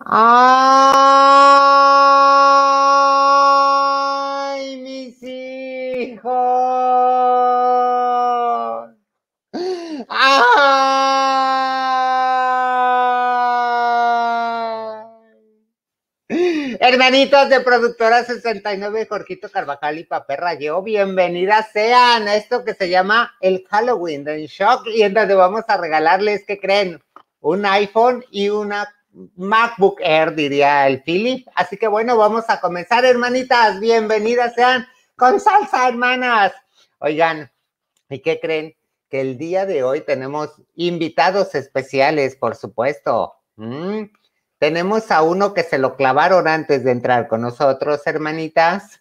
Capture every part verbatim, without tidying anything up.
¡Ay, mis hijos! ¡Ay! Hermanitos de Productora sesenta y nueve, Jorgito Carvajal y Papel Rayeo, bienvenidas sean a esto que se llama el Halloween de Shock, y en donde vamos a regalarles, ¿qué creen? Un iPhone y una MacBook Air, diría el Philip. Así que bueno, vamos a comenzar, hermanitas. Bienvenidas sean con salsa, hermanas. Oigan, ¿y qué creen? Que el día de hoy tenemos invitados especiales, por supuesto. ¿Mm? Tenemos a uno que se lo clavaron antes de entrar con nosotros, hermanitas.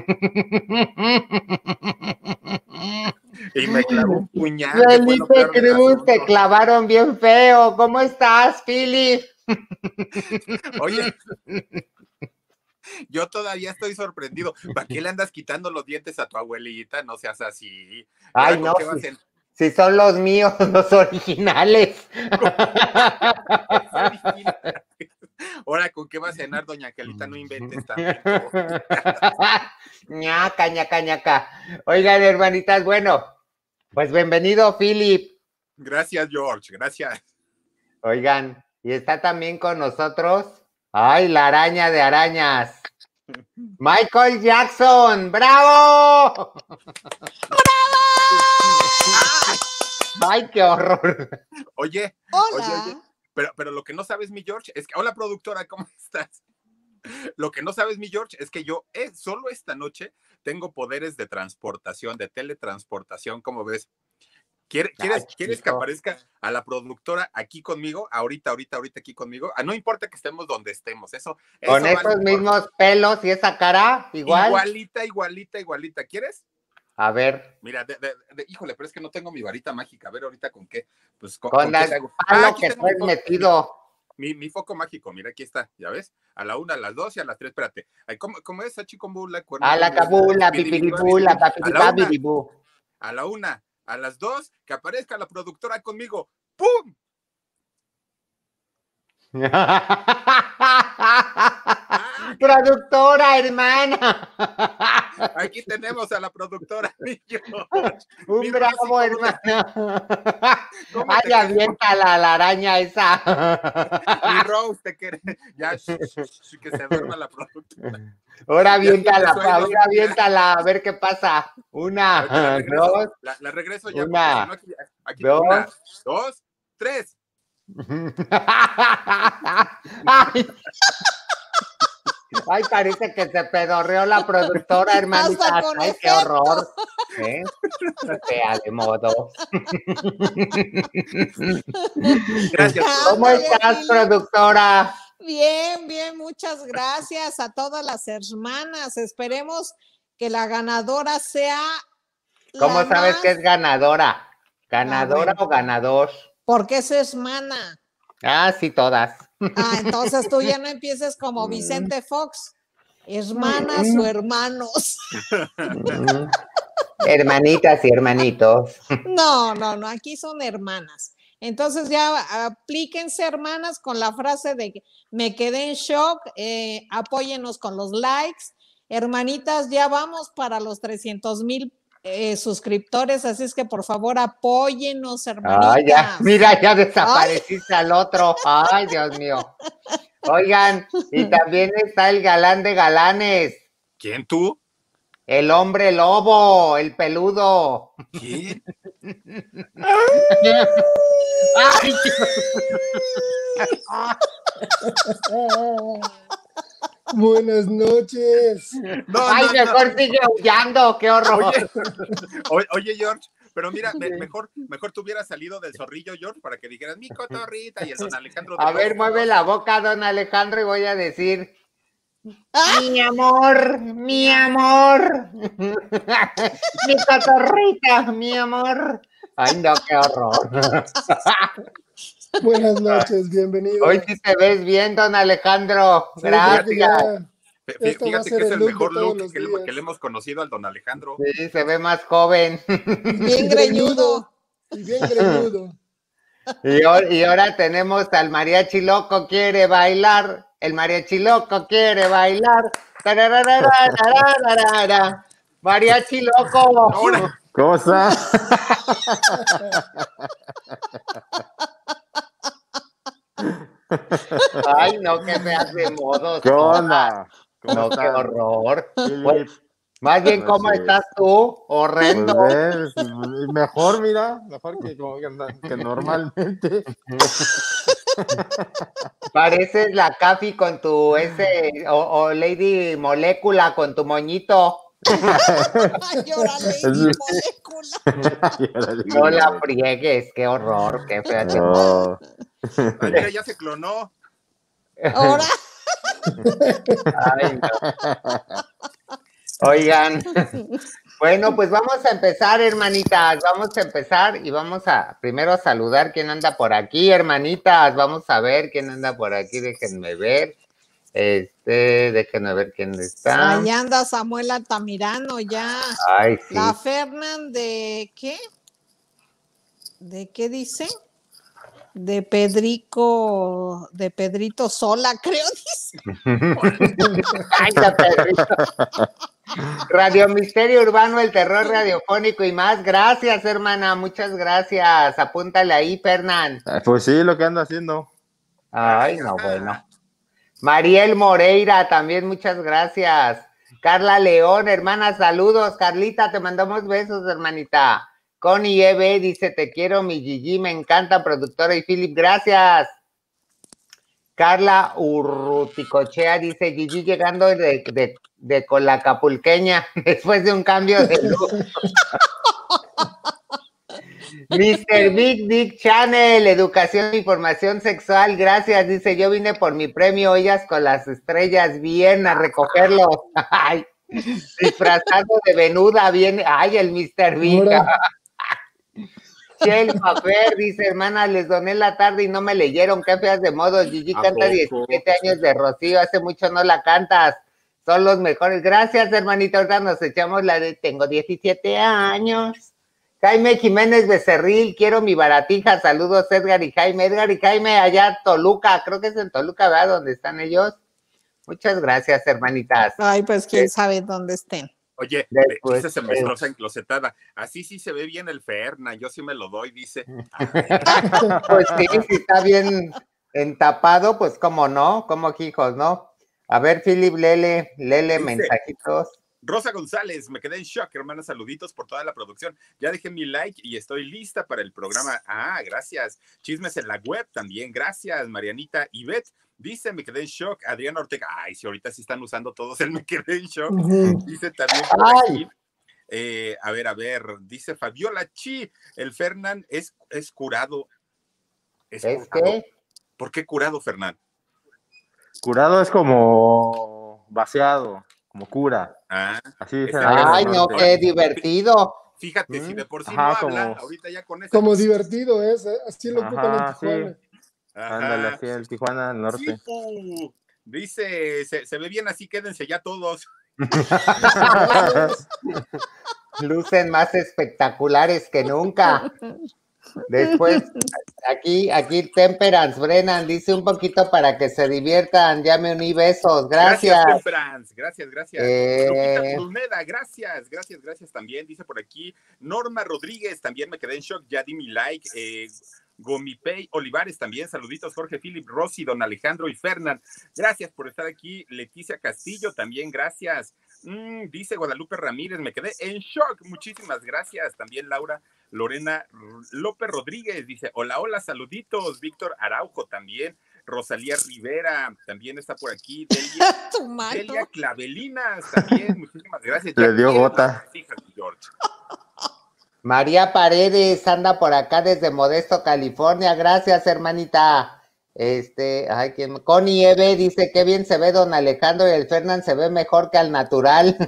Y me clavó un puñal. Felipe Cruz, te clavaron bien feo. ¿Cómo estás, Philip? Oye, yo todavía estoy sorprendido. ¿Para qué le andas quitando los dientes a tu abuelita? No seas así. Ay, no, si, en... si son los míos, los originales. Ahora, ¿con qué va a cenar, doña Angelita? No inventes también. ñaca, ñaca, ñaca. Oigan, hermanitas, bueno, pues bienvenido, Philip. Gracias, George, gracias. Oigan, y está también con nosotros, ay, la araña de arañas, Michael Jackson. ¡Bravo! ¡Bravo! ¡Ay, qué horror! Oye, hola. Oye, oye, pero, pero lo que no sabes, mi George, es que, hola, productora, ¿cómo estás? Lo que no sabes, mi George, es que yo eh, solo esta noche tengo poderes de transportación, de teletransportación, ¿cómo ves? ¿Quieres, ¿quieres, Ay, ¿quieres que aparezca a la productora aquí conmigo? Ahorita, ahorita, ahorita aquí conmigo. Ah, no importa que estemos donde estemos, eso. eso Con esos vale mismos por... pelos y esa cara, igual. Igualita, igualita, igualita. ¿Quieres? A ver. Mira, de, de, de, híjole, pero es que no tengo mi varita mágica. A ver, ahorita con qué. Pues con, con, con las qué hago. Ah, que estás metido. Mi, mi, mi foco mágico, mira, aquí está, ¿ya ves? A la una, a las dos y a las tres, espérate. Ay, ¿cómo, cómo es? Achicombula, a la cabula, pipiribula, papiribabiribú. A la una, a las dos, que aparezca la productora conmigo. ¡Pum! Productora, hermana. Aquí tenemos a la productora. Un Mira, bravo, hermano. Ay, aviéntala a la araña esa. Mi Rose te quiere. Ya, sh, sh, sh, que se duerma la productora. Ahora aviéntala, ahora aviéntala, a ver qué pasa. Una, la regreso, dos, la, la regreso ya. Una, si no aquí, aquí, dos, una, dos, tres. Ay. Ay, parece que se pedorreó la productora, hermanita. Ay, qué horror. ¿Eh? Sea de modo. Gracias. ¿Cómo estás, productora? Bien, bien, muchas gracias a todas las hermanas. Esperemos que la ganadora sea. ¿Cómo la sabes más... que es ganadora? ¿Ganadora ah, bueno. o ganador? Porque es hermana. Ah, sí, todas. Ah, entonces tú ya no empieces como Vicente Fox. Hermanas o hermanos. Hermanitas y hermanitos. No, no, no, aquí son hermanas. Entonces ya aplíquense, hermanas, con la frase de que me quedé en shock, eh, apóyennos con los likes. Hermanitas, ya vamos para los trescientos mil eh, suscriptores, así es que por favor apóyennos, hermanitas. Ay, ya, mira, ya desapareciste Ay. al otro. Ay, Dios mío. Oigan, y también está el galán de galanes. ¿Quién, tú? El hombre lobo, el peludo. ¿Quién? Ay, buenas noches. No, Ay, no, mejor no. Sigue aullando, qué horror. Oye, oye, George, pero mira, me, mejor, mejor tú hubieras salido del zorrillo, George, para que dijeras mi cotorrita y el don Alejandro. A ver, mueve la boca, don Alejandro, y voy a decir. ¡Ah! Mi amor, mi amor, mi cotorrita, mi amor. Ay, no, qué horror. Buenas noches, bienvenido. Hoy sí te ves bien, don Alejandro. Sí, gracias. Fíjate, fíjate que es el mejor look que le, que le hemos conocido al don Alejandro. Sí, se ve más joven. Bien greñudo. Y bien greñudo. Y, y ahora tenemos al mariachi loco, quiere bailar. el mariachi loco quiere bailar. Tararararararara. Mariachi loco. Ahora, ¿Cómo está? Ay, no, que feas de modos. ¿Qué todas. onda? ¿Cómo No, qué están? horror. Philip, Pues, más bien, ¿cómo Pues, estás tú? Horrendo. pues ves, mejor, mira, mejor que, como que, que normalmente. Pareces la Cafi con tu ese, o, o Lady Molécula con tu moñito. Ay, órale, Es- molécula. No la friegues, qué horror, qué fea. te- No. ay, mira, ya se clonó. Ahora, Ay, no. Oigan, bueno, pues vamos a empezar, hermanitas, vamos a empezar y vamos a primero a saludar quién anda por aquí, hermanitas, vamos a ver quién anda por aquí, déjenme ver, este, déjenme ver quién está. ahí anda Samuel Altamirano ya. Ay, sí. La Fernan de ¿qué? ¿De qué dice? De Pedrico, de Pedrito Sola, creo, dice. Ay, la perrita. Radio Misterio Urbano, el terror radiofónico y más. Gracias, hermana, muchas gracias. Apúntale ahí, Fernán. Pues sí, lo que ando haciendo. Ay, no, bueno. Mariel Moreira, también muchas gracias. Carla León, hermana, saludos. Carlita, te mandamos besos, hermanita. Connie Eve dice, te quiero, mi Gigi, me encanta, productora y Philip, gracias. Carla Urruticochea dice, Gigi llegando de, de, de con la capulqueña, después de un cambio de look. mister Big Dick Channel, educación e información sexual, gracias, dice, yo vine por mi premio Ellas con las Estrellas, bien, a recogerlo. Ay, disfrazado de venuda, viene, ay, el mister Big. Ahora. Chel Mafer dice, hermana, les doné la tarde y no me leyeron, qué feas de modo, Gigi ¿A canta poco? diecisiete años de Rocío, hace mucho no la cantas, son los mejores, gracias, hermanita, ahorita nos echamos la de tengo diecisiete años. Jaime Jiménez Becerril, quiero mi baratija, saludos Edgar y Jaime, Edgar y Jaime allá Toluca, creo que es en Toluca, ¿verdad? ¿Dónde están ellos? Muchas gracias, hermanitas. Ay, pues quién sabe dónde estén. Oye, Después, dice semestrosa enclosetada. Así sí se ve bien el Ferna, yo sí me lo doy, dice. Pues sí, si está bien entapado, pues cómo no, como hijos, ¿no? A ver, Philip, lele, lele Dice, mensajitos. Rosa González, me quedé en shock, hermana, saluditos por toda la producción. Ya dejé mi like y estoy lista para el programa. Ah, gracias. Chismes en la web también, gracias. Marianita Ivette dice, me quedé en shock. Adriana Ortega, ay, si ahorita sí están usando todos el me quedé en shock. Ujú. Dice también por Ay. aquí. Eh, a ver, a ver, dice Fabiola Chi, el Fernán es, es curado. ¿Es, ¿Es curado? que? ¿Por qué curado, Fernán? Curado es como vaciado, como cura. Ah, Así dicen Esa- allá en el Ay, no, norte. qué divertido. fíjate, Mm. si de por sí Ajá, no habla, como- ahorita ya con eso. Como divertido es, ¿eh? Así lo ocupan en Ajá, sí. Tijuana. Ándale, así en Tijuana, el norte. Sí, pu. Dice, se, se ve bien así, quédense ya todos. Lucen más espectaculares que nunca. Después, aquí, aquí Temperance Brennan dice un poquito para que se diviertan, ya me uní, besos, gracias. Temperance, gracias, gracias. Eh. Lupita Turuneda, gracias, gracias, gracias también. Dice por aquí Norma Rodríguez, también me quedé en shock, ya di mi like. Eh, Gomipey Olivares también, saluditos Jorge, Philip, Rosy, Don Alejandro y Fernán. Gracias por estar aquí. Leticia Castillo también, gracias. Mm, dice Guadalupe Ramírez, me quedé en shock, muchísimas gracias. También Laura Lorena López Rodríguez dice, hola, hola, saluditos. Víctor Araujo también. Rosalía Rivera también está por aquí. Delia, Tu mano. Delia Clavelinas también, muchísimas gracias. Le Ya dio quiero gota. las hijas de George. María Paredes anda por acá desde Modesto, California. Gracias, hermanita. Este, ay, ¿quién? Connie Eve dice que bien se ve don Alejandro y el Fernán se ve mejor que al natural.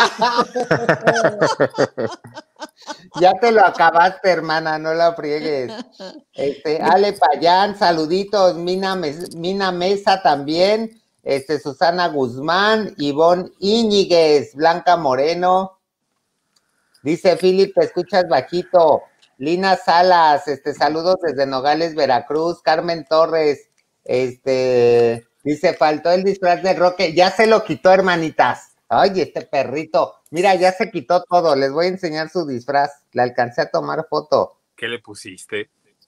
Ya te lo acabaste, hermana, no la friegues. Este, Ale Payán, saluditos, Mina, Mes- Mina Mesa también, este, Susana Guzmán, Ivonne Íñiguez, Blanca Moreno. Dice Philip, te escuchas bajito. Lina Salas, este, saludos desde Nogales, Veracruz. Carmen Torres, este, Dice, faltó el disfraz de Roque. Ya se lo quitó, hermanitas. Ay, este perrito. Mira, ya se quitó todo. Les voy a enseñar su disfraz. Le alcancé a tomar foto. ¿Qué le pusiste?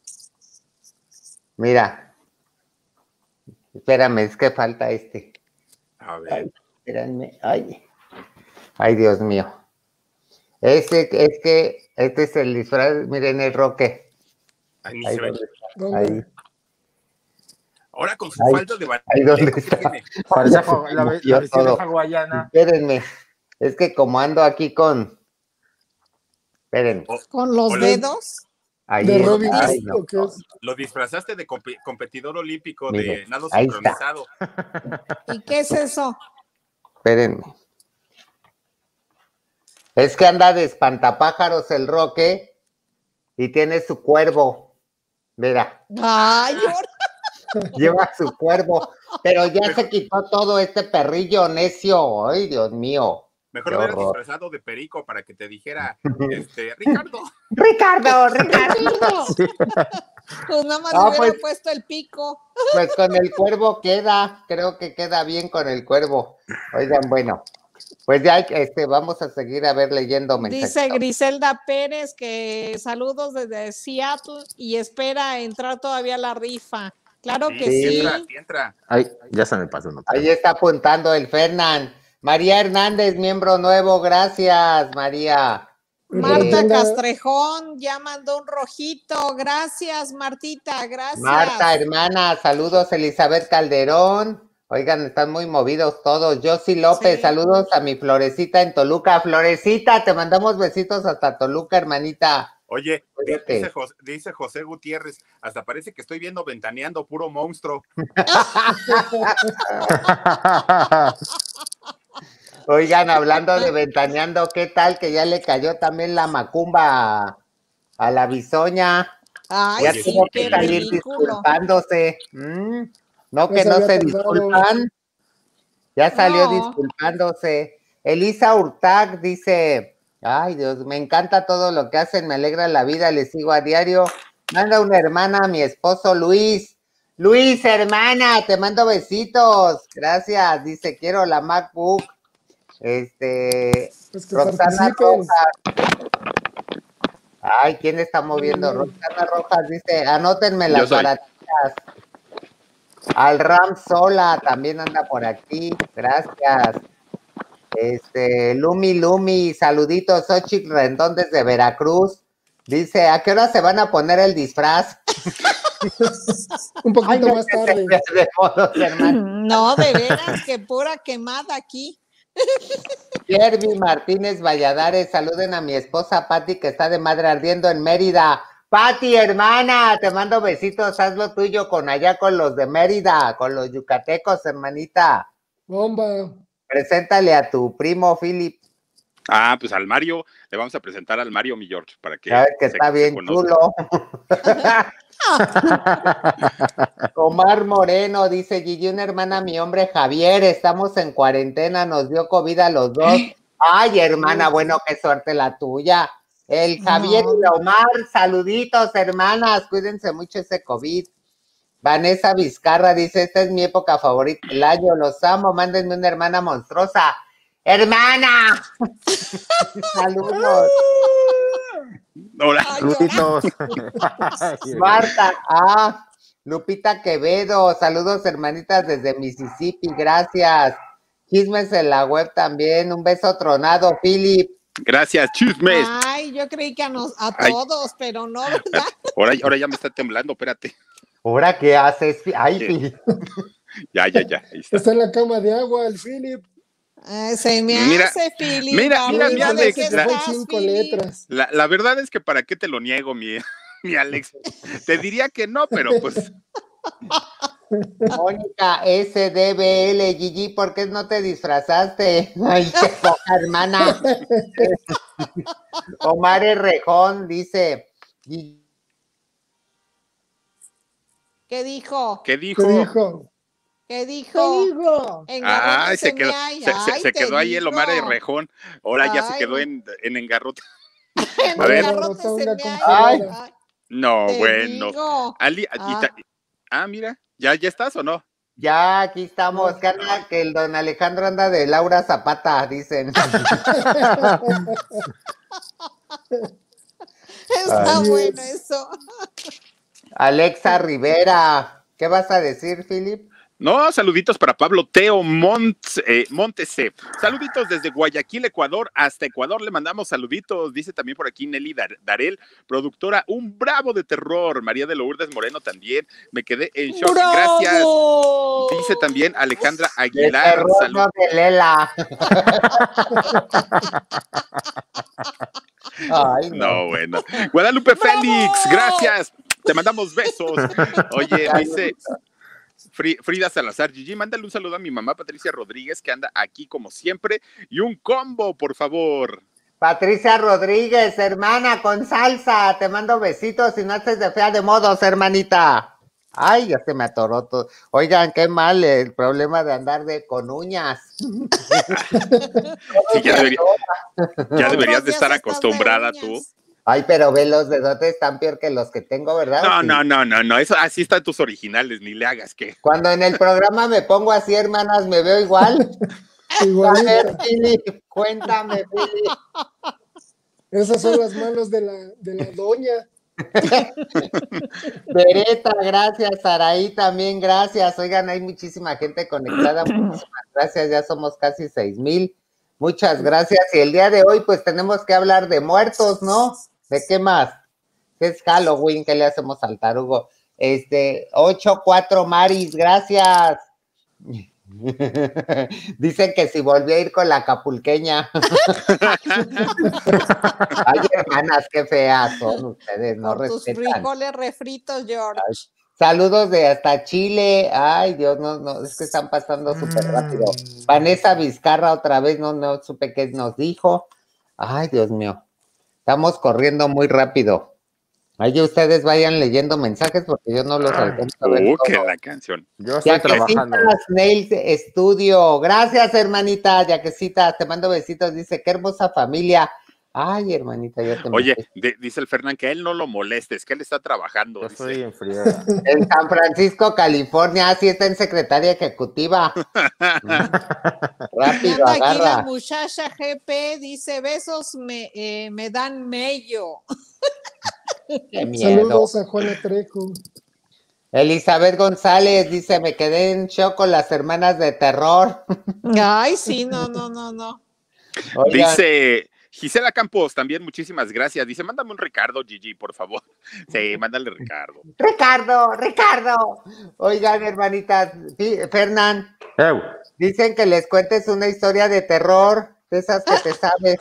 Mira. Espérame, es que falta este. A ver. Ay, espérenme. Ay. Ay, Dios mío. Ese es que este es el disfraz. Miren el Roque. Ay, ni Ahí se ve. donde está. ¿Dónde? Ahí. Ahora con su Ay, falda de ahí donde ballet, ¿qué está. tiene? Parece Ya se ja- la, ve- movió la vecina todo. hawaiana. Espérenme. Es que como ando aquí con. Espérenme. O, Con los o lo, dedos. Ahí ¿De es. Robin Ay, Hood no. o qué es? lo disfrazaste de compi- competidor olímpico Mire, de nado ahí está. sincronizado. ¿Y qué es eso? Espérenme. Es que anda de espantapájaros el Roque y tiene su cuervo. Mira, Ay, ahora- lleva su cuervo, pero ya se quitó todo este perrillo necio. Ay, Dios mío. Mejor Qué hubieras horror. disfrazado de perico para que te dijera, este, Ricardo. Ricardo, Ricardo. pues nada más Ah, le hubiera pues- puesto el pico. Pues con el cuervo queda, creo que queda bien con el cuervo. Oigan, bueno, pues ya este, vamos a seguir a ver leyendo mensajes. Dice Griselda Pérez que saludos desde Seattle y espera entrar todavía a la rifa. Claro que Sí, sí. entra, sí entra. Ay, ya se me pasó. No, Ahí está apuntando el Fernán. María Hernández, miembro nuevo, gracias, María. Marta Eh, Castrejón ya mandó un rojito. Gracias, Martita, gracias. Marta, hermana, saludos, Elizabeth Calderón. Oigan, están muy movidos todos. Josie López, Sí. saludos a mi Florecita en Toluca. Florecita, te mandamos besitos hasta Toluca, hermanita. Oye, di- Cuídate. dice José, dice José Gutiérrez, hasta parece que estoy viendo Ventaneando, puro monstruo. Oigan, hablando de ventaneando, ¿qué tal que ya le cayó también la macumba a, a la bisoña? Ay, Ya Oye, sí, tuvo qué que salir ridículo. disculpándose. Mm, no, que se no había se tardado. disculpan. Ya salió No. disculpándose. Elisa Urtac dice, ay Dios, me encanta todo lo que hacen, me alegra la vida, les sigo a diario. Manda una hermana a mi esposo Luis. Luis, hermana, te mando besitos. Gracias. Dice, quiero la MacBook. Este, Pues que Roxana participen. Rojas. Ay, ¿quién está moviendo? Ay, Roxana Rojas dice, anótenme Yo las soy. baratitas. Al Ram Sola también anda por aquí. Gracias. Este, Lumi Lumi, saluditos, Xochitl Rendón desde Veracruz. Dice, ¿a qué hora se van a poner el disfraz? Un poquito Ay, no más te tarde. desvías de modos, hermano. No, de veras, que pura quemada aquí. Jerby Martínez Valladares, saluden a mi esposa Patti que está de madre ardiendo en Mérida. Patti, hermana, te mando besitos, haz lo tuyo con allá con los de Mérida, con los yucatecos, hermanita. Bomba. Preséntale a tu primo Philip, Ah, pues al Mario, le vamos a presentar al Mario, mi George, para que sabes que se- está se bien conozca. chulo. Omar Moreno dice, Gigi, una hermana, mi hombre Javier, estamos en cuarentena, nos dio COVID a los dos. Ay, hermana, bueno, qué suerte la tuya. El Javier No. y la Omar, saluditos, hermanas, cuídense mucho ese COVID. Vanessa Vizcarra dice, esta es mi época favorita del año, los amo, mándenme una hermana monstruosa. ¡Hermana! Saludos. Hola. Ay, Saluditos. Marta, ah, Lupita Quevedo, saludos hermanitas desde Mississippi, gracias. Chismes en la web también, un beso tronado, Philip. Gracias, chismes. Ay, yo creí que a, nos, a Ay. todos, pero no, ¿verdad? Ahora, ahora ya me está temblando, espérate. ¿Ahora qué haces? Ay, ¿Qué? Philip. Ya, ya, ya. Ahí está. Está en la cama de agua el Philip. Ay, se me Mira, hace, Philip. mira, mira, arriba mi de Alex, qué Se fue estás, cinco Philip. letras. La, la verdad es que para qué te lo niego, mi, mi Alex. Te diría que no, pero pues Mónica S D B L, Gigi, ¿por qué no te disfrazaste? Ay, qué poca hermana. Omar Errejón dice, Gigi, ¿Qué dijo? ¿qué ¿Qué dijo? dijo? ¿Qué ¿Qué dijo? dijo? Ay, se Engarrótenseme quedó, ahí. se, se- Ay, se te quedó ahí el Omar digo. Errejón. Ahora ya se Ay, quedó no. en, en engarrota. En A ver. engarrótenseme Rotonda ahí. congelada. Ay, No, te bueno. digo. Ali- y Ah. ta- ah, mira, ¿ya, ya estás o no? Ya, aquí estamos. Que, anda, que el don Alejandro anda de Laura Zapata, dicen. Está Así bueno es. eso. Alexa Rivera, ¿qué vas a decir, Philip? No, saluditos para Pablo Teo Mont, eh, Montese. Saluditos desde Guayaquil, Ecuador, hasta Ecuador le mandamos saluditos. Dice también por aquí Nelly Dar Darel, productora, un bravo de terror. María de Lourdes Moreno también. Me quedé en shock. Gracias. ¡Bravo! Dice también Alejandra De Aguilar. terror, Salud. no de Lela. Ay, no. No, bueno. Guadalupe ¡Bravo! Félix, gracias. Te mandamos besos. Oye, dice Fri- Frida Salazar, Gigi, mándale un saludo a mi mamá Patricia Rodríguez, que anda aquí como siempre, y un combo, por favor. Patricia Rodríguez, hermana, con salsa. Te mando besitos y no haces de fea de modos, hermanita. Ay, ya se me atoró todo. Oigan, qué mal el problema de andar de con uñas. Sí, ya, debería- ya deberías Otros de estar días estás de acostumbrada uñas. tú. Ay, pero ve, los dedotes están peor que los que tengo, ¿verdad? No, Sí. no, no, no, no, eso así están tus originales, ni le hagas que. Cuando en el programa me pongo así, hermanas, me veo igual. A ver, Igualita. Philip, cuéntame, Philip. Esas son las manos de la, de la doña. Bereta, gracias, Saraí también, gracias. Oigan, hay muchísima gente conectada, muchísimas gracias, ya somos casi seis mil. Muchas gracias. Y el día de hoy, pues tenemos que hablar de muertos, ¿no? ¿De qué más? ¿Qué es Halloween? ¿Qué le hacemos al tarugo? Este, ocho cuatro Maris, gracias. Dicen que si volví a ir con la capulqueña. Ay, hermanas, qué feas son ustedes, no Por tus respetan. frijoles refritos, George. Ay, saludos de hasta Chile. Ay, Dios, no, no, es que están pasando súper rápido. Vanessa Vizcarra otra vez, no, no supe qué nos dijo. Ay, Dios mío. Estamos corriendo muy rápido. Ahí ustedes vayan leyendo mensajes porque yo no los alcanzo a ver Uh, que todo. la canción. Yo estoy Yaquecitas trabajando. Nails Studio. Gracias, hermanita. Yaquecitas, te mando besitos. Dice, qué hermosa familia. Ay, hermanita, ya te Oye, metí. de- dice el Fernán que a él no lo molestes, que él está trabajando. Yo Dice. estoy en friega. En San Francisco, California. Así está en secretaria ejecutiva. Y Rápido, anda aquí la agarra. muchacha G P, dice, besos me, eh, me dan mello. Qué miedo. Saludos a Juana Trejo. Elizabeth González dice, me quedé en shock con las hermanas de terror. Ay, sí, no, no, no, no. Oigan, Dice Gisela Campos, también muchísimas gracias. Dice, mándame un Ricardo, Gigi, por favor. Sí, mándale Ricardo. Ricardo, Ricardo. Oigan, hermanitas, sí, Fernán, Ew. dicen que les cuentes una historia de terror, de esas que te sabes.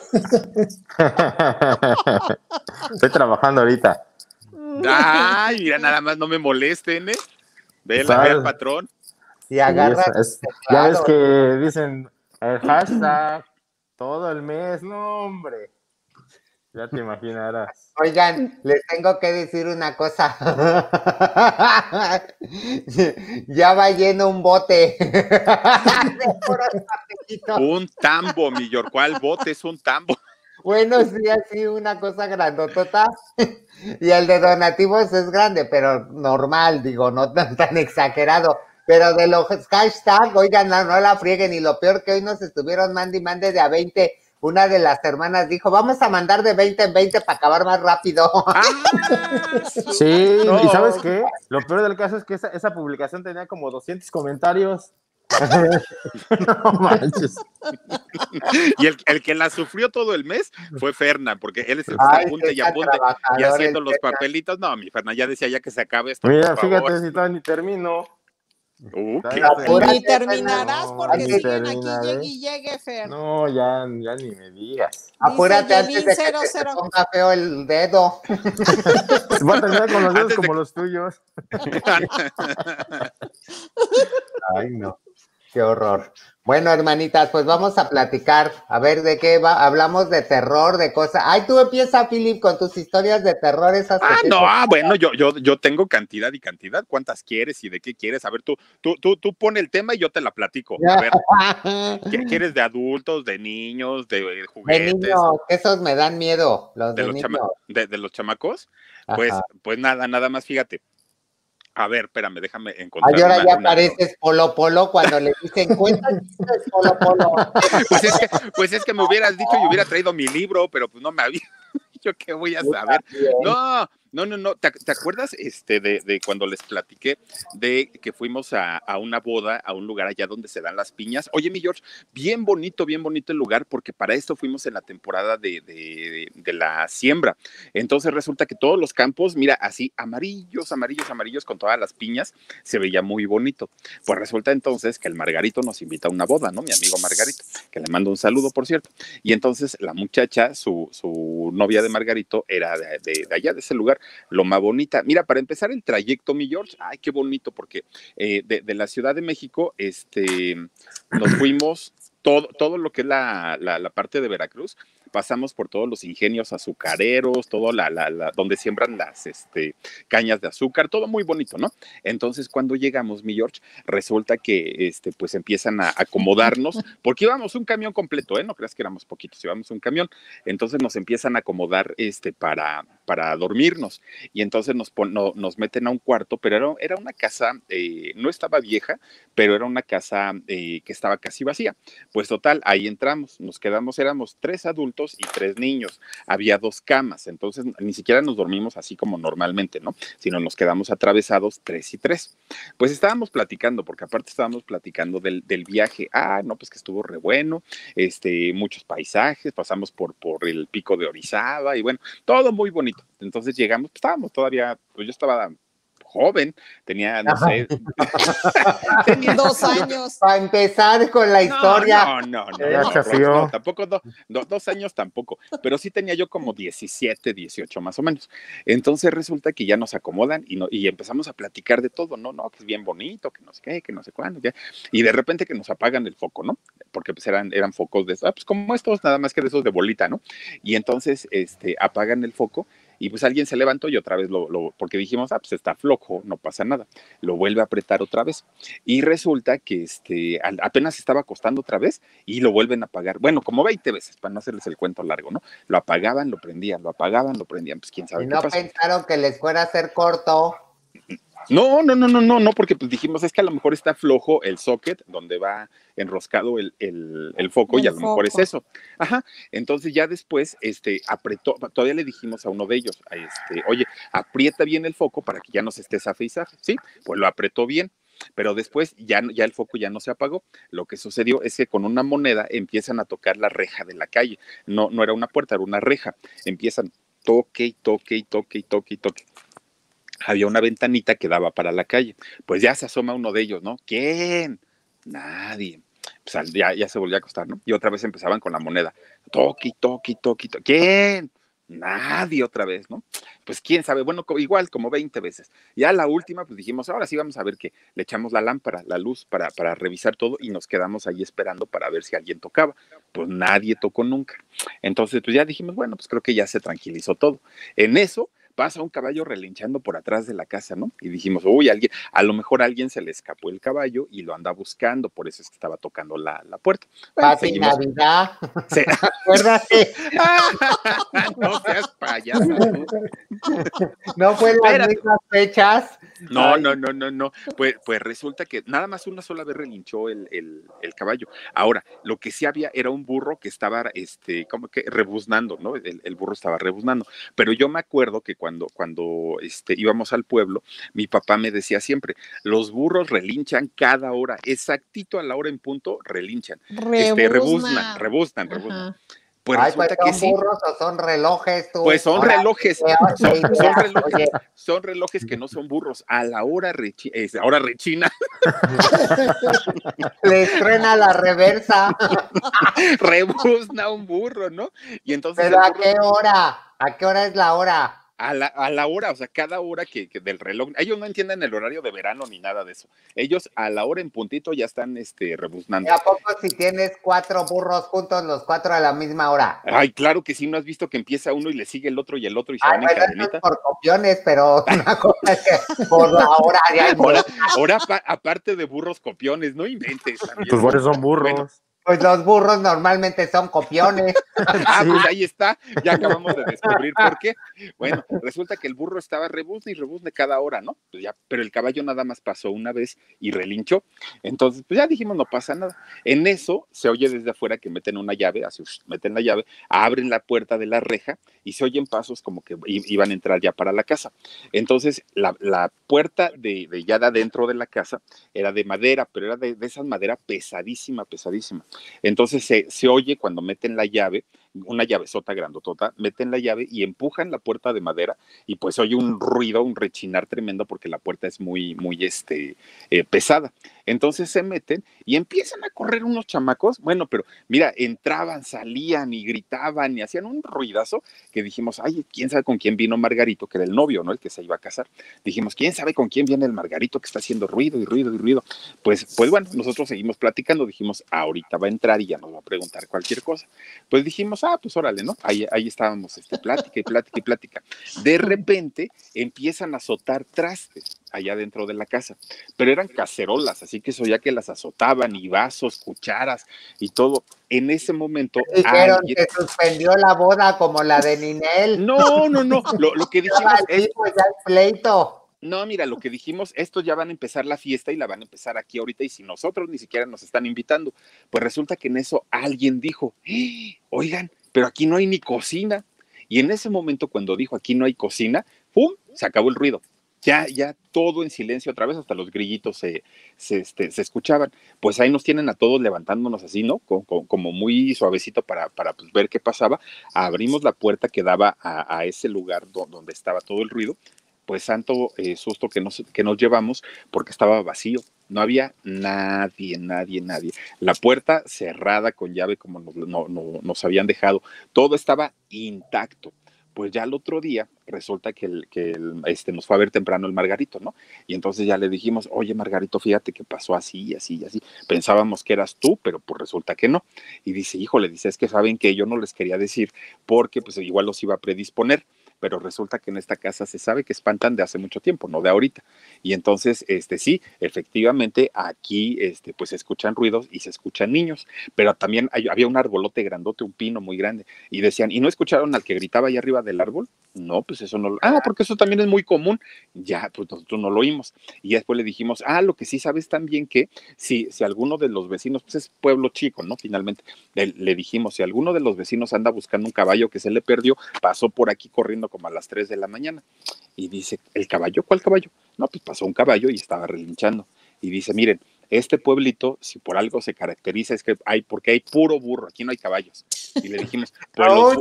Estoy trabajando ahorita. Ay, mira, nada más no me molesten, ¿eh? Ve, la, ¿Sabes? ve al patrón. Y agarras. Sí, es- es- ya ves que dicen el hashtag todo el mes, no, hombre. Ya te imaginarás. Oigan, les tengo que decir una cosa. Ya va lleno un bote. De puros papelitos. Un tambo, mi York. ¿Cuál bote es un tambo? Bueno, sí, así una cosa grandotota. Y el de donativos es grande, pero normal, digo, no tan, tan exagerado. Pero de los hashtags, oigan, no, no la frieguen. Y lo peor que hoy nos estuvieron mande y mande de a veinte. Una de las hermanas dijo, vamos a mandar de veinte en veinte para acabar más rápido. Ah, Sí, no. y ¿sabes qué? Lo peor del caso es que esa, esa publicación tenía como doscientos comentarios. No manches. Y el, el que la sufrió todo el mes fue Fernan, porque él es el que está Ay, apunte y está apunte y trabajador haciendo el los Fernan. papelitos. No, mi Fernan ya decía ya que se acabe esto. Mira, por favor. fíjate si todavía ni termino. Uh, qué- Todavía Y Apúrate, ni terminarás no, porque ni siguen aquí, terminaré. llegue y llegue, Fer. No, ya, ya ni me digas. Apúrate antes Yelin de que cero se te cero. ponga feo el dedo. Voy a terminar con los dedos Antes de como que- los tuyos. Ay, no. Qué horror. Bueno, hermanitas, pues vamos a platicar. A ver de qué va. Hablamos de terror, de cosas. Ay, tú empieza, Philip, con tus historias de terror. Esas que Ah, tienes. no, ah, bueno, yo, yo, yo tengo cantidad y cantidad. ¿Cuántas quieres y de qué quieres? A ver, tú, tú, tú, tú pon el tema y yo te la platico. A ver, ¿qué- ¿quieres de adultos, de niños, de, De juguetes, niños, esos me dan miedo, los de de, los, niños. chama- de, de los chamacos? Pues, Ajá. pues nada, nada más, fíjate. A ver, espérame, déjame encontrar. Ay, ahora una, ya una- pareces Polo Polo cuando le dicen, cuenta chistes, Polo Polo. Pues es que, pues es que me hubieras dicho y hubiera traído mi libro, pero pues no me había. ¿Yo qué voy a saber? No, no, no, no. ¿Te, te acuerdas este, de, de cuando les platiqué de que fuimos a, a una boda, a un lugar allá donde se dan las piñas? Oye, mi George, bien bonito, bien bonito el lugar, porque para esto fuimos en la temporada de, de, de la siembra. Entonces resulta que todos los campos, mira, así amarillos, amarillos, amarillos, con todas las piñas, se veía muy bonito. Pues resulta entonces que el Margarito nos invita a una boda, ¿no? Mi amigo Margarito, que le mando un saludo, por cierto. Y entonces la muchacha, su, su novia de Margarito, era de, de, de allá, de ese lugar, lo más bonita. Mira, para empezar el trayecto, mi George, ay, qué bonito, porque eh, de, de la Ciudad de México, este, nos fuimos todo, todo lo que es la, la, la parte de Veracruz, pasamos por todos los ingenios azucareros, todo la, la, la, donde siembran las este, cañas de azúcar, todo muy bonito, ¿no? Entonces, cuando llegamos, mi George, resulta que este, pues empiezan a acomodarnos, porque íbamos un camión completo, ¿eh? No creas que éramos poquitos, íbamos un camión. Entonces nos empiezan a acomodar este, para, para dormirnos, y entonces nos, pon, no, nos meten a un cuarto, pero era, era una casa, eh, no estaba vieja, pero era una casa eh, que estaba casi vacía. Pues total, ahí entramos, nos quedamos, éramos tres adultos y tres niños, había dos camas, entonces ni siquiera nos dormimos así como normalmente, ¿no? Sino nos quedamos atravesados tres y tres. Pues estábamos platicando, porque aparte estábamos platicando del, del viaje. Ah, no, pues que estuvo re bueno, este, muchos paisajes, pasamos por, por el pico de Orizaba y bueno, todo muy bonito. Entonces llegamos, pues estábamos todavía, pues yo estaba joven, tenía, no sé, tenía dos años. Para empezar con la historia. No, no, no, Ya no, chafió. no, no, tampoco, do, do, dos años tampoco, pero sí tenía yo como diecisiete, dieciocho más o menos. Entonces resulta que ya nos acomodan y, no, y empezamos a platicar de todo, no, no, que es bien bonito, que no sé qué, que no sé cuándo, ya. Y de repente que nos apagan el foco, ¿no? Porque pues eran, eran focos de, ah, pues como estos, nada más que de esos de bolita, ¿no? Y entonces este, apagan el foco. Y pues alguien se levantó y otra vez lo, lo, porque dijimos, ah, pues está flojo, no pasa nada. Lo vuelve a apretar otra vez. Y resulta que este, apenas estaba acostando otra vez y lo vuelven a apagar. Bueno, como veinte veces, para no hacerles el cuento largo, ¿no? Lo apagaban, lo prendían, lo apagaban, lo prendían, pues quién sabe Y qué no pasó. pensaron que les fuera a hacer corto. No, no, no, no, no, no, porque pues dijimos, es que a lo mejor está flojo el socket donde va enroscado el, el, el foco el y a lo foco. mejor es eso. Ajá, entonces ya después, este, apretó, todavía le dijimos a uno de ellos, a este, oye, aprieta bien el foco para que ya no se esté zafe y zafe, ¿sí? Pues lo apretó bien. Pero después ya, ya el foco ya no se apagó. Lo que sucedió es que con una moneda empiezan a tocar la reja de la calle. No, no era una puerta, era una reja. Empiezan toque y toque y toque y toque y toque. Había una ventanita que daba para la calle. Pues ya se asoma uno de ellos, ¿no? ¿Quién? Nadie. Pues ya, ya se volvió a acostar, ¿no? Y otra vez empezaban con la moneda. Toque, toque, toque, toque. ¿Quién? Nadie otra vez, ¿no? Pues quién sabe, bueno, igual como veinte veces. Ya la última, pues dijimos, ahora sí vamos a ver qué. Le echamos la lámpara, la luz para, para revisar todo y nos quedamos ahí esperando para ver si alguien tocaba. Pues nadie tocó nunca. Entonces, pues ya dijimos, bueno, pues creo que ya se tranquilizó todo. En eso pasa un caballo relinchando por atrás de la casa, ¿no? Y dijimos, uy, alguien, a lo mejor a alguien se le escapó el caballo y lo anda buscando, por eso es que estaba tocando la, la puerta. Bueno, Pati seguimos. Navidad. Se... Acuérdate. No seas payaso. No fue las Espérate. mismas fechas. No, Ay. no, no, no, no. Pues, pues resulta que nada más una sola vez relinchó el, el, el caballo. Ahora, lo que sí había era un burro que estaba, este, como que rebuznando, ¿no? El, el burro estaba rebuznando. Pero yo me acuerdo que cuando, cuando este, íbamos al pueblo, mi papá me decía siempre, los burros relinchan cada hora, exactito a la hora en punto, relinchan. Rebuzna. Este, rebuznan, rebuznan, rebuznan. Ajá. Pues Ay, resulta pues que son sí. burros o son relojes, tú. Pues son Ahora, relojes, peor son, que son idea. relojes, Oye, son relojes que no son burros. A la hora rechi, es, ahora rechina, les truena la reversa. rebuzna un burro, ¿no? Y entonces Pero el ¿a burro, qué hora? ¿A qué hora es la hora? a la, a la hora, o sea, cada hora que, que del reloj, ellos no entienden el horario de verano ni nada de eso. Ellos a la hora en puntito ya están este, rebuznando. ¿Y a poco si tienes cuatro burros juntos, los cuatro a la misma hora? Ay, claro que sí, ¿no has visto que empieza uno y le sigue el otro y el otro y se Ay, van en bueno, eso cadenita? es por copiones, pero una cosa es que por la hora ya hay Ahora, ahora pa- aparte de burros copiones, no inventes también. Pues por eso son burros. Bueno, Pues los burros normalmente son copiones. Ah, pues ahí está, ya acabamos de descubrir por qué. Bueno, resulta que el burro estaba rebuzne y rebuzne cada hora, ¿no? Pues ya, pero el caballo nada más pasó una vez y relinchó. Entonces, pues ya dijimos, no pasa nada. En eso se oye desde afuera que meten una llave, así meten la llave, abren la puerta de la reja y se oyen pasos como que iban a entrar ya para la casa. Entonces, la, la puerta de, de ya de adentro de la casa era de madera, pero era de, de esas madera pesadísima, pesadísima. Entonces se, se oye cuando meten la llave, una llavesota grandotota, meten la llave y empujan la puerta de madera y pues oye un ruido, un rechinar tremendo porque la puerta es muy, muy este, eh, pesada. Entonces se meten y empiezan a correr unos chamacos, bueno, pero mira, entraban, salían y gritaban y hacían un ruidazo que dijimos, ay, ¿quién sabe con quién vino Margarito? Que era el novio, ¿no? El que se iba a casar. Dijimos, ¿quién sabe con quién viene el Margarito que está haciendo ruido y ruido y ruido? Pues, pues bueno, nosotros seguimos platicando, dijimos, ahorita va a entrar y ya nos va a preguntar cualquier cosa. Pues dijimos, ah, pues órale, ¿no? Ahí, ahí estábamos, este, plática y plática y plática. De repente empiezan a azotar trastes allá dentro de la casa, pero eran cacerolas, así que eso ya que las azotaban y vasos, cucharas y todo. En ese momento dijeron alguien... que suspendió la boda como la de Ninel. No, no, no, lo, lo que dijimos es... Ya el pleito. No, mira, lo que dijimos, estos ya van a empezar la fiesta y la van a empezar aquí ahorita y si nosotros ni siquiera nos están invitando, pues resulta que en eso alguien dijo, ¡eh! Oigan, pero aquí no hay ni cocina. Y en ese momento cuando dijo aquí no hay cocina, ¡pum!, se acabó el ruido. Ya, ya todo en silencio otra vez, hasta los grillitos se, se, este, se escuchaban. Pues ahí nos tienen a todos levantándonos así, ¿no? Como, como, como muy suavecito para, para pues, ver qué pasaba. Abrimos la puerta que daba a, a ese lugar do, donde estaba todo el ruido. Pues santo eh, susto que nos, que nos llevamos porque estaba vacío. No había nadie, nadie, nadie. La puerta cerrada con llave como nos, no, no, nos habían dejado. Todo estaba intacto. Pues ya el otro día resulta que, el, que el, este, nos fue a ver temprano el Margarito, ¿no? Y entonces ya le dijimos, oye Margarito, fíjate que pasó así, así, así. Pensábamos que eras tú, pero pues resulta que no. Y dice, híjole, dice, es que saben que yo no les quería decir porque pues igual los iba a predisponer. Pero resulta que en esta casa se sabe que espantan de hace mucho tiempo, no de ahorita. Y entonces, este sí, efectivamente, aquí este, pues se escuchan ruidos y se escuchan niños, pero también hay, había un arbolote grandote, un pino muy grande, y decían, ¿y no escucharon al que gritaba ahí arriba del árbol? No, pues eso no lo... Ah, porque eso también es muy común. Ya, pues nosotros no lo oímos. Y ya después le dijimos, ah, lo que sí sabes también que si, si alguno de los vecinos, pues es pueblo chico, ¿no? Finalmente, le, le dijimos, si alguno de los vecinos anda buscando un caballo que se le perdió, pasó por aquí corriendo como a las tres de la mañana. Y dice, ¿el caballo? ¿Cuál caballo? No, pues pasó un caballo y estaba relinchando. Y dice, miren, este pueblito, si por algo se caracteriza, es que hay, porque hay puro burro, aquí no hay caballos. Y le dijimos, pues los,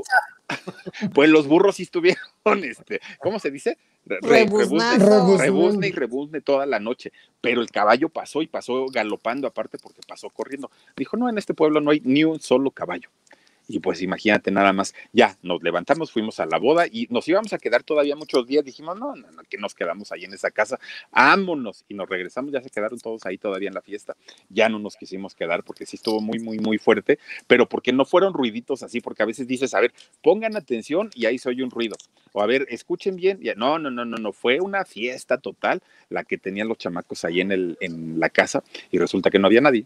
pues los burros sí estuvieron, este, ¿cómo se dice? Re, rebuzne, rebuzne y rebuzne toda la noche. Pero el caballo pasó y pasó galopando aparte porque pasó corriendo. Dijo, no, en este pueblo no hay ni un solo caballo. Y pues imagínate nada más, ya nos levantamos, fuimos a la boda y nos íbamos a quedar todavía muchos días. Dijimos, no, no, no, que nos quedamos ahí en esa casa, ámonos. Y nos regresamos, ya se quedaron todos ahí todavía en la fiesta. Ya no nos quisimos quedar porque sí estuvo muy, muy, muy fuerte, pero porque no fueron ruiditos así, porque a veces dices, a ver, pongan atención y ahí se oye un ruido. O a ver, escuchen bien. No, no, no, no, no, fue una fiesta total la que tenían los chamacos ahí en, el, en la casa y resulta que no había nadie.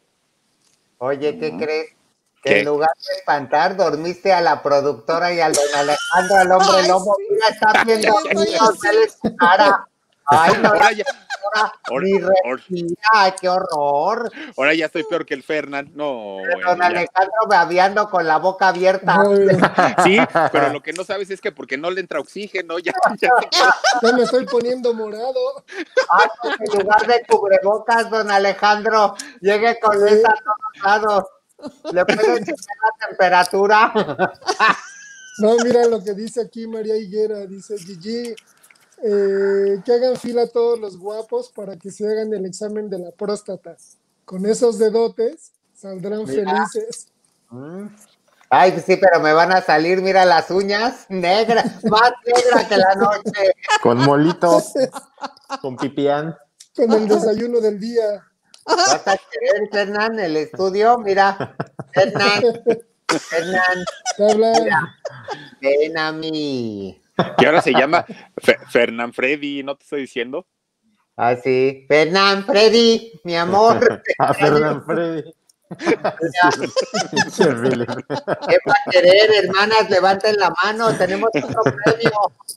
Oye, ¿qué uh-huh. crees? Que ¿Qué? en lugar de espantar, dormiste a la productora y al don Alejandro, al hombre Ay, lobo. sí. Mira, está viendo Estoy niños, dale su cara. Ay, no, Ahora ya, ahora, ni respira, ay, qué horror. Ahora ya estoy peor que el Fernán. No, Don bueno, Alejandro babeando con la boca abierta. Sí, pero lo que no sabes es que porque no le entra oxígeno, ya, ya, ya me estoy poniendo morado. Ay, pues en lugar de cubrebocas, don Alejandro, llegue con Sí. esa a todos lados. ¿Le pueden checar la temperatura? No, mira lo que dice aquí María Higuera, dice Gigi, eh, que hagan fila todos los guapos para que se hagan el examen de la próstata. Con esos dedotes saldrán Mira. felices. Ay, sí, pero me van a salir, mira las uñas negras, más negra que la noche. Con molito, con pipián. Con el desayuno del día. Vas a querer, Fernán, el estudio, mira, Fernán, Fernán, mira, ven a mí. que ahora se llama Fe- Fernán Freddy, ¿no te estoy diciendo? Ah, sí, Fernán, Freddy, mi amor. A Fernán Freddy. Pinche Philip. ¿Qué va a querer, hermanas? Levanten la mano, tenemos otro premio.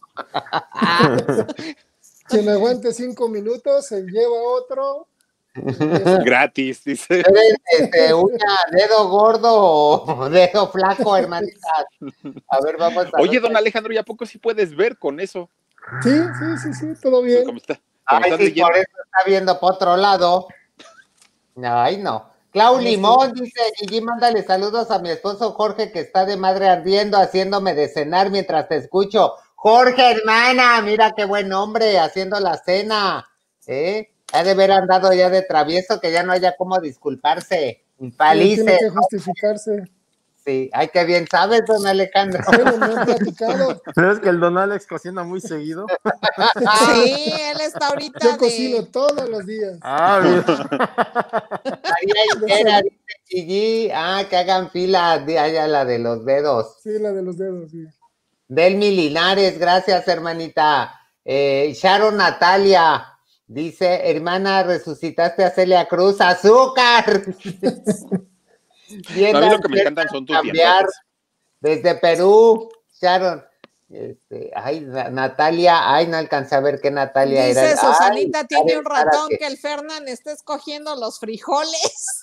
Quien aguante cinco minutos se lleva otro. Gratis, dice. ¿Eres este, uña, dedo gordo o dedo flaco, hermanitas? A ver, vamos a Oye, ver. don Alejandro, ¿y a poco sí puedes ver con eso? Sí, sí, sí, sí, todo bien. ¿Cómo está? ¿Cómo Ay, estás sí, leyendo? por eso está viendo por otro lado. Ay, no. Clau Limón dice, Gigi, mándale saludos a mi esposo Jorge, que está de madre ardiendo, haciéndome de cenar mientras te escucho. Jorge, hermana, mira qué buen hombre, haciendo la cena. ¿Eh? Ha de haber andado ya de travieso, que ya no haya cómo disculparse. Palice. Tiene que justificarse. Sí, ay, qué bien sabes, don Alejandro. Bueno, me han platicado. ¿Sabes que el don Alex cocina muy seguido? Sí, él está ahorita Yo cocino de... todos los días. Ah, bien. María Higuera, dice Gigi, ah, que hagan fila, de allá la de los dedos. Sí, la de los dedos, sí. Delmi Linares, gracias, hermanita. Eh, Sharon Natalia dice, hermana, resucitaste a Celia Cruz, azúcar. Bien, A mí lo que me encantan son tus cambiar dientotes. desde Perú, Sharon. Este, ay, Na- Natalia, ay, no alcancé a ver qué Natalia era. Dice Susanita, Ay, tiene un para ratón que- que el Fernán está escogiendo los frijoles.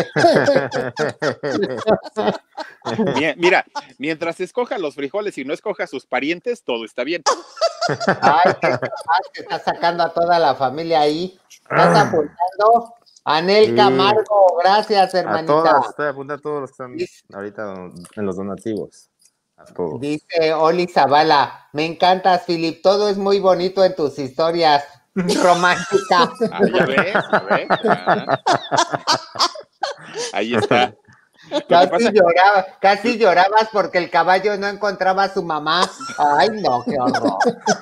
Mi- Mira, mientras escoja los frijoles y no escoja sus parientes, todo está bien. Ay, qué capaz que está sacando a toda la familia ahí. ¿Estás apuntando? Anel Sí. Camargo, gracias, A hermanita. todas, estoy apuntando a todos los que están ahorita en los donativos. A todos. Dice Oli Zavala, me encantas, Philip, todo es muy bonito en tus historias románticas. Ah, ya ves, ya ves. Ah. Ahí está. Lo que Casi pasa- lloraba, casi llorabas porque el caballo no encontraba a su mamá. Ay, no, qué horror.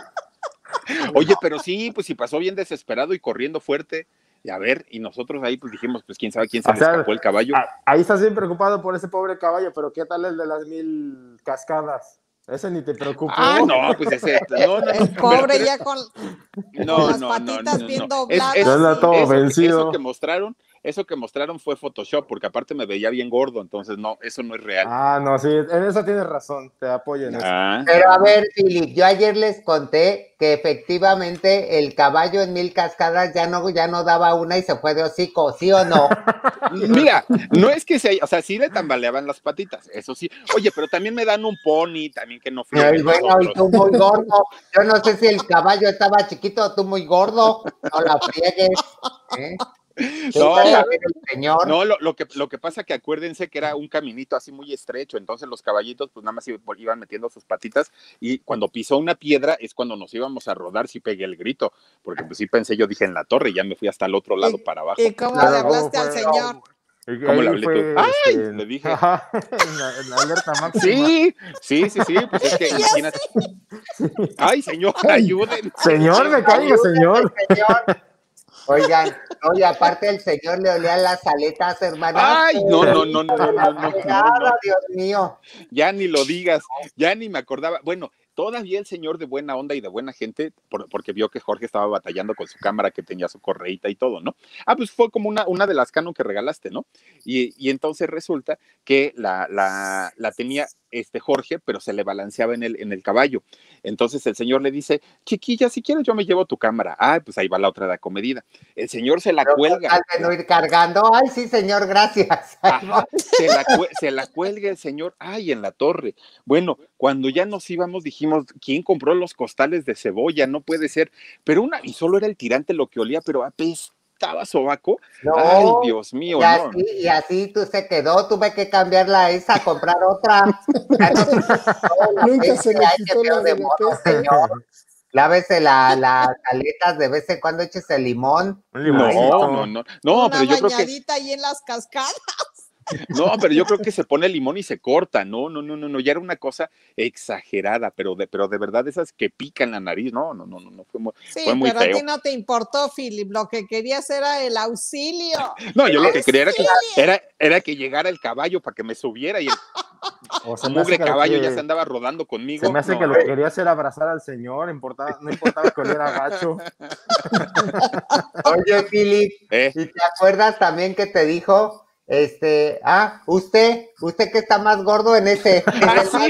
Oye, pero sí, pues si pasó bien desesperado y corriendo fuerte. Y a ver, y nosotros ahí pues dijimos, pues quién sabe quién se O le sea, escapó el caballo. Ah, ahí estás bien preocupado por ese pobre caballo, pero ¿qué tal el de las mil cascadas? Ese ni te preocupó. Ah, no, pues ese. No, no, no. El pobre ya con, No, con las no, patitas no, no, bien no. dobladas. Es- es- Ya anda todo eso, que- vencido. eso que mostraron, eso que mostraron fue Photoshop, porque aparte me veía bien gordo, entonces no, eso no es real. Ah, no, sí, en eso tienes razón, te apoyo en eso. Ah. Pero a ver, Philip, yo ayer les conté que efectivamente el caballo en Mil Cascadas ya no, ya no daba una y se fue de hocico, ¿sí o no? Mira, no es que se, o sea, sí le tambaleaban las patitas, eso sí. Oye, pero también me dan un pony, también que no fui. Ay, bueno, y tú muy gordo. Yo no sé si el caballo estaba chiquito o tú muy gordo. No la friegues. ¿eh? No, Venga a ver el señor. No, lo, lo, que, lo que pasa que acuérdense que era un caminito así muy estrecho, entonces los caballitos pues nada más iban metiendo sus patitas y cuando pisó una piedra es cuando nos íbamos a rodar, sí pegué el grito, porque pues sí pensé, yo dije en la torre y ya me fui hasta el otro lado ¿Y- para abajo. ¿Y cómo Claro, le hablaste ¿cómo al fue? señor? Y ¿Cómo le ahí hablé fue, tú? ¡Ay! este, Le dije. Ajá, en, la, en la alerta máxima. Sí, sí, sí, sí, pues es que imagínate. Ay, señor, ayúdenme. Señor, me caigo, señor. Señor. Oigan, oye, aparte el señor le olía las aletas, hermano. Ay, no, no, no, no, no, no, no, no. Dios mío. Ya ni lo digas, ya ni me acordaba. Bueno, todavía el señor de buena onda y de buena gente, por, porque vio que Jorge estaba batallando con su cámara, que tenía su correíta y todo, ¿no? Ah, pues fue como una, una de las Canon que regalaste, ¿no? Y, y entonces resulta que la, la, la tenía este Jorge, pero se le balanceaba en el, en el caballo. Entonces el señor le dice, chiquilla, si quieres yo me llevo tu cámara. Ah, pues ahí va la otra de acomedida. El señor se la Pero cuelga. tal de no ir cargando. Ay, sí, señor, gracias. Ajá, se, la cue- se la cuelga el señor, ay, en la torre. Bueno, cuando ya nos íbamos dijimos, ¿quién compró los costales de cebolla? No puede ser. Pero una, y solo era el tirante lo que olía, pero apestaba sobaco. No, Ay, Dios mío, y no. así, y así tú se quedó, tuve que cambiarla esa, comprar otra. Ya no se quitó la Nunca peste, se le ay, quitó qué feo la de de la modo, peste. señor. Lávese la, las aletas de vez en cuando, échese limón. Un No, limoncito. no, no, no, Una pero yo creo que, bañadita ahí en las cascadas. no, pero yo creo que se pone limón y se corta, no, no, no, no, no, ya era una cosa exagerada, pero de, pero de verdad esas que pican la nariz, no, no, no, no, no fue muy, Sí, fue muy pero a feo. ti no te importó, Philip. Lo que querías era el auxilio. No, yo lo que quería era que, era, era que llegara el caballo para que me subiera y el O se me hace mugre que lo caballo que- ya se andaba rodando conmigo. Se me hace No, que lo que quería hacer abrazar al señor, importaba, no importaba que oliera gacho. Oye, Philip, eh, ¿y te acuerdas también que te dijo Este, ah, usted, usted que está más gordo en ese. En Ah, el sí.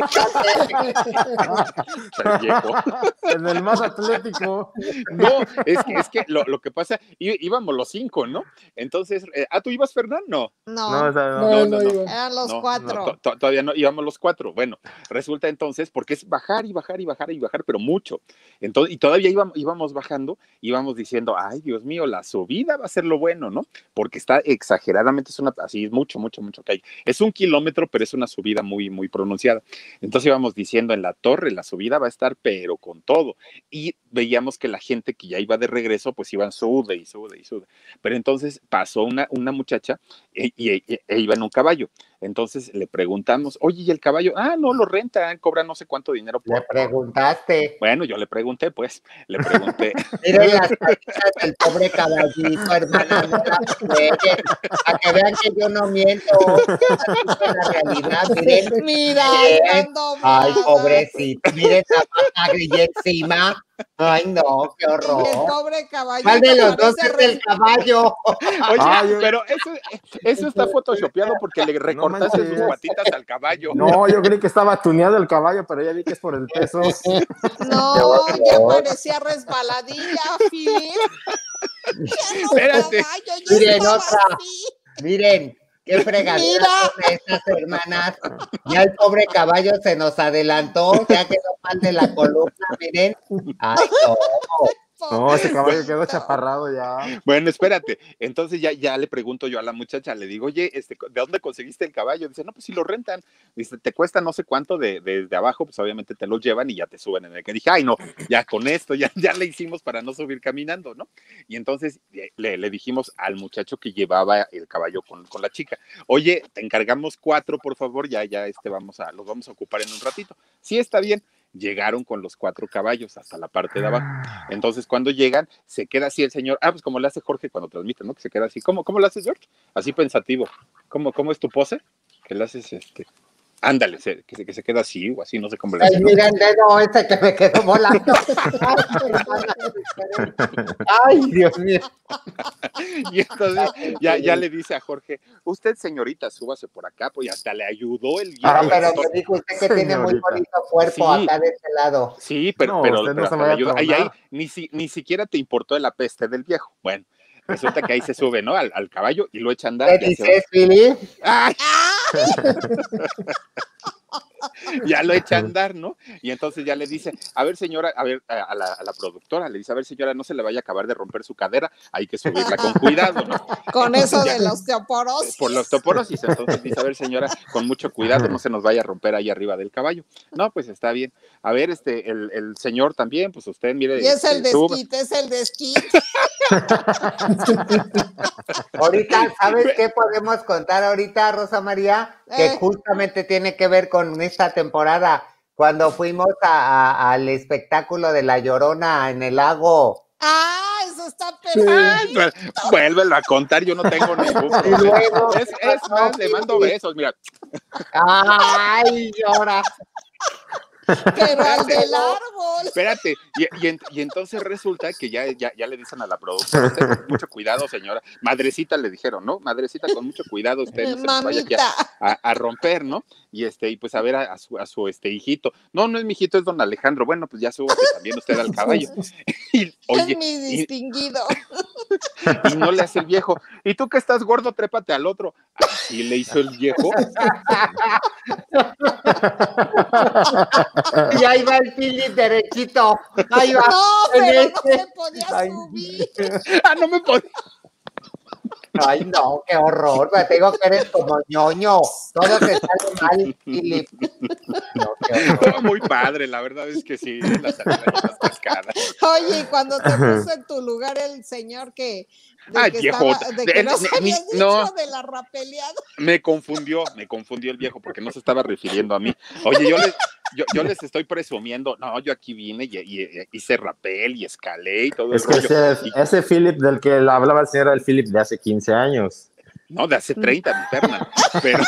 más- Viejo. En el más atlético. No, es que, es que lo, lo que pasa, í- íbamos los cinco, ¿no? Entonces, eh, ah, ¿tú ibas, Fernán? No. No, No, esa no. No, No, él no, no no. iba. eran los No, cuatro. no, to- to- todavía no, íbamos los cuatro. Bueno, resulta entonces, porque es bajar y bajar y bajar y bajar, pero mucho. Entonces, y todavía íbamos, íbamos bajando, íbamos diciendo, ay, Dios mío, la subida va a ser lo bueno, ¿no? Porque está exageradamente, es una, así, es mucho, mucho, mucho que hay. Es un kilómetro, pero es una subida muy, muy pronunciada. Entonces íbamos diciendo, en la torre, la subida va a estar, pero con todo. Y veíamos que la gente que ya iba de regreso, pues iban sude y sude y sude. Pero entonces pasó una, una muchacha e, y, e, e iba en un caballo. Entonces le preguntamos, oye, ¿y el caballo? Ah, no, lo renta, cobra no sé cuánto dinero por... Le preguntaste. Bueno, yo le pregunté, pues, le pregunté. Miren las caritas del pobre caballito, hermana, no las jueguen. A que vean que yo no miento. Esa es la realidad, miren. Mira, Miren. están dobladas. Ay, pobrecito. Miren la magrilla encima. Ay, no, qué Y el horror. pobre caballito ¿Cuál de los dos parece es el re- caballo? Oye, Ah, yo- pero eso, eso está photoshopeado porque le recortaste sus manches. patitas al caballo. No, yo creí que estaba tuneado el caballo, pero ya vi que es por el peso. No, ya horror. parecía resbaladilla, Phil. Ya no, Espérate. caballo, ya Miren, estaba otra. así. Miren, qué fregaderas Mira. son estas hermanas. Ya el pobre caballo se nos adelantó, ya quedó mal de la columna, miren. Ay, no. No, ese caballo quedó chaparrado ya. Bueno, espérate. Entonces ya, ya le pregunto yo a la muchacha, le digo, oye, este, ¿de dónde conseguiste el caballo? Dice, no, pues si lo rentan. Dice, te cuesta no sé cuánto de, de, de abajo, pues obviamente te lo llevan y ya te suben en el que dije, ay, no, ya con esto, ya, ya le hicimos para no subir caminando, ¿no? Y entonces le, le dijimos al muchacho que llevaba el caballo con, con la chica, oye, te encargamos cuatro, por favor, ya, ya, este, vamos a, los vamos a ocupar en un ratito. Sí, está bien. Llegaron con los cuatro caballos hasta la parte de abajo. Entonces, cuando llegan, se queda así el señor. Ah, pues como le hace Jorge cuando transmite, ¿no? Que se queda así. ¿Cómo, cómo lo haces, George? Así pensativo. ¿Cómo, cómo es tu pose? Que le haces este. Ándale, se, que, se, que se queda así o así, no sé cómo le Ay, hace, ¿no? mira el dedo ese que me quedó volando. Ay, Dios mío. Y entonces ya, ya le dice a Jorge, usted, señorita, súbase por acá, pues y hasta le ayudó el guía. Ah, del pero actor. me dijo usted que tiene muy Señorita. bonito cuerpo Sí. acá de este lado. Sí, pero, No, pero, usted no pero se hasta vaya le a ayuda. Ahí, ahí, tronar. ni, si, ni siquiera te importó la peste del viejo. Bueno, resulta que ahí se sube, ¿no? Al, al caballo y lo echa a andar. ¿Qué ya se va. dices, Philip? ¡Ay! ¡Ay! Ya lo echa a andar, ¿no? Y entonces ya le dice, a ver, señora, a ver, a la, a la productora, le dice, a ver, señora, no se le vaya a acabar de romper su cadera, hay que subirla con cuidado, ¿no? Con eso Ya. de la osteoporosis. Por la osteoporosis, entonces dice, a ver, señora, con mucho cuidado, no se nos vaya a romper ahí arriba del caballo. No, pues está bien. A ver, este, el, el señor también, pues usted, mire. Y es el este, suba. desquite, es el desquite. Ahorita, ¿sabes qué podemos contar ahorita, Rosa María? Que Eh. justamente tiene que ver con esta temporada, cuando fuimos a- a- al espectáculo de La Llorona en el lago. Ah, eso está Sí. perfecto. Ah, pues, vuélvelo a contar, yo no tengo ningún Y luego, problema. Es, es más, le mando besos, mira. ¡Ay, llora! Pero al del árbol. Espérate, y, y, en- y entonces resulta que ya, ya, ya le dicen a la productora, usted con mucho cuidado, señora, madrecita le dijeron, ¿no? Madrecita, con mucho cuidado, usted no se nos vaya aquí Mamita. a, a- a romper, ¿no? Y este, y pues a ver a, a su, a su este hijito. No, no es mi hijito, es don Alejandro. Bueno, pues ya súbase también usted al caballo. Y, oye, Es mi y, distinguido. y no le hace el viejo, ¿y tú que estás gordo, trépate al otro? Así le hizo el viejo. Y ahí va el Philip derechito. Ahí va. No, en pero no este. se podía Ay. subir. Ah, no me podía. Ay, no, qué horror. Me digo que eres como ñoño. Todo te sale mal, Philip. No, qué horror. Todo muy padre, la verdad es que sí, las salidas y las cascadas. Oye, y cuando te puso en tu lugar el señor que, de Ay, que, viejo, estaba, de que él- nos ni- habías ni- dicho no. de la rapeleada. Me confundió, me confundió el viejo porque no se estaba refiriendo a mí. Oye, yo les, yo, yo les estoy presumiendo, no, yo aquí vine y, y- y hice rapel y escalé y todo el Es que rollo. ese, ese Philip del que hablaba el señor era el Philip de hace quince años. No, de hace treinta, mi Fernan. Pero,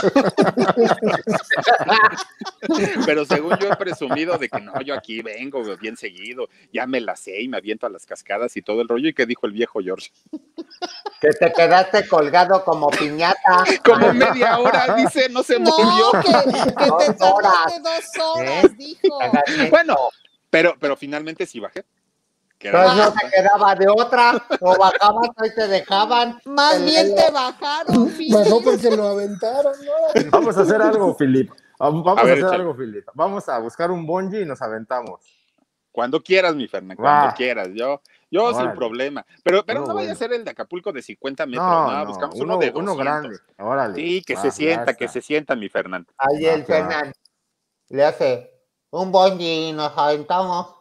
pero según yo he presumido de que no, yo aquí vengo bien seguido, ya me la sé y me aviento a las cascadas y todo el rollo. ¿Y qué dijo el viejo George? Que te quedaste colgado como piñata. Como media hora, dice, no se No, movió. que, que te Dos tardaste dos horas, ¿Eh? dijo. Bueno, pero, pero finalmente sí bajé. Que era Entonces la no cosa. te quedaba de otra, o bajabas o te dejaban. Más El- bien el- te bajaron, Philip. Bajó porque lo aventaron, ¿no? Vamos a hacer algo, Filip. Vamos A a, ver, hacer échale. algo, Filip. Vamos a buscar un bungee y nos aventamos. Cuando quieras, mi Fernan, cuando Va. quieras. Yo, yo Órale. sin problema. Pero, pero Uno no vaya bueno. a ser el de Acapulco de cincuenta metros, No, no, no, buscamos uno, uno de uno doscientos. grande. Órale. Sí, que Va, se ya sienta, que está. se sienta, mi Fernan. Ahí Va, el que va. Fernan le hace un bungee y nos aventamos.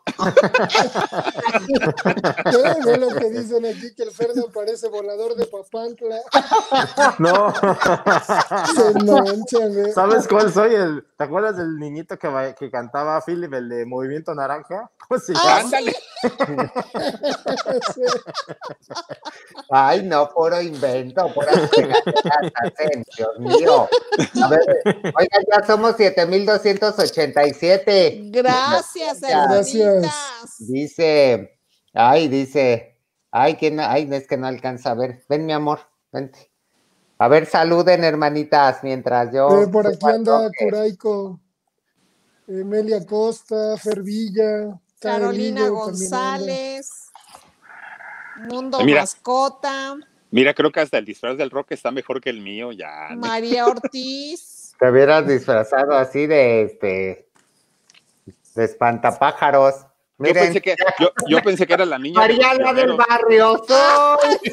¿Qué? Ve lo que dicen aquí, que el Fernan parece volador de Papantla. No. Se manchan, güey. ¿Sabes cuál soy? El, ¿te acuerdas del niñito que, ba- que cantaba Philip, el de Movimiento Naranja? ¿Cómo se llama? Ah, Ándale. Ay, no, puro invento, pura fregadera, Dios mío. A ver, oigan, ya somos siete mil doscientos ochenta y siete. gracias, Gracias. hermanitas. Dice, ay, dice, ay, que no, ay, es que no alcanza a ver. Ven, mi amor, vente. A ver, saluden, hermanitas, mientras yo. Eh, por aquí subo al anda toque. Curaico, Emilia Costa, Fervilla, Carolina Caelillo también anda. González. Mundo Mira. Mascota. Mira, creo que hasta el disfraz del rock está mejor que el mío, ya. ¿no? María Ortiz. Te hubieras disfrazado así de este, de espantapájaros. Yo Miren, pensé que, yo, yo pensé que era la niña de los María la del pioneros. barrio, soy.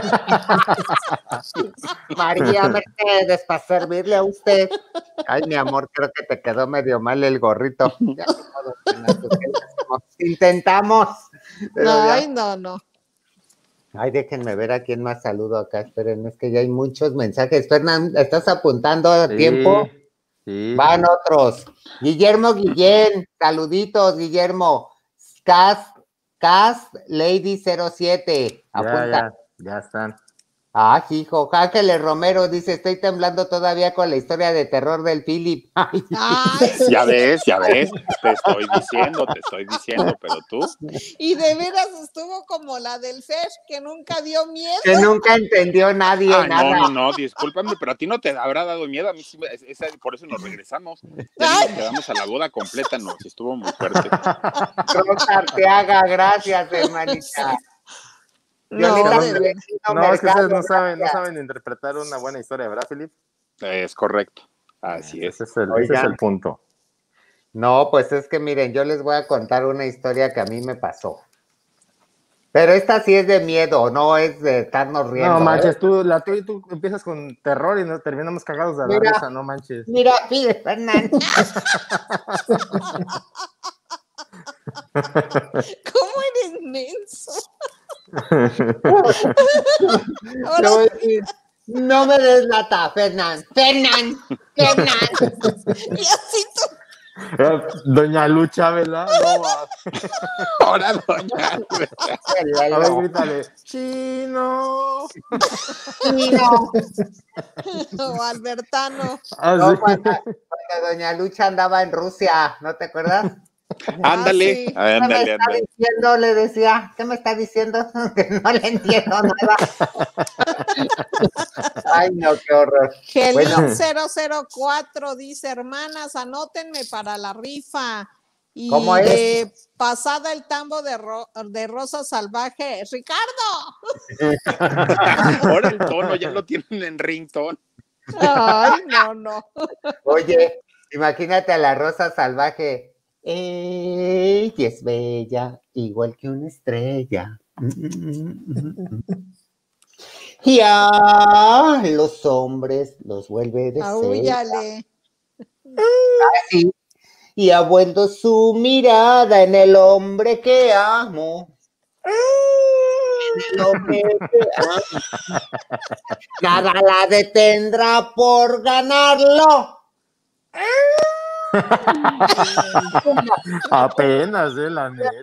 María Mercedes, para servirle a usted. Ay, mi amor, creo que te quedó medio mal el gorrito. Ya, ni modo, Fernanda, pues, ¿qué le hacemos? Intentamos. Pero ya. Ay, no, no. Ay, déjenme ver a quién más saludo acá. Esperen, es que ya hay muchos mensajes. Fernán, ¿estás apuntando a Sí, tiempo? sí. Van otros. Guillermo Guillén, saluditos, Guillermo. Cast, Cast Lady cero siete. Ya, Apunta. ya, ya están. Ah, hijo, Ángeles Romero dice, estoy temblando todavía con la historia de terror del Philip. Ay, Ay, sí. Ya ves, ya ves, te estoy diciendo, te estoy diciendo, pero tú, Y de veras estuvo como la del Fer, que nunca dio miedo. que nunca entendió nadie ah, nada. no, no, no, discúlpame, pero a ti no te habrá dado miedo, a mí sí, me- esa- por eso nos regresamos, ya ni nos quedamos a la boda completa, no, sí estuvo muy fuerte. Rosa Arteaga, gracias, hermanita. No, Violeta de veras. Mercado, No, es que ustedes no Mercado, saben, no gracias. saben interpretar una buena historia, ¿verdad, Philip? Es correcto, así es. Ese es el, ese Oigan. es el punto. No, pues es que miren, yo les voy a contar una historia que a mí me pasó. Pero esta sí es de miedo, no es de estarnos riendo. No manches, ¿eh? tú, la tuya, tú empiezas con terror y nos terminamos cagados de la Mira. risa, no manches. Mira, pide, Fernán. ¿Cómo eres menso? Le Ahora voy a decir, no me des lata, Fernán. Fernán, Fernán. y así tú. Doña Lucha, ¿verdad? No, va. Ahora, doña, A ver, grítale. Chino. Chino. O Albertano. Ah, No, sí. cuando, cuando Doña Lucha andaba en Rusia, ¿no te acuerdas? ándale, sí. ¿Qué me ándale, está ándale. diciendo? Le decía, ¿qué me está diciendo? Que no le entiendo nada. Ay, no, qué horror. Gelín Bueno. cero cero cuatro dice, hermanas, anótenme para la rifa. Y ¿Cómo es? de pasada el tambo de, ro- de Rosa Salvaje, Ricardo. Ahora el tono ya lo tienen en ringtone. Ay, no, no. Oye, imagínate a la Rosa Salvaje. Ella es bella, igual que una estrella. Y a los hombres los vuelve de seda. Aúllale. Así. Y ha vuelto su mirada en el hombre que amo. En el hombre que amo. Nada la detendrá por ganarlo. Apenas, eh, la neta.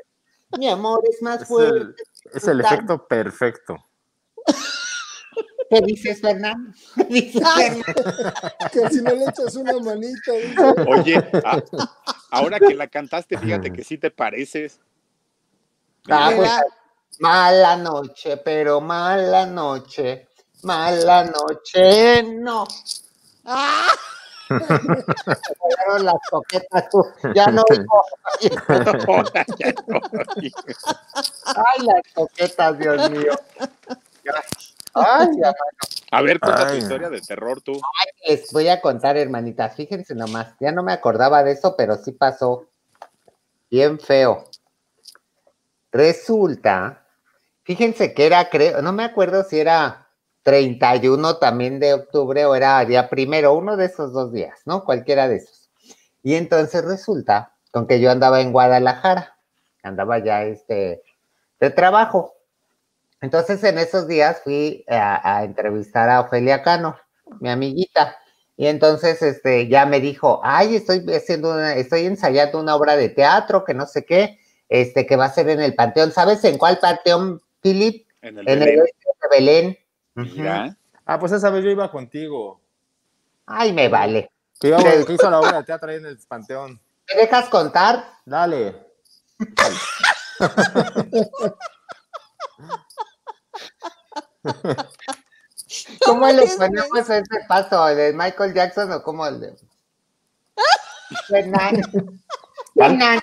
Mi amor es más Es fuerte. el, es el efecto perfecto. ¿Qué dices, Fernán? ¿Qué dices, Ay. Fernán? Que si no le echas una manita, dice. Oye, a- ahora que la cantaste, fíjate que sí te pareces. Ah, pues, ¿Verdad? mala noche, pero mala noche, mala noche, no. ¡Ah! Llegaron las coquetas, tú. Ya no oigo. Ahora ya no. Ay, las coquetas, Dios mío. Ay, ya. A ver, cuenta tu Ay. historia de terror tú. Les voy a contar, hermanitas, fíjense nomás, ya no me acordaba de eso, pero sí pasó bien feo. Resulta, fíjense que era, creo, no me acuerdo si era treinta y uno también de octubre o era día primero, uno de esos dos días, ¿no? Cualquiera de esos. Y entonces resulta con que yo andaba en Guadalajara, andaba ya este de trabajo. Entonces en esos días fui a, a entrevistar a Ofelia Cano, mi amiguita, y entonces este ya me dijo, ay, estoy haciendo una, estoy ensayando una obra de teatro que no sé qué, este que va a ser en el Panteón. ¿Sabes en cuál Panteón, Philip? En el En Belén. el oeste de Belén. Mira. Ujú. Ah, pues esa vez yo iba contigo. Ay, me vale. Que, iba- ¿Te, que hizo la obra de teatro ahí en el Panteón. ¿me dejas contar? Dale. ¿Cómo No le mames, ponemos ese paso? ¿De Michael Jackson o cómo el de Fernán? Fernán.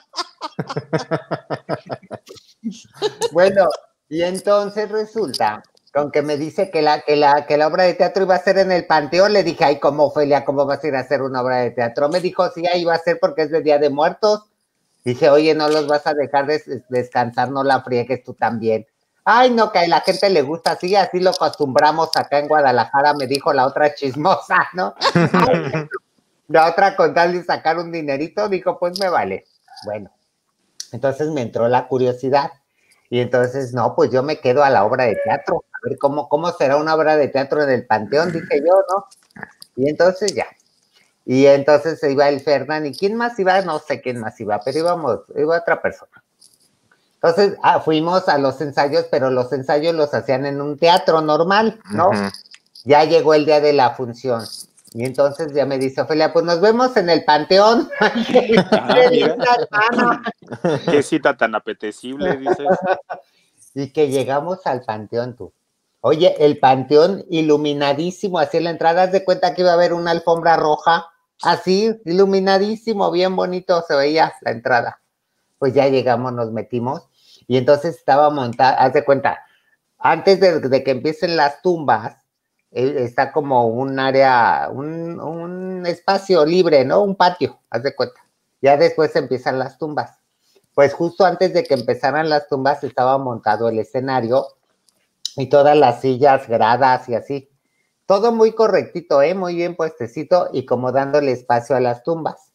Bueno, y entonces resulta con que me dice que la, que, la, que la obra de teatro iba a ser en el Panteón. Le dije, ay, ¿cómo, Ofelia? ¿Cómo vas a ir a hacer una obra de teatro? Me dijo, sí, ahí va a ser porque es de Día de Muertos. Dije, oye, no los vas a dejar des- descansar, no la friegues tú también. Ay, no, que a la gente le gusta así, así lo acostumbramos acá en Guadalajara, me dijo la otra chismosa, ¿no? Ay, la otra con tal de sacar un dinerito, dijo, pues me vale. Bueno, entonces me entró la curiosidad. Y entonces, no, pues yo me quedo a la obra de teatro, a ver cómo, cómo será una obra de teatro en el Panteón, dije yo, ¿no? Y entonces ya. Y entonces se iba el Fernán, ¿y quién más iba? No sé quién más iba, pero íbamos, iba otra persona. Entonces ah, fuimos a los ensayos, pero los ensayos los hacían en un teatro normal, ¿no? Ujú. Ya llegó el día de la función. Y entonces ya me dice Ofelia, pues nos vemos en el Panteón. Ah, Qué mira. linda, hermana. Qué cita tan apetecible, dices. Y que llegamos al Panteón, tú. Oye, el Panteón iluminadísimo, así en la entrada, haz de cuenta que iba a haber una alfombra roja, así, iluminadísimo, bien bonito se veía la entrada. Pues ya llegamos, nos metimos, y entonces estaba montada, haz de cuenta, antes de, de que empiecen las tumbas, eh, está como un área, un, un espacio libre, ¿no? Un patio, haz de cuenta. Ya después empiezan las tumbas. Pues justo antes de que empezaran las tumbas estaba montado el escenario y todas las sillas, gradas y así. Todo muy correctito, ¿eh? Muy bien puestecito y como dándole espacio a las tumbas.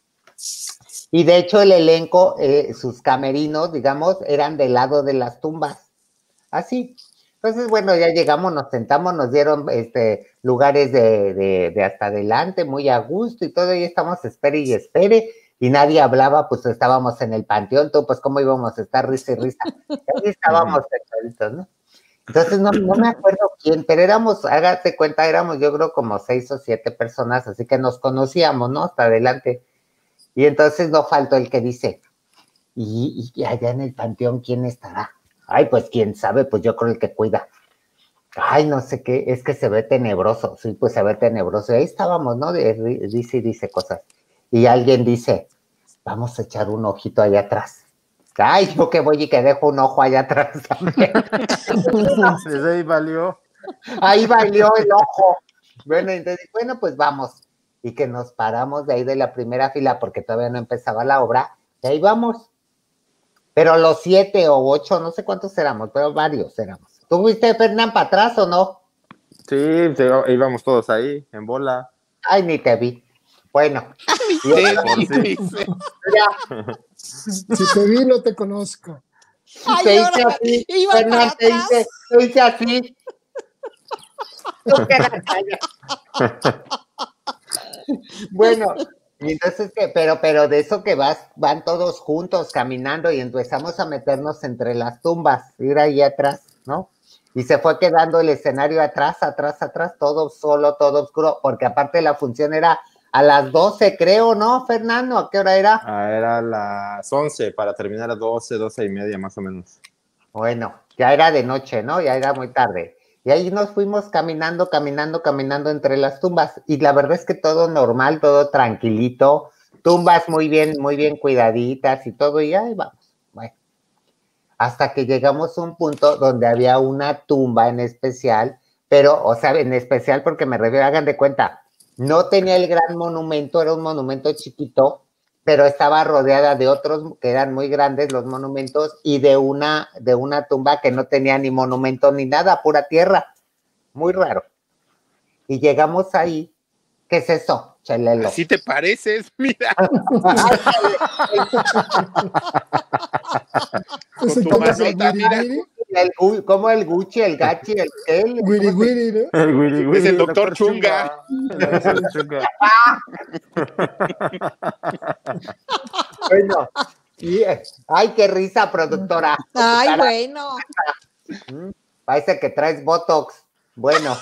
Y de hecho el elenco, eh, sus camerinos, digamos, eran del lado de las tumbas. Así. Entonces, bueno, ya llegamos, nos sentamos, nos dieron este, lugares de, de, de hasta adelante, muy a gusto y todo, y estamos espere y espere, y nadie hablaba, pues estábamos en el Panteón, todo, pues cómo íbamos a estar risa y risa. Ahí estábamos sentaditos, ¿no? Entonces, no, no me acuerdo quién, pero éramos, hágate cuenta, éramos yo creo como seis o siete personas, así que nos conocíamos, ¿no? Hasta adelante. Y entonces no faltó el que dice, y, y allá en el Panteón, ¿quién estará? Ay, pues quién sabe, pues yo creo el que cuida. Ay, no sé qué, es que se ve tenebroso, sí, pues se ve tenebroso. Y ahí estábamos, ¿no? De- de- dice y dice cosas. Y alguien dice, vamos a echar un ojito allá atrás. Ay, yo que voy y que dejo un ojo allá atrás también. Desde ahí valió. Ahí valió el ojo. Bueno, entonces, bueno, pues vamos. Y que nos paramos de ahí de la primera fila porque todavía no empezaba la obra. Y ahí vamos. Pero los siete o ocho, no sé cuántos éramos, pero varios éramos. ¿Tú viste, Fernán, para atrás o no? Sí, te- íbamos todos ahí, en bola. Ay, ni te vi. Bueno. y Te eso, vi, sí. dice. mira, Si te vi, no te conozco. Ay, te hice ahora así, iba Fernán, para te atrás. hice, te hice así. Tú quedas callado. Bueno, y entonces, ¿qué? Pero, pero de eso que vas, van todos juntos caminando y empezamos a meternos entre las tumbas, ir ahí atrás, ¿no? y se fue quedando el escenario atrás, atrás, atrás, todo solo, todo oscuro, porque aparte la función era a las doce, creo, ¿no, Fernando? ¿A qué hora era? Ah, era las once, para terminar a doce, doce y media más o menos. Bueno, ya era de noche, ¿no? Ya era muy tarde. Y ahí nos fuimos caminando, caminando, caminando entre las tumbas. Y la verdad es que todo normal, todo tranquilito, tumbas muy bien, muy bien cuidaditas y todo, y ahí vamos. Bueno, hasta que llegamos a un punto donde había una tumba en especial, pero, o sea, en especial porque me refiero, hagan de cuenta, no tenía el gran monumento, era un monumento chiquito, pero estaba rodeada de otros que eran muy grandes los monumentos y de una, de una tumba que no tenía ni monumento ni nada, pura tierra. Muy raro. Y llegamos ahí. ¿Qué es eso, Chelelo? Así te pareces, mira. Con Ese tu cómo es el manota, wiri mira. wiri, El, gu- como el Gucci, el Gachi, el Kel. wiri wiri, ¿no? El Wiri Wiri, Es el doctor Chunga. El doctor Chunga. Bueno, y, eh, ay, qué risa, productora. Con tu Ay, cara, bueno. mm, parece que traes Botox. Bueno,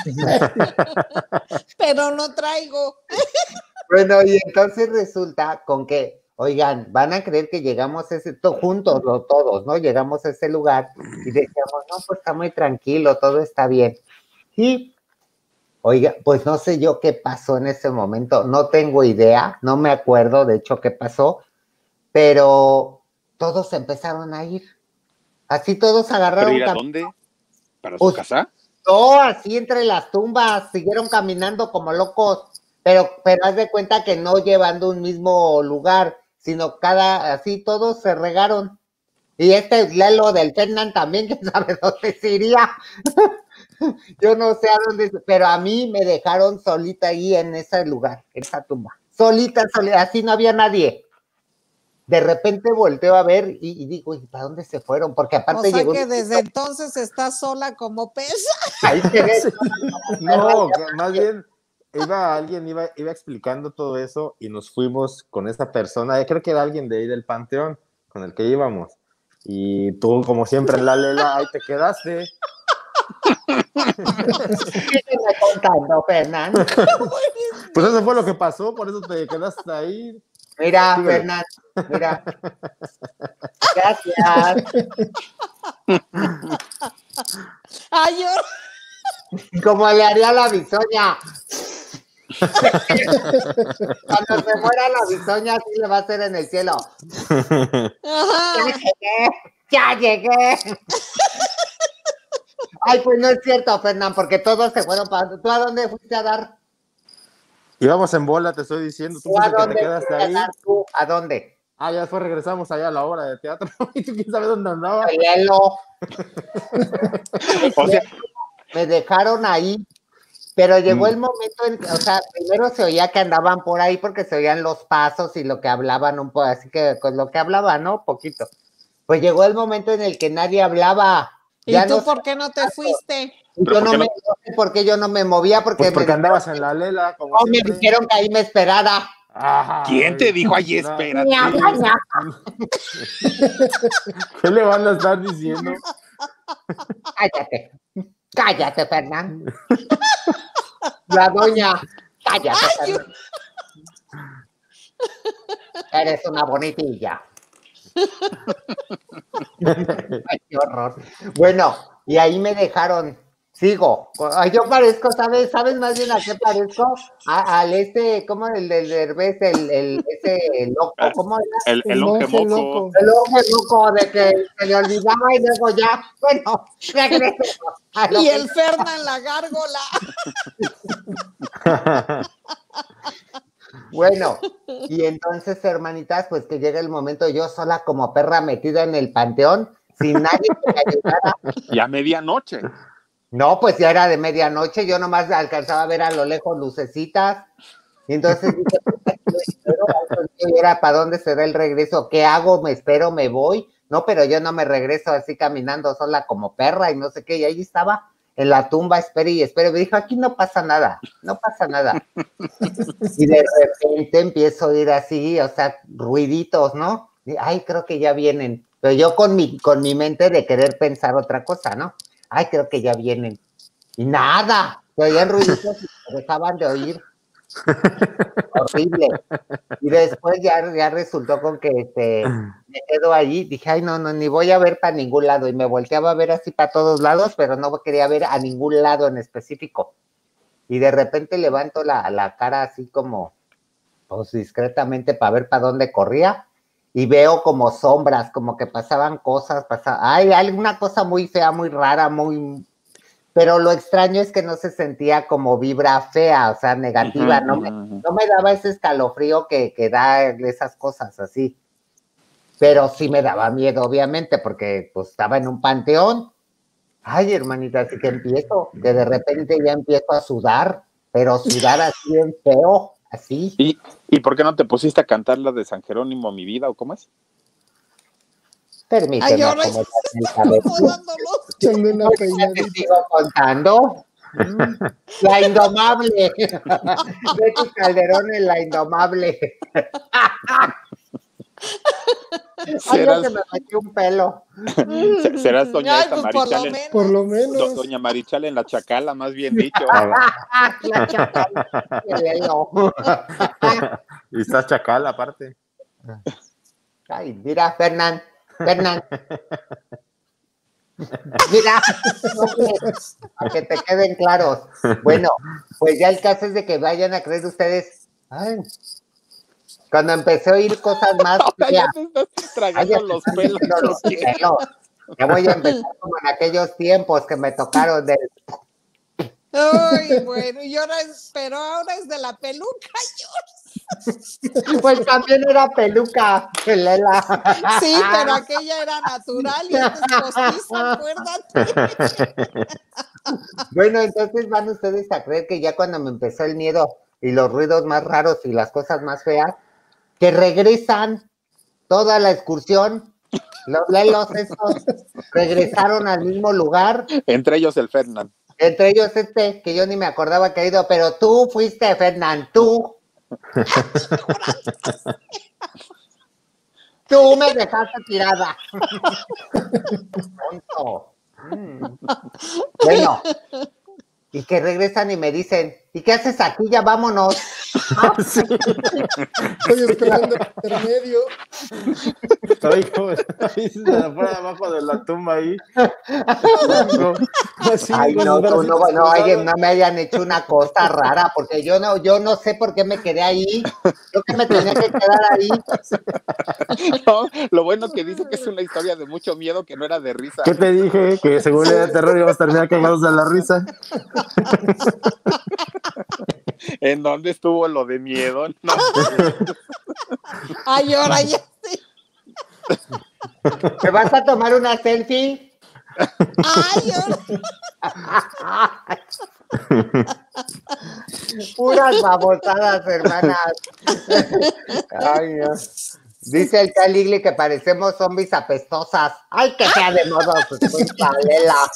Pero no traigo. bueno, y entonces resulta con que, oigan, van a creer que llegamos a ese, to- juntos, no todos, ¿no? Llegamos a ese lugar y decíamos, no, pues está muy tranquilo, todo está bien. Y, oiga, pues no sé yo qué pasó en ese momento, no tengo idea, no me acuerdo de hecho qué pasó, pero todos empezaron a ir. Así todos ¿Pero agarraron ir a cam- dónde? ¿Para su Pues, casa? no, así entre las tumbas, siguieron caminando como locos, pero, pero haz de cuenta que no llevando un mismo lugar, sino cada, así todos se regaron. Y este Lelo del Fernan también, quién sabe dónde se iría. Yo no sé a dónde, pero a mí me dejaron solita ahí en ese lugar, en esa tumba. Solita, solita, así no había nadie. De repente volteo a ver y, y digo, ¿y para dónde se fueron? Porque O aparte sea llegó que un- desde entonces está sola como pez. ahí se ve, Sí. No, que más bien iba alguien, iba, iba explicando todo eso y nos fuimos con esa persona, creo que era alguien de ahí del Panteón con el que íbamos. Y tú, como siempre, en la lela, ahí te quedaste. sígueme contando, Fernán. Pues eso fue lo que pasó, por eso te quedaste ahí. Mira, Síguele. Fernán, mira. Gracias. Ay, yo. Como le haría la bisoña. Cuando se muera la bisoña, así le va a hacer en el cielo. Ajá. Ya llegué, ya llegué. Ay, pues no es cierto, Fernán, porque todos se fueron para. ¿Tú a dónde fuiste a dar? Íbamos en bola, te estoy diciendo, tú ¿Tú a fuiste el que dónde te quedaste fuiste a ahí. dar tú? ¿A dónde? Ah, ya después regresamos allá a la hora de teatro. Y tú quién sabe dónde andaba. Lelo. O sea, Me dejaron ahí, pero llegó Mm. el momento en que, o sea, primero se oía que andaban por ahí porque se oían los pasos y lo que hablaban un poco, así que con lo que hablaban, ¿no? Poquito. Pues llegó el momento en el que nadie hablaba. ¿Y Ya tú no, por qué no te fuiste? ¿Pero yo por no qué me, no? no sé por qué yo no me movía porque, Pues porque me, andabas en la lela, como no, me siempre. dijeron que ahí me esperara. Ajá, ¿Quién te güey. dijo, ay, No, espérate? Ña, ña, ña. ¿Qué le van a estar diciendo? Cállate, cállate, Fernán. La doña, cállate, Fernán. Eres una bonitilla. Ay, qué horror. Bueno, y ahí me dejaron. Sigo. Ay, yo parezco, ¿sabes? ¿Sabes más bien a qué parezco? A- al este, ¿cómo el del Derbez, el, el, ese loco? ¿Cómo era? El, el El longe monje moco. loco. El ojo loco de que se le olvidaba y luego ya, bueno, regreso a lo Y que- el Fernan la gárgola. Bueno, y entonces, hermanitas, pues que llega el momento, yo sola como perra metida en el panteón, sin nadie que me ayudara. Y a medianoche. No, pues ya era de medianoche, yo nomás alcanzaba a ver a lo lejos lucecitas. Y entonces dije, "Puta, ¿qué me espero?". Y era, ¿para dónde será el regreso? ¿Qué hago? ¿Me espero? ¿Me voy? No, pero yo no me regreso así caminando sola como perra y no sé qué. Y ahí estaba en la tumba, espere y espere. Me dijo, aquí no pasa nada, no pasa nada. Y de repente empiezo a oír así, o sea, ruiditos, ¿no? Y, ay, creo que ya vienen. Pero yo con mi, con mi mente de querer pensar otra cosa, ¿no? ay, creo que ya vienen. Y nada, se oían ruiditos y se dejaban de oír. Horrible. Y después ya, ya resultó con que este, me quedo ahí, dije, ay, no, no, ni voy a ver para ningún lado. Y me volteaba a ver así para todos lados, pero no quería ver a ningún lado en específico. Y de repente levanto la, la cara así como, pues discretamente para ver para dónde corría. Y veo como sombras, como que pasaban cosas, pasaban, ay, alguna cosa muy fea, muy rara, muy... Pero lo extraño es que no se sentía como vibra fea, o sea, negativa, uh-huh, no, me, no me daba ese escalofrío que, que da esas cosas así. Pero sí me daba miedo, obviamente, porque pues estaba en un panteón. Ay, hermanita, así que empiezo, que de repente ya empiezo a sudar, pero sudar así en feo, así. ¿Y, ¿Y por qué no te pusiste a cantar la de San Jerónimo, mi vida, o cómo es? Permíteme. Ay, ahora Echando una peinadita. Te sigo contando. La Indomable. Betty Calderón en La Indomable. Ay, ya se me metió un pelo. Serás doña Ay, esta pues, Marichal. por lo en, menos. Por lo menos. Do, doña Marichal en la Chacala, más bien dicho. La Chacala. Y está Chacal aparte. Ay, mira, Fernán. Fernán. Mira, para que te queden claros. Bueno, pues ya el caso es de que vayan a creer ustedes. Ay, cuando empecé a oír cosas más. Ahora ya te estás tragando ay, los pelos. Los pelos. Ya voy a empezar como en aquellos tiempos que me tocaron del. Ay, bueno, y ahora es, pero ahora es de la peluca, Pues también era peluca, Lela. Sí, pero aquella era natural y esta es postiza, acuérdate. Bueno, entonces van ustedes a creer que ya cuando me empezó el miedo y los ruidos más raros y las cosas más feas, que regresan toda la excursión, los lelos estos regresaron al mismo lugar. Entre ellos el Fernán. Entre ellos este, que yo ni me acordaba que ha ido, pero tú fuiste, Fernán, tú. Tú me dejaste tirada. Tonto. Mm. Bueno, y que regresan y me dicen, ¿y qué haces aquí? Ya vámonos. Sí. Estoy esperando el intermedio. Estoy como fuera abajo de la tumba ahí. Así, ay, no, no, no, no, alguien no me hayan hecho una cosa rara, porque yo no, yo no sé por qué me quedé ahí. Yo que me tenía que quedar ahí. No, lo bueno que dice que es una historia de mucho miedo, que no era de risa. ¿Qué te dije? Que según era de terror íbamos a terminar cagados de la risa. ¿En dónde estuvo lo de miedo? No. Ay, ahora ya sí. ¿Me vas a tomar una selfie? Ay, ahora. Puras babosadas, hermanas. Ay, no. Dice el Caligli que parecemos zombies apestosas. Ay, que sea de modo, pues, Lela.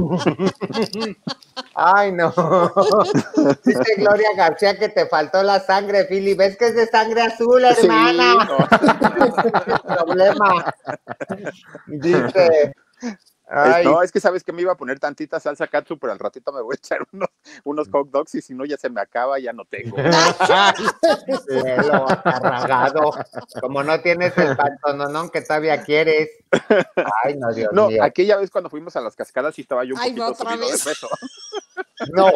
Ay, no. Dice Gloria García que te faltó la sangre, Philly. ¿Ves que es de sangre azul, hermana? Sí, no. Es problema. Dice... Ay. No, es que sabes que me iba a poner tantita salsa katsu, pero al ratito me voy a echar unos, unos hot dogs y si no ya se me acaba, ya no tengo. Cielo, cargado. Como no tienes el pantononón que todavía quieres. Ay, no, Dios no, mío. Aquella vez cuando fuimos a las cascadas sí estaba yo un Ay, poquito otra subido vez. de peso. No.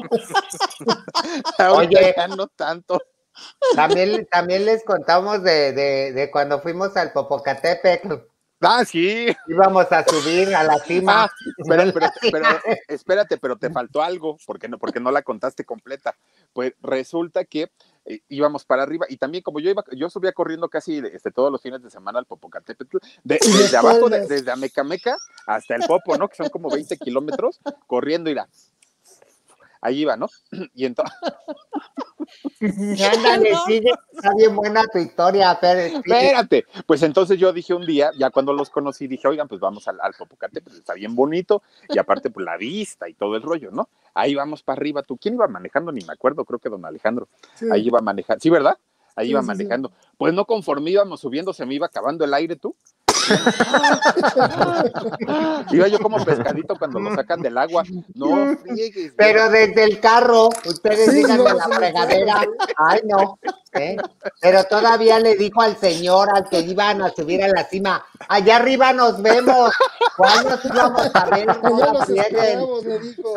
Oye, ya no tanto. También, también les contamos de, de, de cuando fuimos al Popocatépetl. Ah, sí. Íbamos a subir a la cima. Ah, pero, pero, pero, espérate, pero te faltó algo, porque no, porque no la contaste completa. Pues resulta que eh, íbamos para arriba, y también como yo iba, yo subía corriendo casi este, todos los fines de semana al Popocatépetl, de, desde abajo, de, desde Amecameca hasta el Popo, ¿no? Que son como veinte kilómetros, corriendo y la. Ahí iba, ¿no? Y entonces. Ándale, sigue, está bien buena tu historia, Fer. Espérate, pues entonces yo dije un día, ya cuando los conocí, dije, oigan, pues vamos al, al Popocatépetl, está bien bonito, y aparte, pues la vista y todo el rollo, ¿no? Ahí vamos para arriba, ¿tú? ¿Quién iba manejando? Ni me acuerdo, creo que don Alejandro. Sí. Ahí iba manejando, ¿sí, verdad? Ahí sí, iba sí, manejando. Sí. Pues no conforme íbamos subiendo, se me iba acabando el aire, tú. Iba yo como pescadito cuando lo sacan del agua. No, friegues, Pero desde el carro, ustedes Sí, díganme vamos la en el fregadera. carro, Ay, no. ¿eh? Pero todavía le dijo al señor, al que iban a subir a la cima, allá arriba nos vemos. ¿Cuándo nos íbamos a ver? No allá la los frieguen. esperamos, le dijo.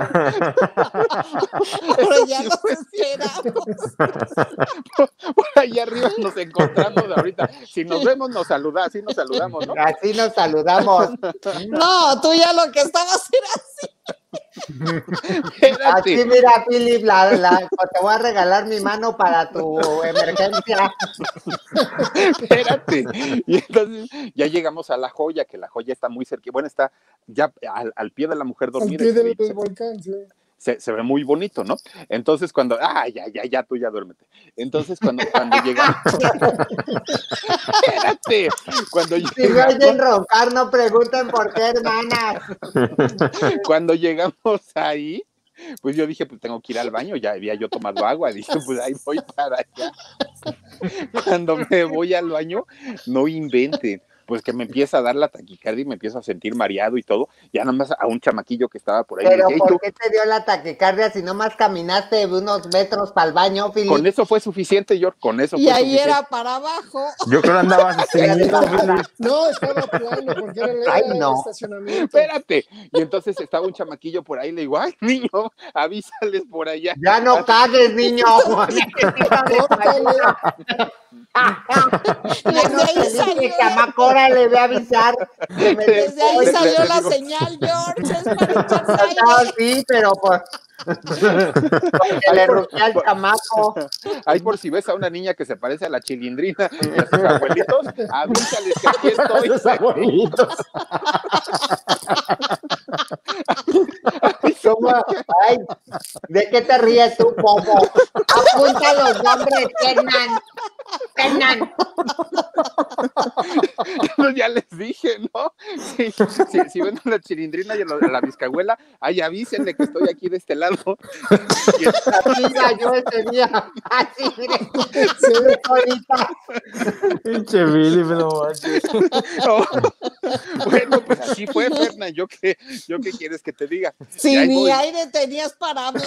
Pero ya los esperamos. por ahí arriba nos encontramos ahorita. Si nos vemos, nos saludamos, así nos saludamos, ¿no? Así nos saludamos. No, tú ya lo que estabas era así. Así, Espérate. mira, Philip, la, la, te voy a regalar mi mano para tu emergencia. Espérate. Y entonces ya llegamos a La Joya, que La Joya está muy cerca. Bueno, está ya al, al pie de la mujer Al dormida. pie y se del, ve- del volcán, sí. se, se ve muy bonito, ¿no? Entonces cuando, ah, ya, ya, ya, tú ya duérmete. Entonces cuando, cuando llegamos, espérate, cuando Si me llegamos, oyen roncar, no pregunten por qué, hermanas. cuando llegamos ahí, pues yo dije, pues tengo que ir al baño, ya había yo tomado agua, dije, pues ahí voy para allá. Cuando me voy al baño, no inventen, pues que me empieza a dar la taquicardia y me empiezo a sentir mareado y todo, ya nada más a un chamaquillo que estaba por ahí. Pero Le dije, "Ey, tú". ¿por qué te dio la taquicardia si nomás caminaste unos metros para el baño, Philip? Con eso fue suficiente, George, con eso Y fue ahí suficiente. era para abajo. Yo creo que andabas estreñido, Philip. No, estaba plano, porque era el, Ay, era el no. estacionamiento. Espérate. Y entonces estaba un chamaquillo por ahí, le digo, ay, niño, avísales por allá. Ya no cagues, niño. Córtale. Ya no Desde ahí te dije, salió. chamacora, le voy a avisar. Que me Desde ahí Le- salió le la digo- señal, George, es para echarse aire. No, sí, pero pues. Porque le roqué al chamaco. Ahí por si ves a una niña que se parece a la Chilindrina y a sus abuelitos, avísales que aquí estoy. Esos abuelitos. ¿Cómo? Ay, ¿de qué te ríes tú, Popo? Apunta los nombres, Fernan. Fernan. Pues ya les dije, ¿no? Si, si, si ven a la Chilindrina y a la, a la Vizcahuela, ay, avísenle que estoy aquí de este lado. Y Así iba yo ese día. Así, mire. Sí. Ahorita. Pinche Philip, no manches. no. Bueno, pues así fue, Fernan. ¿Yo qué, yo qué quieres que te diga? Y Si ahí ni voy. aire tenías para hablar.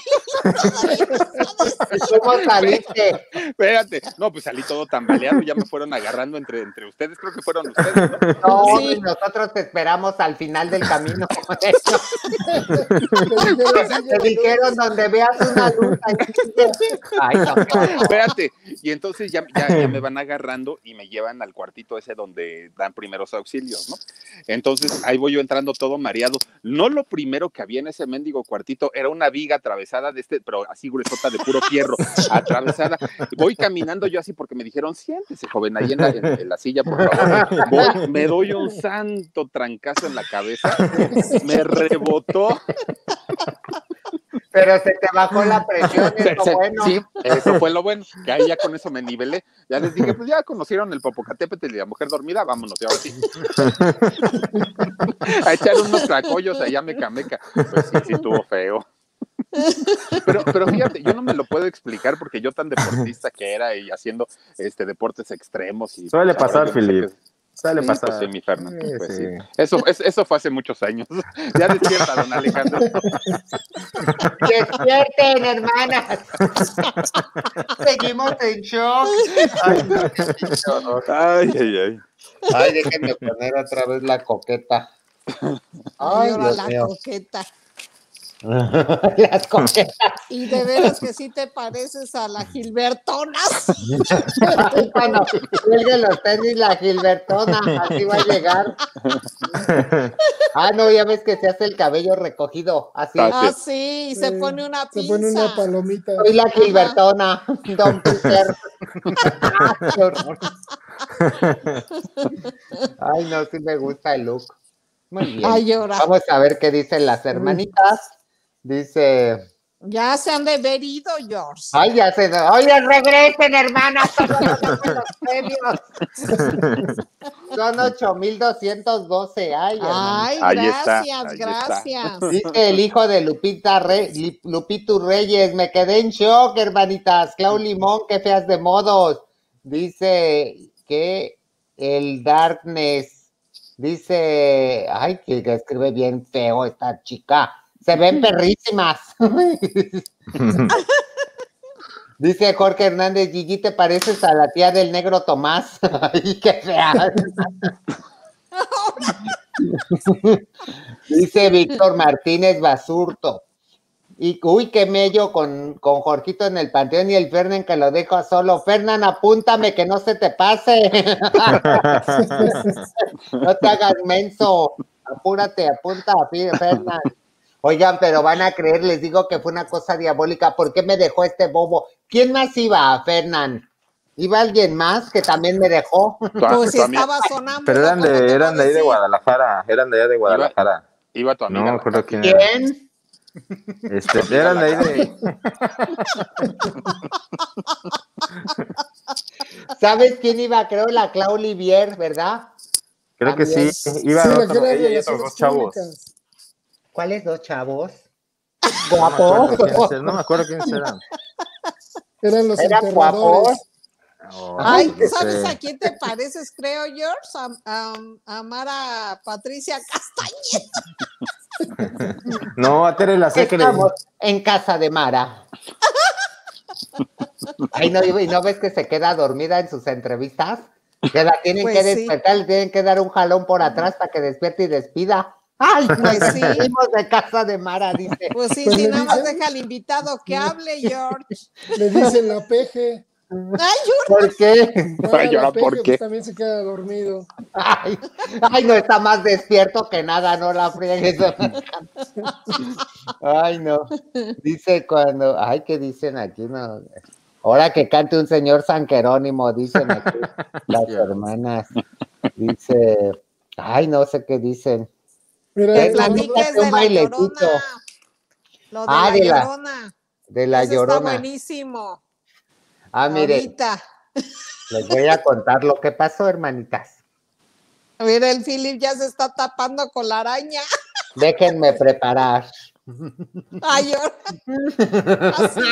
¿Cómo saliste? Espérate. No, pues salí todo tambaleado, ya me fueron agarrando entre, entre ustedes, creo que fueron ustedes, ¿no? No, Sí. y nosotros te esperamos al final del camino. Te dijeron, sí, Te dijeron donde veas una luz. Ahí dice. Ay, no, qué horror. Espérate, y entonces ya, ya, ya me van agarrando y me llevan al cuartito ese donde dan primeros auxilios, ¿no? Entonces ahí voy yo entrando todo mareado. No, lo primero que había en ese mendigo cuartito era una viga atravesada de este, pero así gruesota de puro fierro, atravesada. Voy caminando yo así porque me dijeron, siéntese, joven, ahí en la, en, en la silla, por favor. Voy, me doy un santo trancazo en la cabeza, me rebotó. Pero se te bajó la presión, es lo bueno. Sí, eso fue lo bueno, que ahí ya con eso me nivelé. Ya les dije, pues ya conocieron el Popocatépetl y la mujer dormida, vámonos, y ahora sí. A echar unos tracollos allá meca meca. Pues sí, sí, estuvo feo. Pero, pero fíjate, yo no me lo puedo explicar porque yo tan deportista que era y haciendo este deportes extremos y Suele pues, pasar, ahora yo no sé Philip. qué- Suele Sí, pasar. pues sí, mi Fernando, Sí, pues sí. sí. Eso, es- eso fue hace muchos años. Ya despierta, don Alejandro. Despierten, hermanas. Seguimos en shock. Ay, no, qué horror. Ay, ay, ay. Ay, déjenme poner otra vez la coqueta. Y Ay, ahora Dios la mío. coqueta. Las coquetas. Y de veras que sí te pareces a la Gilbertonas. Ay, cuando cuelgue los tenis la Gilbertona, así va a llegar. Ah, no, ya ves que se hace el cabello recogido, así. Ah, Ah, sí, y se Sí, pone una Se pinza. pone una palomita. Soy la Gilbertona, Don Peter. Ah, qué horror. Ay, no, sí me gusta el look. Muy bien. Ay, ahora. Vamos a ver qué dicen las hermanitas. Dice, Ya se han de haber ido, George. ay, ya se... Oye, regresen, hermanas, todavía no con los premios. Son ocho mil doscientos doce. Ay, hermanita. Ay, Ahí está, gracias, ahí gracias. Dice el hijo de Lupita Re, Li- Lupitu Reyes, me quedé en shock, hermanitas. Clau Limón, qué feas de modos. Dice que el Darkness Dice, ay, que, que escribe bien feo esta chica. Se ven perrísimas. Dice Jorge Hernández, Gigi, ¿te pareces a la tía del negro Tomás? Ay, qué fea. Dice Víctor Martínez Basurto. Y uy, qué mello con, con Jorgito en el panteón y el Fernan que lo dejo solo. Fernan, apúntame que no se te pase. No te hagas menso. Apúrate, apunta, Fernan. Oigan, pero van a creer, les digo que fue una cosa diabólica. ¿Por qué me dejó este bobo? ¿Quién más iba, Fernan? ¿Iba alguien más que también me dejó? Pues si estaba sonando. Pero eran de, eran de ahí de Guadalajara, eran de allá de Guadalajara. Iba, iba tu amiga. No me acuerdo quién ¿Quién? era. Este, eran de ahí de... ¿Sabes quién iba? Creo la Clau Olivier, ¿verdad? Creo que sí, También. iban Sí, la que otro, era ella y relaciones otros dos chavos. públicas. ¿Cuáles dos chavos? No me acuerdo ¿Guapos? quiénes eran, no me acuerdo quiénes eran. Eran los ¿Eran enterradores. guapos? Oh, Ay, no ¿sabes sé. a quién te pareces, creo, George? A, a, a Mara Patricia Castañeda. No, a Tere la sé que le... Estamos en casa de Mara. Ay, no, y no ves que se queda dormida en sus entrevistas, que la tienen Pues que sí. despertar, le tienen que dar un jalón por atrás para que despierte y despida. Ay, Pues nos sí. despedimos de casa de Mara, dice. Pues sí, Pues si le nada más dicen- deja al invitado que hable, George. Le dicen la peje. Ay, George. ¿Por qué? Mara Ay, ahora, la peje, ¿por qué? pues también se queda dormido. Ay, ay, no está más despierto que nada, no la friegues. Ay, no. Dice cuando, ay, ¿qué dicen aquí? No. Ahora que cante un señor San Jerónimo, dicen aquí las hermanas. Dice, ay, no sé qué dicen. Mira, Que Es la platiques neta, un de la bailecito. Llorona. Lo de Ah, la de la- Llorona. De la Eso está Llorona. buenísimo. Ah, mire, Ahorita. les voy a contar lo que pasó, hermanitas. Mira, el Philip ya se está tapando con la araña. Déjenme preparar. Ay, George. Así.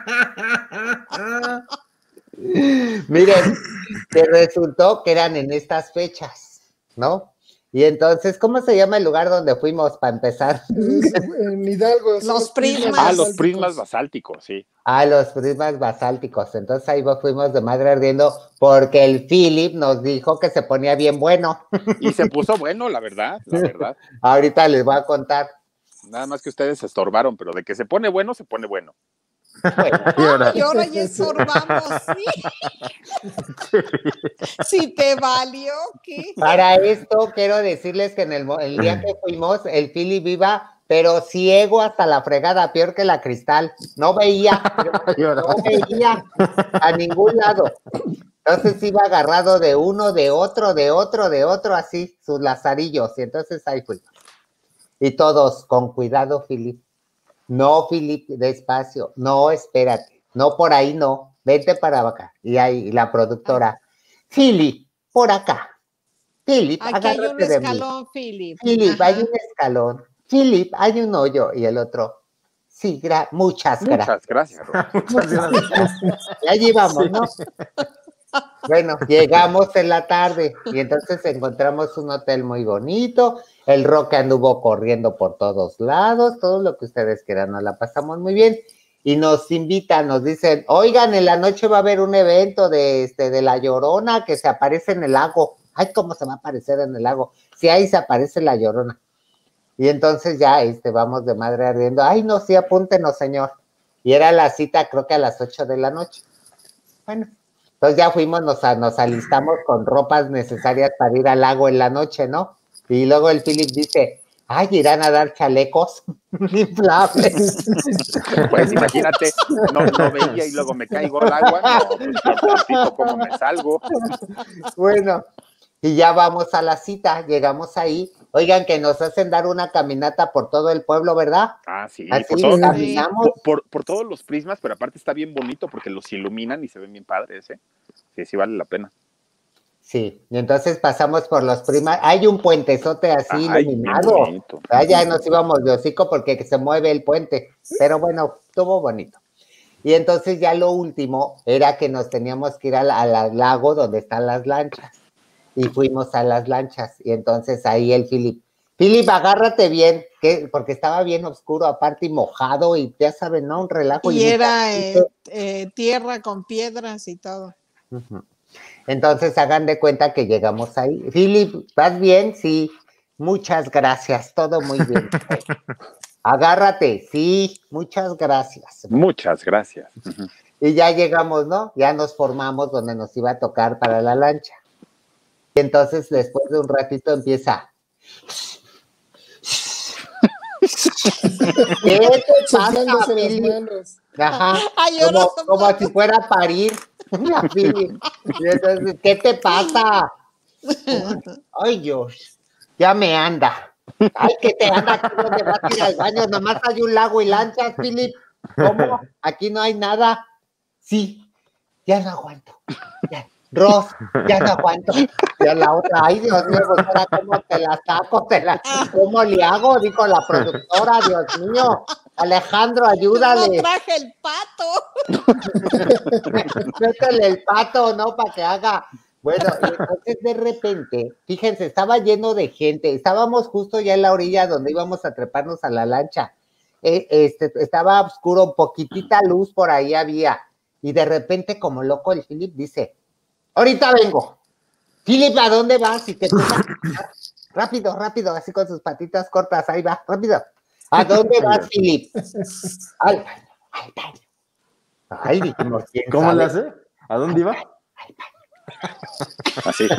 Miren, que resultó que eran en estas fechas, ¿no? Y entonces, ¿cómo se llama el lugar donde fuimos para empezar? es- en Hidalgo. son Los prismas. Ah, los basálticos. prismas basálticos, sí. A los prismas basálticos. Entonces ahí fuimos de madre ardiendo porque el Philip nos dijo que se ponía bien bueno. Y se puso bueno, la verdad, la verdad. Ahorita les voy a contar. Nada más que ustedes se estorbaron, pero de que se pone bueno, se pone bueno. Y ahora- Y ahora ya estorbamos, sí. Si te valió, ¿qué? Para esto quiero decirles que en el, mo- el día que fuimos, el Philip iba, pero ciego hasta la fregada, peor que la Cristal. No veía, Y ahora- no veía a ningún lado. Entonces iba agarrado de uno, de otro, de otro, de otro, así, sus lazarillos. Y entonces ahí fuimos. Y todos, con cuidado, Philip. No, Philip, despacio. No, espérate. No, por ahí no. Vente para acá. Y ahí, y la productora. Philip, por acá. Philip, Aquí hay un agárrate de mí. escalón, Philip. Philip, Ajá. hay un escalón. Philip, hay un hoyo. Y el otro, sí, gra- muchas gracias. Muchas gracias, Roberto. Muchas gracias. Y allí vamos, ¿no? Bueno, llegamos en la tarde y entonces encontramos un hotel muy bonito. El Roque anduvo corriendo por todos lados, todo lo que ustedes quieran, nos la pasamos muy bien. Y nos invitan, nos dicen, oigan, en la noche va a haber un evento de, este, de La Llorona que se aparece en el lago. Ay, ¿cómo se va a aparecer en el lago? Sí, ahí se aparece La Llorona. Y entonces ya este, vamos de madre ardiendo. Ay, no, sí, apúntenos, señor. Y era la cita, creo que a las ocho de la noche. Bueno, entonces ya fuimos, nos, nos alistamos con ropas necesarias para ir al lago en la noche, ¿no? Y luego el Philip dice, ay, irán a dar chalecos inflables. Pues imagínate, no, no veía y luego me caigo al agua, no, pues por tantito cómo me salgo. Bueno, y ya vamos a la cita, llegamos ahí. Oigan, que nos hacen dar una caminata por todo el pueblo, ¿verdad? Ah, sí, Así por, todo- caminamos. por, por- por todos los prismas, pero aparte está bien bonito porque los iluminan y se ven bien padres, ¿eh? Sí, sí vale la pena. Sí, y entonces pasamos por los primas. Hay un puentezote así Ay, bien iluminado. bonito. Ah, ya nos íbamos de hocico porque se mueve el puente, pero bueno, estuvo bonito. Y entonces ya lo último era que nos teníamos que ir al, al lago donde están las lanchas. y fuimos a las lanchas. Y entonces ahí el Philip, Philip, agárrate bien, que, porque estaba bien oscuro aparte y mojado y ya saben, ¿no? Un relajo. Y y era eh, eh, tierra con piedras y todo. Uh-huh. Entonces hagan de cuenta que llegamos ahí. Philip, ¿vas bien? Sí. Muchas gracias, todo muy bien. Agárrate, sí, muchas gracias. Muchas gracias. Uh-huh. Y ya llegamos, ¿no? Ya nos formamos donde nos iba a tocar para la lancha. Y entonces después de un ratito empieza... ¿Qué te pasa, Philip? Ajá, Ay, como, como si fuera a parir. Entonces, ¿qué te pasa? Ay, Dios, ya me anda. Ay, ¿qué te anda? ¿Aquí dónde vas a ir al baño? Nomás hay un lago y lanchas, Philip. ¿Cómo? Aquí no hay nada. Sí, ya no aguanto. Ya. Ros, ya no aguanto. Ya la otra, ay, Dios mío, pues ahora cómo te la saco, te la, ¿cómo le hago? Dijo la productora, Dios mío. Alejandro, ayúdale. No traje el pato. Métele el pato, ¿no? Para que haga. Bueno, y entonces de repente, fíjense, estaba lleno de gente. Estábamos justo ya en la orilla donde íbamos a treparnos a la lancha. Eh, este, estaba oscuro, poquitita luz por ahí había. Y de repente, como loco, el Philip dice, ahorita vengo. Philip, ¿a dónde vas? Y que tú vas. Rápido, rápido, así con sus patitas cortas, ahí va, rápido. ¿A dónde vas, Philip? Al baño, al baño. Ay, dijimos, ¿quién ¿Cómo sabe? le hace? ¿A dónde iba? Al baño. Así.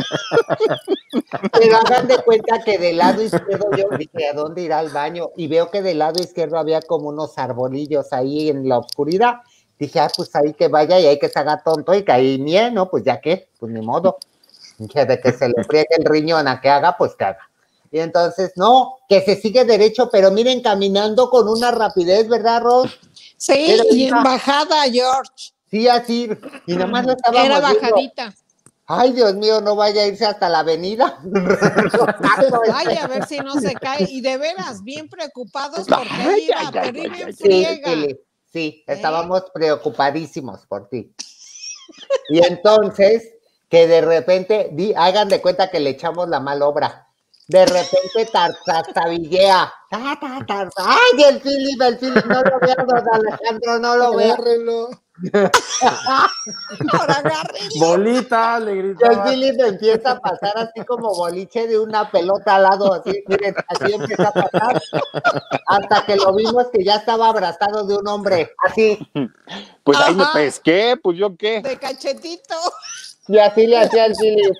Pero hagan de cuenta que del lado izquierdo yo dije, ¿a dónde irá al baño? Y veo que del lado izquierdo había como unos arbolillos ahí en la oscuridad. Dije, ah, pues ahí que vaya y ahí que se haga tonto y caí bien, ¿no? Pues ya que, pues ni modo. Dije, de que se le friegue el riñón a que haga, pues que haga. Y entonces, no, que se sigue derecho, pero miren, caminando con una rapidez, ¿verdad, Ros? Sí, Era y en una... bajada, George. Sí, así, y nada más lo estábamos Era viendo. bajadita. Ay, Dios mío, no vaya a irse hasta la avenida. Ay, a ver si no se cae. Y de veras, bien preocupados porque ahí iba, Ay, ay, pero ay, iba ay, en ay. Sí, friega. sí, sí, ¿Eh? estábamos preocupadísimos por ti. Y entonces, que de repente, di, hagan de cuenta que le echamos la mala obra. De repente tartastabillea. Ta, ta, ta, ta. Ay, el Philip, el Philip, no lo vea, don Alejandro, no lo vea. Agárrenlo. Ahora agárrenlo. Bolita, le Y el gritaba. Philip empieza a pasar así como boliche de una pelota al lado, así, miren, así empieza a pasar, hasta que lo vimos que ya estaba abrazado de un hombre, así, Pues ahí me Ajá. pesqué, pues yo qué. De cachetito. y así le hacía el Philip.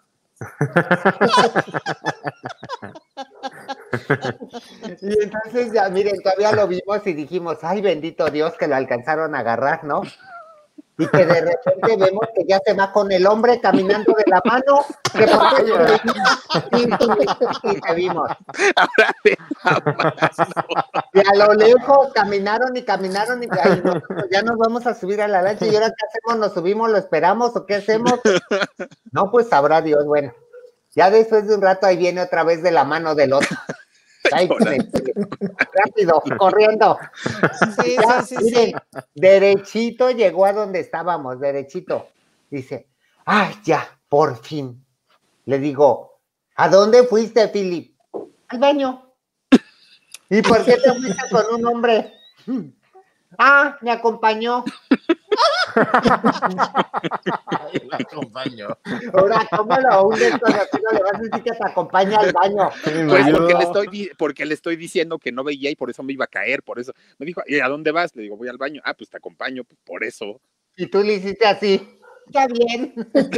Y entonces ya, miren, todavía lo vimos y dijimos, ay, bendito Dios que lo alcanzaron a agarrar, ¿no? Y que de repente vemos que ya se va con el hombre caminando de la mano, que por qué no le vimos, y, y te vimos. Ahora de la mano. Y a lo lejos caminaron y caminaron y ay, nosotros ya nos vamos a subir a la lancha y ahora qué hacemos, nos subimos, lo esperamos o qué hacemos. No, pues sabrá Dios, bueno. Ya después de un rato ahí viene otra vez de la mano del otro. Ay, rápido, corriendo. Sí, Ya, sí, sí, miren, sí. derechito llegó a donde estábamos, derechito. Dice, ay, ya, por fin. Le digo, ¿a dónde fuiste, Philip? Al baño. ¿Y por qué te fuiste con un hombre? Ah, me acompañó. Ay, lo acompaño. Ahora, ¿cómo lo un desconocido le vas a decir que te acompaña al baño? Pues porque le, estoy, di- porque le estoy diciendo que no veía y por eso me iba a caer, por eso. Me dijo, ¿y a dónde vas? Le digo, voy al baño. Ah, pues te acompaño, pues por eso. Y tú le hiciste así. Está bien.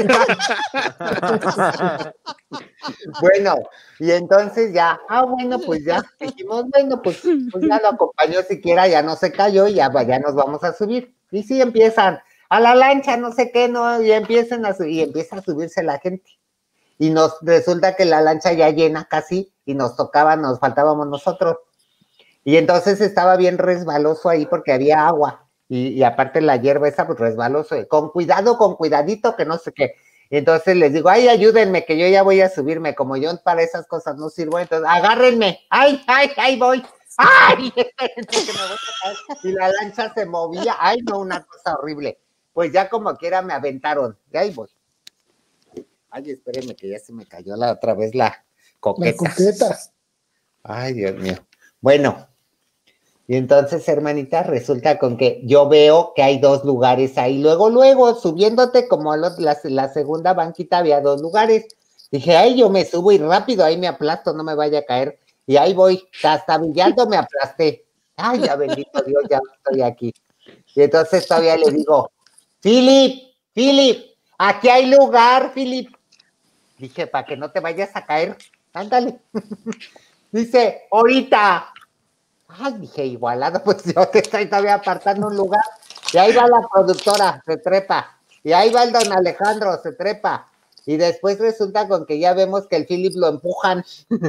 Bueno, y entonces ya, ah, bueno, pues ya, dijimos, bueno, pues, pues ya lo acompañó siquiera, ya no se cayó y ya, ya nos vamos a subir. Y sí empiezan, a la lancha, no sé qué, no, y empiezan a subir, y empieza a subirse la gente. Y nos resulta que la lancha ya llena casi, y nos tocaba, nos faltábamos nosotros. Y entonces estaba bien resbaloso ahí porque había agua. Y, y aparte la hierba esa, pues resbaloso, con cuidado, con cuidadito, que no sé qué. Y entonces les digo, ay, ayúdenme, que yo ya voy a subirme, como yo para esas cosas no sirvo, entonces agárrenme, ay, ay, ay, voy, ay, espérense que me voy a caer. Y la lancha se movía, ay, no, una cosa horrible. Pues ya como quiera me aventaron, y ahí voy. Ay, espérenme que ya se me cayó la otra vez la La coqueta. coqueta. Ay, Dios mío. Bueno, y entonces, hermanita, resulta con que yo veo que hay dos lugares ahí. Luego, luego, subiéndote como la, la, la segunda banquita, había dos lugares. Dije, ay, yo me subo y rápido, ahí me aplasto, no me vaya a caer. Y ahí voy, hasta brillando me aplasté. Ay, ya bendito Dios, ya estoy aquí. Y entonces todavía le digo, Philip, Philip, aquí hay lugar, Philip. Dije, para que no te vayas a caer, ándale. Dice, ahorita. Ay, dije, igualado, pues yo te estoy todavía apartando un lugar. Y ahí va la productora, se trepa. Y ahí va el don Alejandro, se trepa. Y después resulta con que ya vemos que el Philip lo empujan.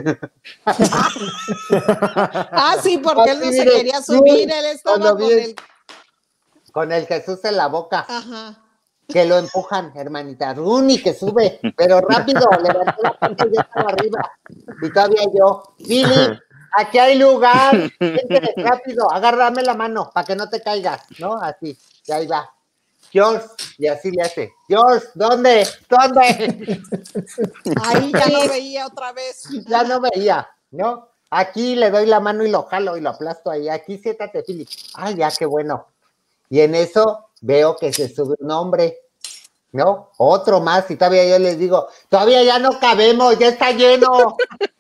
Ah, sí, porque él no se quería subir, él estaba con el... Con el Jesús en la boca. Ajá. Que lo empujan, hermanita. Runi, que sube, pero rápido, levantó la pata y ya estaba arriba. Y todavía yo, Philip, aquí hay lugar. Vente, rápido, agárrame la mano para que no te caigas, ¿no? Así, y ahí va. George, y así le hace. George, ¿dónde? ¿Dónde? Ahí ya no veía otra vez. Ya no veía, ¿no? Aquí le doy la mano y lo jalo y lo aplasto ahí. Aquí siéntate, Philip. Ay, ya, qué bueno. Y en eso veo que se sube un hombre, ¿no? Otro más, y todavía yo les digo, todavía ya no cabemos, ya está lleno.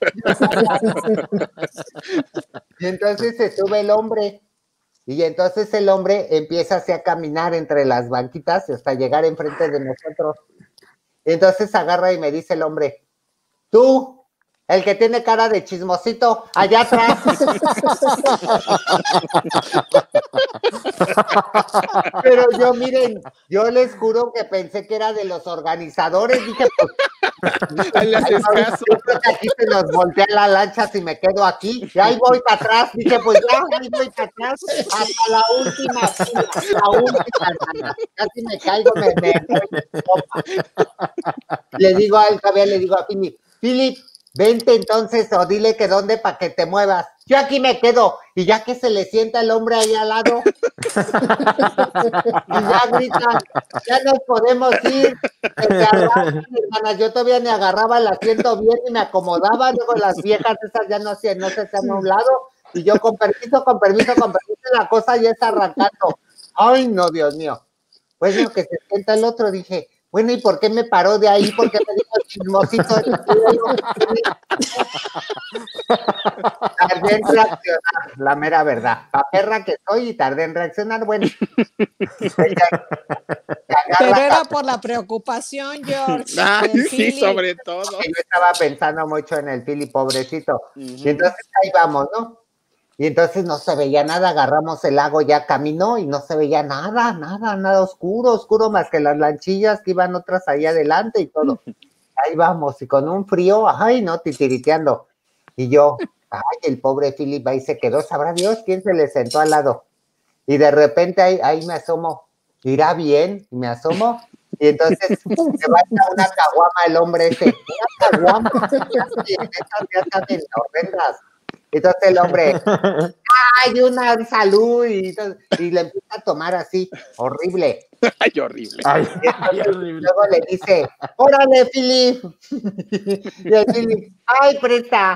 Y entonces se sube el hombre, y entonces el hombre empieza así a caminar entre las banquitas hasta llegar enfrente de nosotros. Y entonces agarra y me dice el hombre, tú, el que tiene cara de chismosito, allá atrás. Pero yo, miren, yo les juro que pensé que era de los organizadores. Dije, pues, Ahí le haces caso. yo creo que aquí se nos voltea la lancha si me quedo aquí. Y ahí voy para atrás. Dije, pues ya, ahí voy para atrás. Hasta la última fila, la última, hermana. Casi me caigo, me, me, me le digo a él, todavía le digo a Philip, Philip, vente entonces o dile que dónde para que te muevas. Yo aquí me quedo. Y ya que se le sienta el hombre ahí al lado, y ya gritan, ya nos podemos ir. Se agarran, hermanas, yo todavía me agarraba el asiento bien y me acomodaba. Luego las viejas esas ya no hacían, no se hacían a un lado. Y yo con permiso, con permiso, con permiso, la cosa ya está arrancando. Ay, no, Dios mío. Pues lo que se sienta el otro, dije, bueno, ¿y por qué me paró de ahí? ¿Por qué me dijo chismosito? Tardé en reaccionar, la mera verdad. Pa' perra que soy y tardé en reaccionar, bueno. Pero era por la preocupación, George. Ay, del sí, Philip. sobre todo. Yo estaba pensando mucho en el Philip, pobrecito. Ujú. Y entonces ahí vamos, ¿no? Y entonces no se veía nada, agarramos el lago, ya caminó y no se veía nada, nada, nada oscuro, oscuro más que las lanchillas que iban otras ahí adelante y todo. Ahí vamos, y con un frío, ay, no, titiriteando. Y yo, ay, el pobre Philip ahí se quedó, sabrá Dios quién se le sentó al lado. Y de repente ahí, ahí me asomo, irá bien, y me asomo, y entonces se va a echar una caguama el hombre ese, una caguama, esas ya están en horrendas. Entonces el hombre, ay, una salud, y, entonces, y le empieza a tomar así, horrible. Ay, horrible. Ay, Y ay, horrible. luego le dice, órale, Philip. Y el Philip, ay, presta.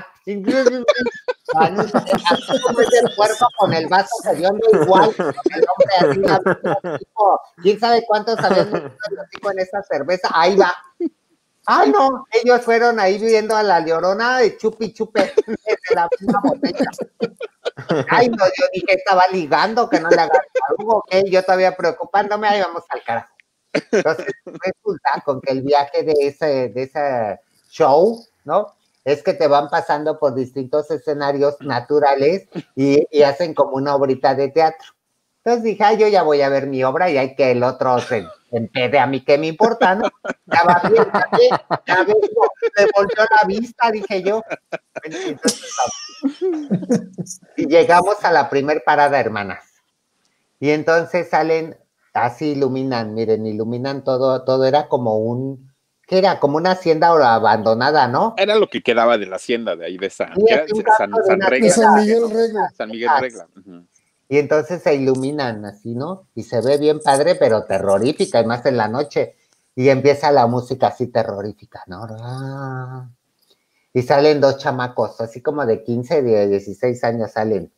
Ay, no sé, así como es el puerco con el vaso hediondo igual, con el hombre así, la- tipo, quién sabe cuántos habían metido el hocico en esa cerveza, ahí va. Ah, no, ellos fueron ahí viendo a la Llorona de chupi chupe desde la misma botella. Ay, no, yo dije, estaba ligando, que no le agarré algo, que yo todavía preocupándome, ahí vamos al carajo. Entonces, resulta con que el viaje de ese, de ese show, ¿no? Es que te van pasando por distintos escenarios naturales y, y hacen como una obrita de teatro. Entonces dije, ay, yo ya voy a ver mi obra y hay que el otro se empede, a mí qué me importa, ¿no? Ya va bien, ya ve, ya ve, me volvió la vista, dije yo. Entonces, vamos. Y llegamos a la primer parada, hermanas. Y entonces salen, así iluminan, miren, iluminan todo, todo era como un, ¿qué era? Como una hacienda abandonada, ¿no? Era lo que quedaba de la hacienda de ahí de San, Sí, ¿qué era? es un San, campo de San una Regla. De San Miguel Regla. San Miguel Regla. Ujú. Y entonces se iluminan así, ¿no? Y se ve bien padre, pero terrorífica, y más en la noche. Y empieza la música así terrorífica, ¿no? Ah. Y salen dos chamacos, así como de quince, de dieciséis años salen.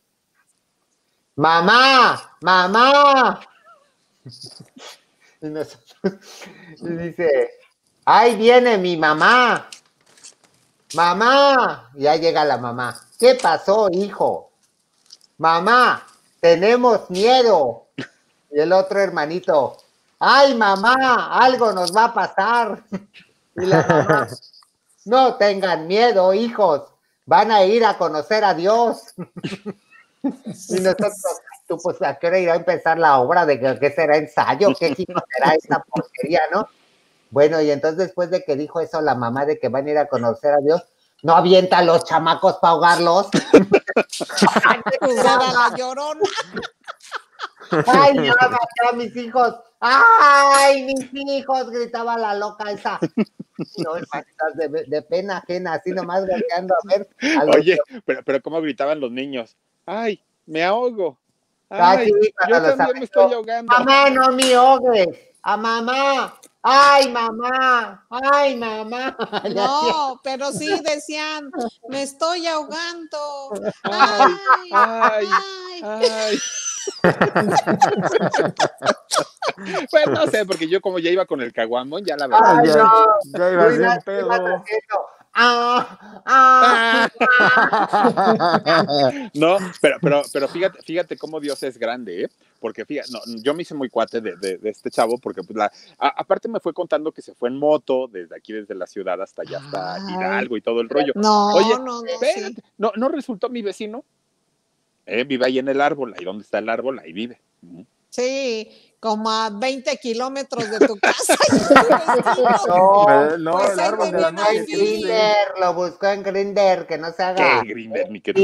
¡Mamá! ¡Mamá! Y, nosotros, y dice, ¡ahí viene mi mamá! ¡Mamá! Y ya llega la mamá. ¿Qué pasó, hijo? Mamá, tenemos miedo. Y el otro hermanito, ¡ay, mamá! Algo nos va a pasar. Y la mamá, no tengan miedo, hijos. Van a ir a conocer a Dios. Y nosotros, tú, pues, ¿a qué hora irá a empezar la obra? ¿De qué, qué será ensayo? ¿Qué chico será esta porquería, no? Bueno, y entonces después de que dijo eso la mamá de que van a ir a conocer a Dios, no avienta a los chamacos para ahogarlos. Pues era la Llorona. ¡Ay, ya maté a mis hijos! ¡Ay, mis hijos! Gritaba la loca esa. No, hermanitas, de, de pena ajena, así nomás volteando a ver. A los Oye, que... pero, pero ¿cómo gritaban los niños? ¡Ay, me ahogo! Ah, ¡Ay, sí, yo los también me estoy ahogando! ¡Mamá, no me ahogues! ¡A mamá! ¡Ay, mamá! ¡Ay, mamá! No, pero sí decían, me estoy ahogando. ¡Ay, Ay, ay, ay. ay! Pues no sé, porque yo como ya iba con el caguamón, ya la verdad. Ay, ya, no. ya iba Luis, bien ¿qué ibas pedo. haciendo? ¡Ah! ¡Ah! No, pero, pero, pero fíjate, fíjate cómo Dios es grande, ¿eh? Porque fíjate, no, yo me hice muy cuate de, de, de este chavo, porque pues la, a, aparte me fue contando que se fue en moto, desde aquí, desde la ciudad hasta allá, hasta Ay. Hidalgo y todo el rollo. No, Oye, no, no, espérate, sí. no, no resultó mi vecino, eh, vive ahí en el árbol, ahí donde está el árbol, ahí vive. Uh-huh. Sí, como a veinte kilómetros de tu casa. No, no, pues el ahí árbol te de la viene en al noche. Philip. Grindr, lo buscó en Grindr, que no se haga. ¿Qué, Grimber, ni qué Sí.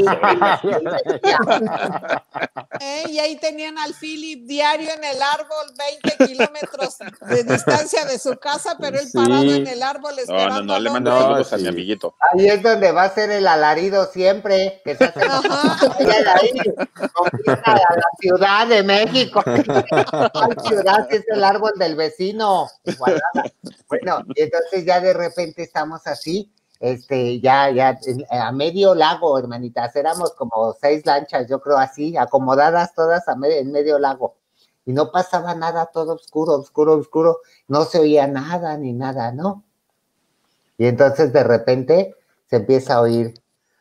Eh, y ahí tenían al Philip diario en el árbol, veinte kilómetros de distancia de su casa, pero él Sí. parado en el árbol No, esperando. no, no, le al mando hombre. No, saludos a sí. mi amiguito. Ahí es donde va a ser el alarido siempre, que se hace Ajá. allá de ahí, conquista a la Ciudad de México. Ay, ciudad, que es el árbol del vecino. Igualada. Bueno, y entonces ya de repente estamos así, este, ya, ya, a medio lago, hermanitas, éramos como seis lanchas, yo creo así, acomodadas todas a me- en medio lago. Y no pasaba nada, todo oscuro, oscuro, oscuro, no se oía nada ni nada, ¿no? Y entonces de repente se empieza a oír.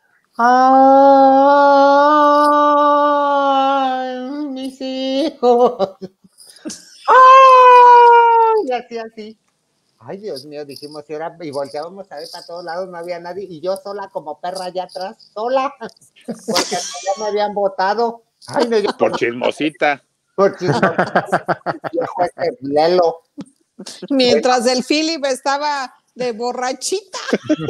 ¡Ay, mis hijos! ¡Ay! Y así, así. Ay, Dios mío, dijimos, y, ahora, y volteábamos a ver para todos lados, no había nadie, y yo sola como perra allá atrás, sola, porque hasta ya me habían botado. Ay, no, yo Por chismosita. por chismoso, viejo este lelo. Mientras el Philip estaba de borrachita.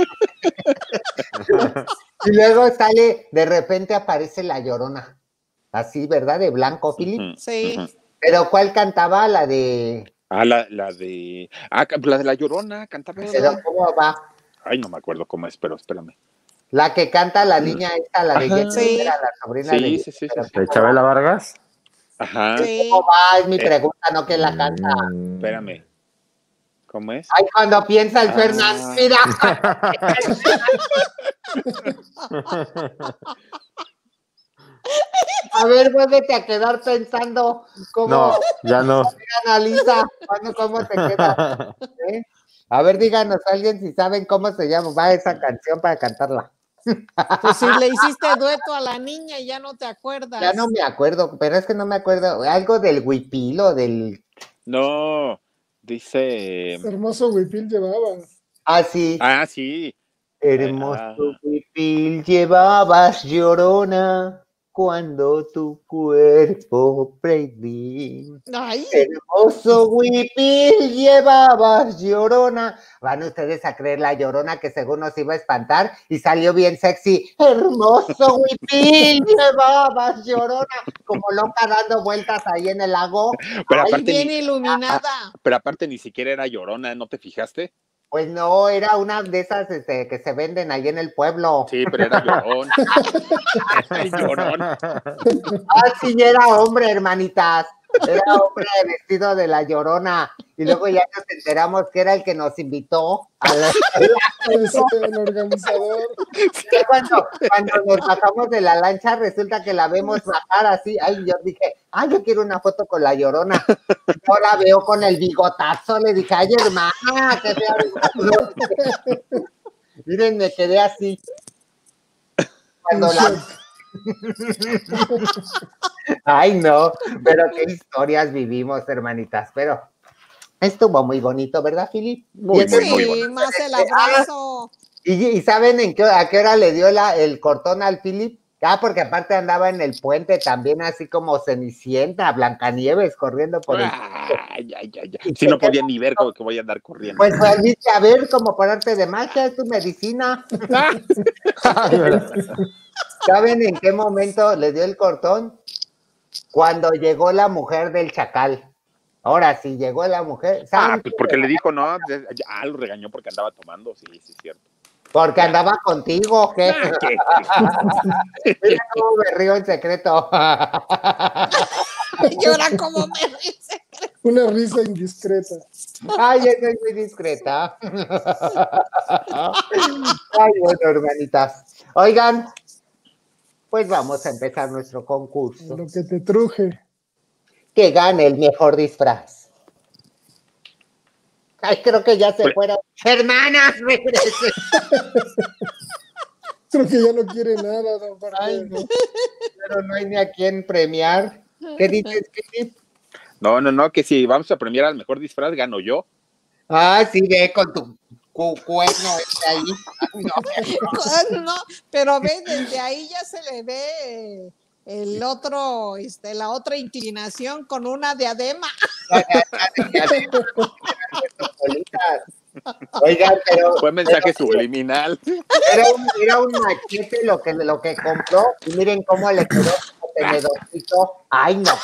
Y luego sale, de repente aparece la Llorona, así, ¿verdad? De blanco, Philip. Ujú, Sí. ujú. Pero ¿cuál cantaba? La de... Ah, la, la de. Ah, ca- la de la Llorona, cantaba Pero esa. ¿cómo va? Ay, no me acuerdo cómo es, pero espérame. La que canta la niña esta, la de Ajá. Jenny, Sí. era la sobrina Sí, de sí, sí, sí, pero sí. ¿De ¿cómo Chabela va? Vargas? Ajá. Sí. ¿Cómo va? Es mi Eh. pregunta, no que la canta. Mm. Espérame. ¿Cómo es? Ay, cuando piensa el Ah. Fernández, mira. A ver, vuélvete a quedar pensando cómo No, ya no. analiza, cuándo, cómo te queda. ¿eh? A ver, díganos alguien si saben cómo se llama, va esa canción para cantarla. Pues si le hiciste dueto a la niña y ya no te acuerdas. Ya no me acuerdo, pero es que no me acuerdo. Algo del huipilo, del... No, dice. Hermoso huipil llevaba. Ah, sí. Ah, sí. Hermoso Ah. huipil llevabas, Llorona, cuando tu cuerpo prendí. Ay, Hermoso huipil llevabas, Llorona. Van ustedes a creer la Llorona que según nos iba a espantar y salió bien sexy. Hermoso huipil llevabas, Llorona, como loca dando vueltas ahí en el lago. Pero ay, aparte, bien ni, iluminada. pero aparte ni siquiera era Llorona, ¿no te fijaste? Pues no, era una de esas este, que se venden ahí en el pueblo. Sí, pero era Llorón. Llorón. Ah, sí, era hombre, hermanitas. Era hombre vestido de la Llorona. Y luego ya nos enteramos que era el que nos invitó a la Es el organizador. Ya cuando, cuando nos bajamos de la lancha, resulta que la vemos bajar así. Ay, yo dije, ay, yo quiero una foto con la Llorona. Yo la veo con el bigotazo. Le dije, ay, hermana, qué fea bigotazo. Miren, me quedé así. Cuando la... Ay, no, pero qué historias vivimos, hermanitas. Pero estuvo muy bonito, ¿verdad, Philip? Muy, Y muy, Sí, muy bonito. más el abrazo. ¿Y, y saben en qué, a qué hora le dio la, el cortón al Philip? Ah, porque aparte andaba en el puente también, así como Cenicienta, Blancanieves, corriendo por el... Ay, ay, ay, ay. Si no podía ni ver cómo que voy a andar corriendo. Pues volviste a ver como por arte de magia, es tu medicina. ¿Saben en qué momento le dio el cortón? Cuando llegó la mujer del chacal. Ahora sí, llegó la mujer. Ah, ¿Saben pues qué? porque le dijo, no, ah, lo regañó porque andaba tomando, sí, sí, es cierto. Porque andaba contigo, ¿qué? Ah, ¿qué? Mira cómo me río en secreto. Llora como me dice. Una risa indiscreta. Ay, yo soy muy discreta. Ay, bueno, hermanitas. Oigan, pues vamos a empezar nuestro concurso. Lo que te truje. Que gane el mejor disfraz. Ay, creo que ya se Pues- fueron. Hermanas, regresen. Creo que ya no quiere nada, don Jorge. Ay, no. Pero no hay ni a quién premiar. ¿Qué dices, Philip? No, no, no, que si vamos a premiar al mejor disfraz, gano yo. Ah, sí, ve con tu cu cuerno este ahí. Ay, no. No, pero ve, desde ahí ya se le ve el otro, este, la otra inclinación con una diadema. Oigan, pero Fue mensaje pero, subliminal. era, un, era un machete lo que, lo que compró y miren cómo le quedó como tenedorcito. Ay, no.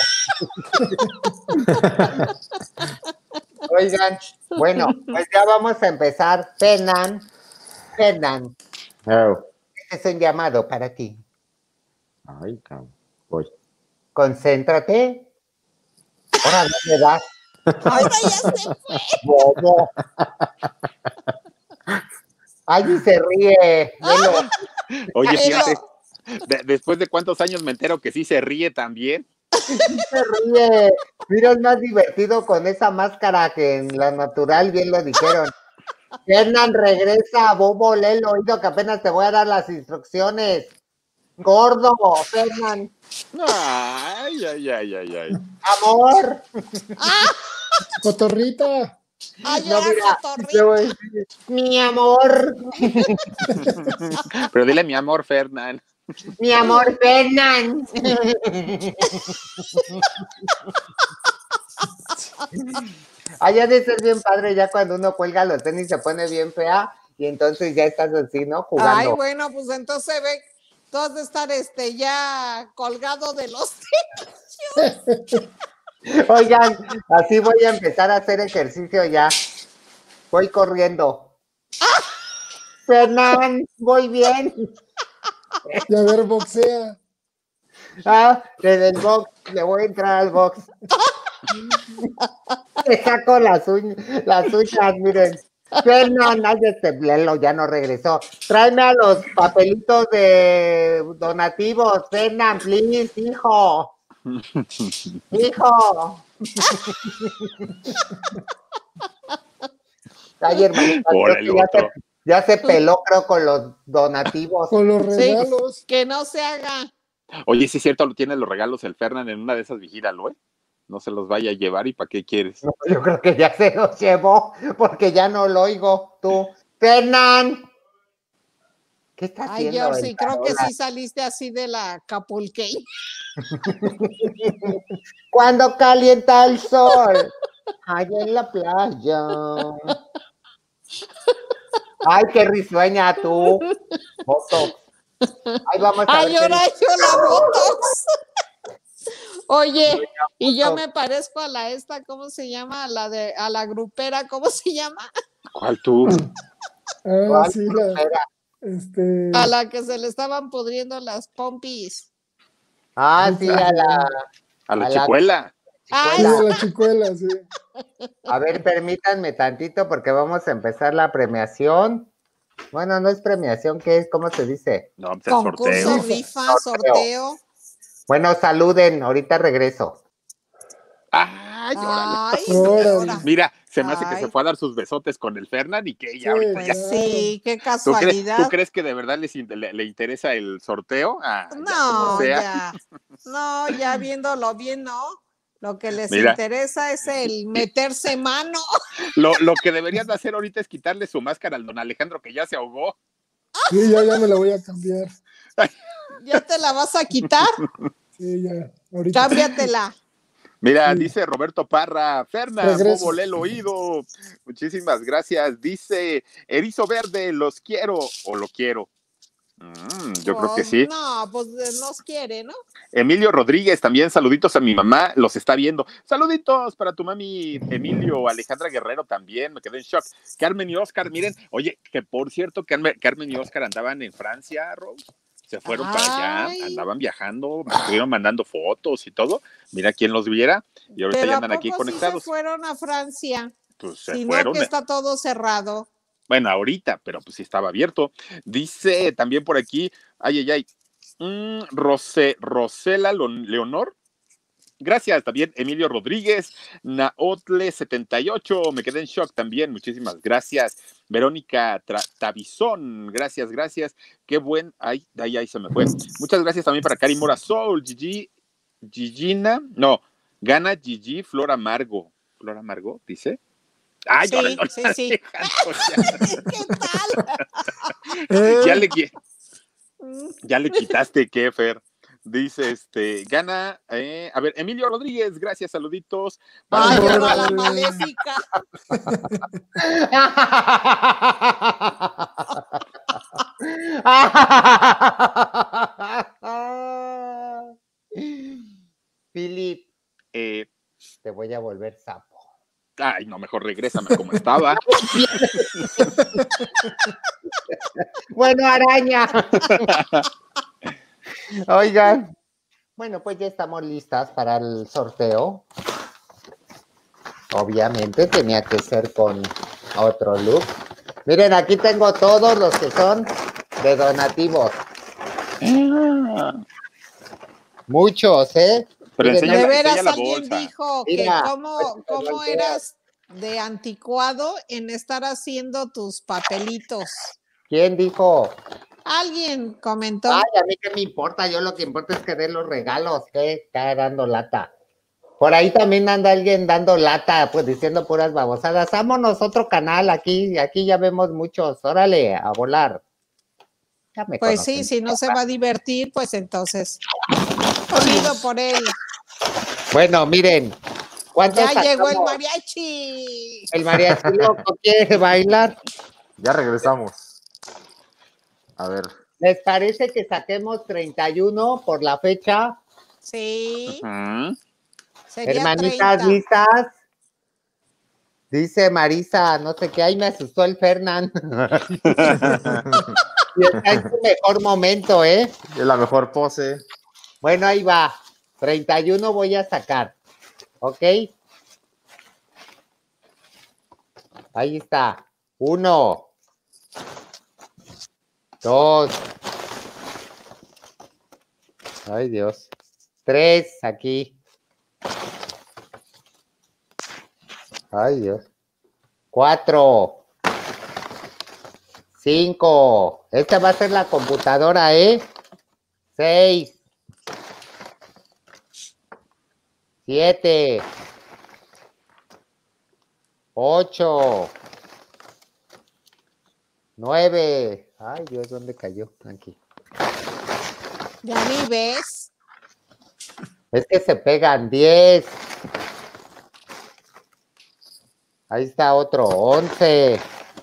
Oigan, bueno, pues ya vamos a empezar. Fernan, Fernan, Oh. este es un llamado para ti. Ay, cabrón. Voy. Concéntrate. Ahora no me das. Ahora ya se fue. Bobo. Ay, y se ríe. Velo. Oye, Pero- fíjate, de- después de cuántos años me entero que sí se ríe también. Se ríe. Mira, es más divertido con esa máscara que en la natural, bien lo dijeron. Fernan, regresa, bobo, lee el oído que apenas te voy a dar las instrucciones. Gordo, Fernan, Ay, ay, ay, ay, ay. amor. Cotorrita. Ay, No, ahora mira, cotorrito. le voy a decir, mi amor, Pero dile mi amor, Fernán. mi amor, Fernan. Ay, ha de ser bien padre ya cuando uno cuelga los tenis se pone bien fea y entonces ya estás así, ¿no? Jugando. Ay, bueno, pues entonces ve, tú has de estar este, ya colgado de los Oigan, así voy a empezar a hacer ejercicio ya. Voy corriendo. Fernán, voy bien. Y a ver, boxea. Ah, desde el box, le voy a entrar al box. Le saco las uñas, las uñas, miren. Fernán, ay, este Lelo ya no regresó. Tráeme a los papelitos de donativos, Fernán, please, hijo. Hijo. Ay, hermanita, creo Órale, que ya otro. se, ya se peló, creo, con los donativos. Con los Sí, regalos. que no se haga. Oye, sí es cierto, lo tiene los regalos el Fernán en una de esas, vigílalo, ¿eh? No se los vaya a llevar y ¿para qué quieres? No, yo creo que ya se los llevó, porque ya no lo oigo. Tú, Fernán. ¿Qué está Ay, haciendo? Georgie, el creo que Carola? sí saliste así de la Capulqueña. Cuando calienta el sol, allá en la playa. Ay, qué risueña tú. Botox. Ahí vamos a Ay, ver. ahora qué- yo la Botox. Oye, y yo Botox. me parezco a la esta, ¿cómo se llama? A la de, a la grupera, ¿cómo se llama? ¿Cuál tú? Ah, ¿Cuál sí, la, grosera? este, A la que se le estaban pudriendo las pompis. Ah, sí, a la, A la A la- chicuela. Ah, Sí, Chicuela. de la chicuela, sí. A ver, permítanme tantito porque vamos a empezar la premiación. Bueno, no es premiación, ¿qué es? ¿Cómo se dice? No, pues el concurso, sorteo. rifa, sorteo. Bueno, saluden, ahorita regreso. Ay, órale. Ay, Órale. ahora. Mira, se me hace que Ay. se fue a dar sus besotes con el Fernan y que ella Sí, ahorita Pues ya. claro. sí, qué ¿Tú crees, casualidad. ¿Tú crees que de verdad les in- le, le interesa el sorteo? Ah, ya como No, sea. ya. No, ya viéndolo bien, ¿no? Lo que les Mira. interesa es el meterse mano. Lo, lo que deberían de hacer ahorita es quitarle su máscara al don Alejandro, que ya se ahogó. Sí, ya, ya me la voy a cambiar. ¿Ya te la vas a quitar? Sí, ya, ahorita. Cámbiatela. Mira, Sí. dice Roberto Parra, Ferna, Regreso. Bobo, lee el oído. Muchísimas gracias. Dice Erizo Verde, los quiero o lo quiero. Mm, yo creo que Pues, sí. no, pues nos quiere, ¿no? Emilio Rodríguez, también saluditos a mi mamá, los está viendo. Saluditos para tu mami, Emilio, Alejandra Guerrero también, me quedé en shock. Carmen y Oscar, miren, oye, que por cierto, Carmen, Carmen y Oscar andaban en Francia, Rose. Se fueron para allá, Ay. andaban viajando, me estuvieron mandando fotos y todo. Mira quién los viera y ahorita Pero ya ¿a andan aquí poco sí se conectados. fueron a Francia? Pues se Si no, fueron. que está todo cerrado. Bueno, ahorita, pero pues sí estaba abierto. Dice también por aquí, ay, ay, ay, mm, Rose, Rosela Leonor. Gracias también, Emilio Rodríguez, Naotle setenta y ocho, me quedé en shock también, muchísimas gracias. Verónica Tra- Tabizón, gracias, gracias. Qué buen, ay, ay, ay, se me fue. Muchas gracias también para Cari Mora Soul, Gigi, Gigina, no, Gana Gigi Flor Amargo. Flor Amargo, dice. Ay, Sí, ahora el don sí, sí. Alejandro, ¿Qué tal? Eh, ya, ya le, qui- ya le quitaste, ¿qué, Fer? Dice, este, gana, eh, a ver, Emilio Rodríguez, gracias, saluditos. Para Ay, mi ahora mamá. la maléfica. Philip, Eh, te voy a volver sapo. ay, no, mejor regrésame como estaba. Bueno, araña. Oigan, bueno, pues ya estamos listas para el sorteo. Obviamente tenía que ser con otro look. Miren, aquí tengo todos los que son de donativos. Muchos, ¿eh? Pero Miren, enseña De la- veras, enseña la alguien bolsa. dijo que Mira, cómo, pues, te cómo volteas. eras de anticuado en estar haciendo tus papelitos. ¿Quién dijo? Alguien comentó. Ay, a mí qué me importa, yo lo que importa es que den los regalos, que está dando lata. Por ahí también anda alguien dando lata, pues diciendo puras babosadas. Vámonos otro canal aquí, aquí ya vemos muchos. Órale, a volar. Ya me Pues conocen. sí, si no se va a divertir, pues entonces. Chido por él. Bueno, miren. ¿Cuántos Ya llegó el sacamos? mariachi. El mariachi loco quiere bailar. Ya regresamos. A ver. ¿Les parece que saquemos treinta y uno por la fecha? Sí, Ujú. sería Hermanitas, treinta. ¿listas? Dice Marisa, no sé qué, ahí me asustó el Fernán. Y está en su mejor momento, ¿eh? Es la mejor pose. Bueno, ahí va. treinta y uno voy a sacar. ¿Ok? Ahí está. Uno. Dos. Ay, Dios. Tres, aquí. Ay, Dios. Cuatro. Cinco. Esta va a ser la computadora, ¿eh? Seis. Siete. Ocho. Nueve. Ay, Dios, ¿dónde cayó? Aquí. Ya ni ves. Es que se pegan. Diez. Ahí está otro. Once.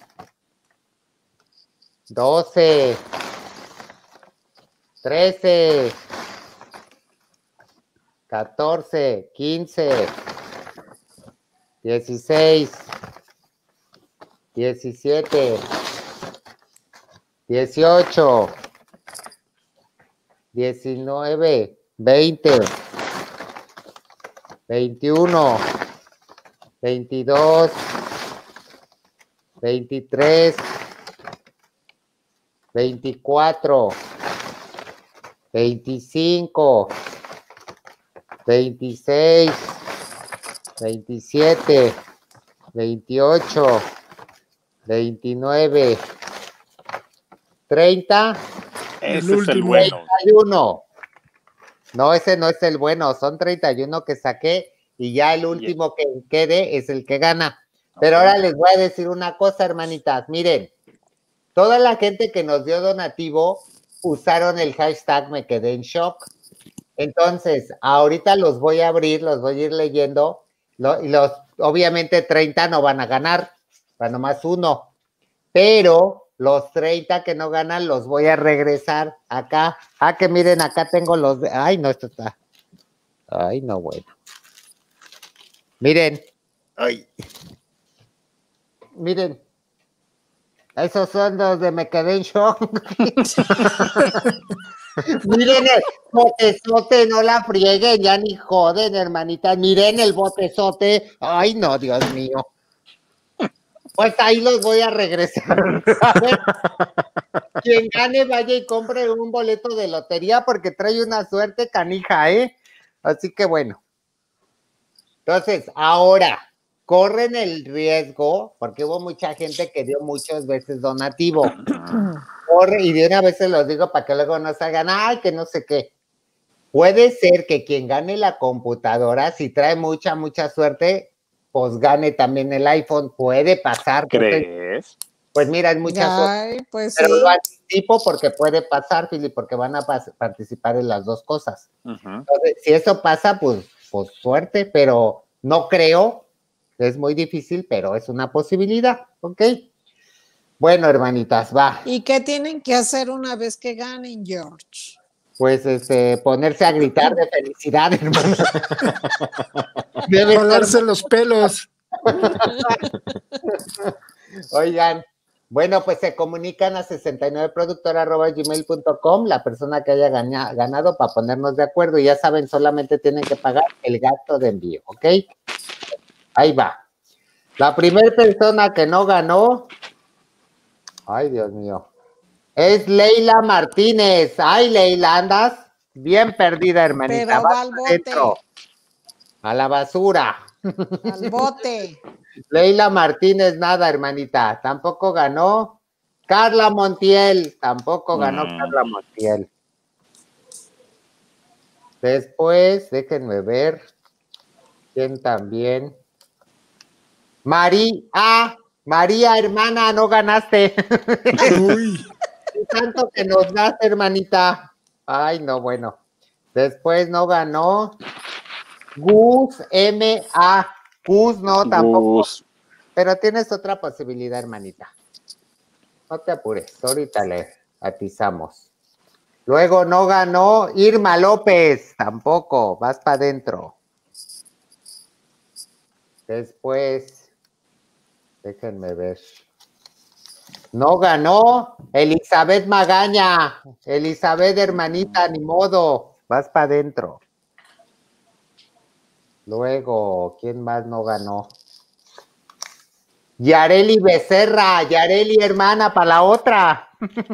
Doce. Trece. Catorce. Quince. Dieciséis. Diecisiete. Dieciocho. Diecinueve. Veinte. veintiuno, veintidós, veintitrés, veinticuatro, veinticinco, veintiséis, veintisiete, veintiocho, veintinueve, treinta, Ese El es el último. bueno. treinta y uno. No, ese no es el bueno, son treinta y uno que saqué y ya el último que quede es el que gana. Pero Ok. ahora les voy a decir una cosa, hermanitas. Miren, toda la gente que nos dio donativo usaron el hashtag me quedé en shock. Entonces, ahorita los voy a abrir, los voy a ir leyendo, lo- y los, obviamente treinta no van a ganar, va nomás uno, pero los treinta que no ganan los voy a regresar acá. Ah, que miren, acá tengo los de, ay, no, esto está, ay, no, bueno. Miren, ay, miren, esos son los de me quedé en shock. Miren el botezote, no la frieguen, ya ni joden, hermanitas. Miren el botezote. Ay, no, Dios mío. Pues ahí los voy a regresar. A ver, quien gane, vaya y compre un boleto de lotería porque trae una suerte canija, ¿eh? Así que bueno. Entonces, ahora, corren el riesgo, porque hubo mucha gente que dio muchas veces donativo. Corre, y de una vez se los digo para que luego no salgan, ay, que no sé qué. Puede ser que quien gane la computadora, si trae mucha, mucha suerte, pues gane también el iPhone. Puede pasar. Entonces, ¿Crees? pues mira, es mucha suerte. Ay, pues Pero sí. lo anticipo porque puede pasar, Philip, porque van a pas- participar en las dos cosas. Ujú. Entonces, si eso pasa, pues, pues suerte, pero no creo. Es muy difícil, pero es una posibilidad, ¿ok? Bueno, hermanitas, va. ¿Y qué tienen que hacer una vez que ganen, George? Pues este, ponerse a gritar de felicidad, hermano. Debe estar- Jalarse los pelos. Oigan, bueno, pues se comunican a sesenta y nueve productor arroba gmail punto com la persona que haya gana- ganado para ponernos de acuerdo. Y ya saben, solamente tienen que pagar el gasto de envío, ¿ok? Ahí va. La primera persona que no ganó, ay, Dios mío, es Leila Martínez. Ay, Leila, andas bien perdida, hermanita. Pero Vas va al bote. adentro, a la basura. Al bote. Leila Martínez, nada, hermanita. Tampoco ganó. Carla Montiel, tampoco ganó Mm. Carla Montiel. Después, déjenme ver. ¿Quién también? María, María, hermana, no ganaste. Uy, Tanto que nos das, hermanita. Ay, no, bueno. Después no ganó. Gus M A. Gus no, tampoco. Gus. Pero tienes otra posibilidad, hermanita. No te apures, ahorita le atizamos. Luego no ganó Irma López, tampoco, vas para adentro. Después, déjenme ver. No ganó Elizabeth Magaña. Elizabeth, hermanita, ni modo, vas para adentro. Luego, ¿quién más no ganó? Yareli Becerra, Yareli, hermana, para la otra.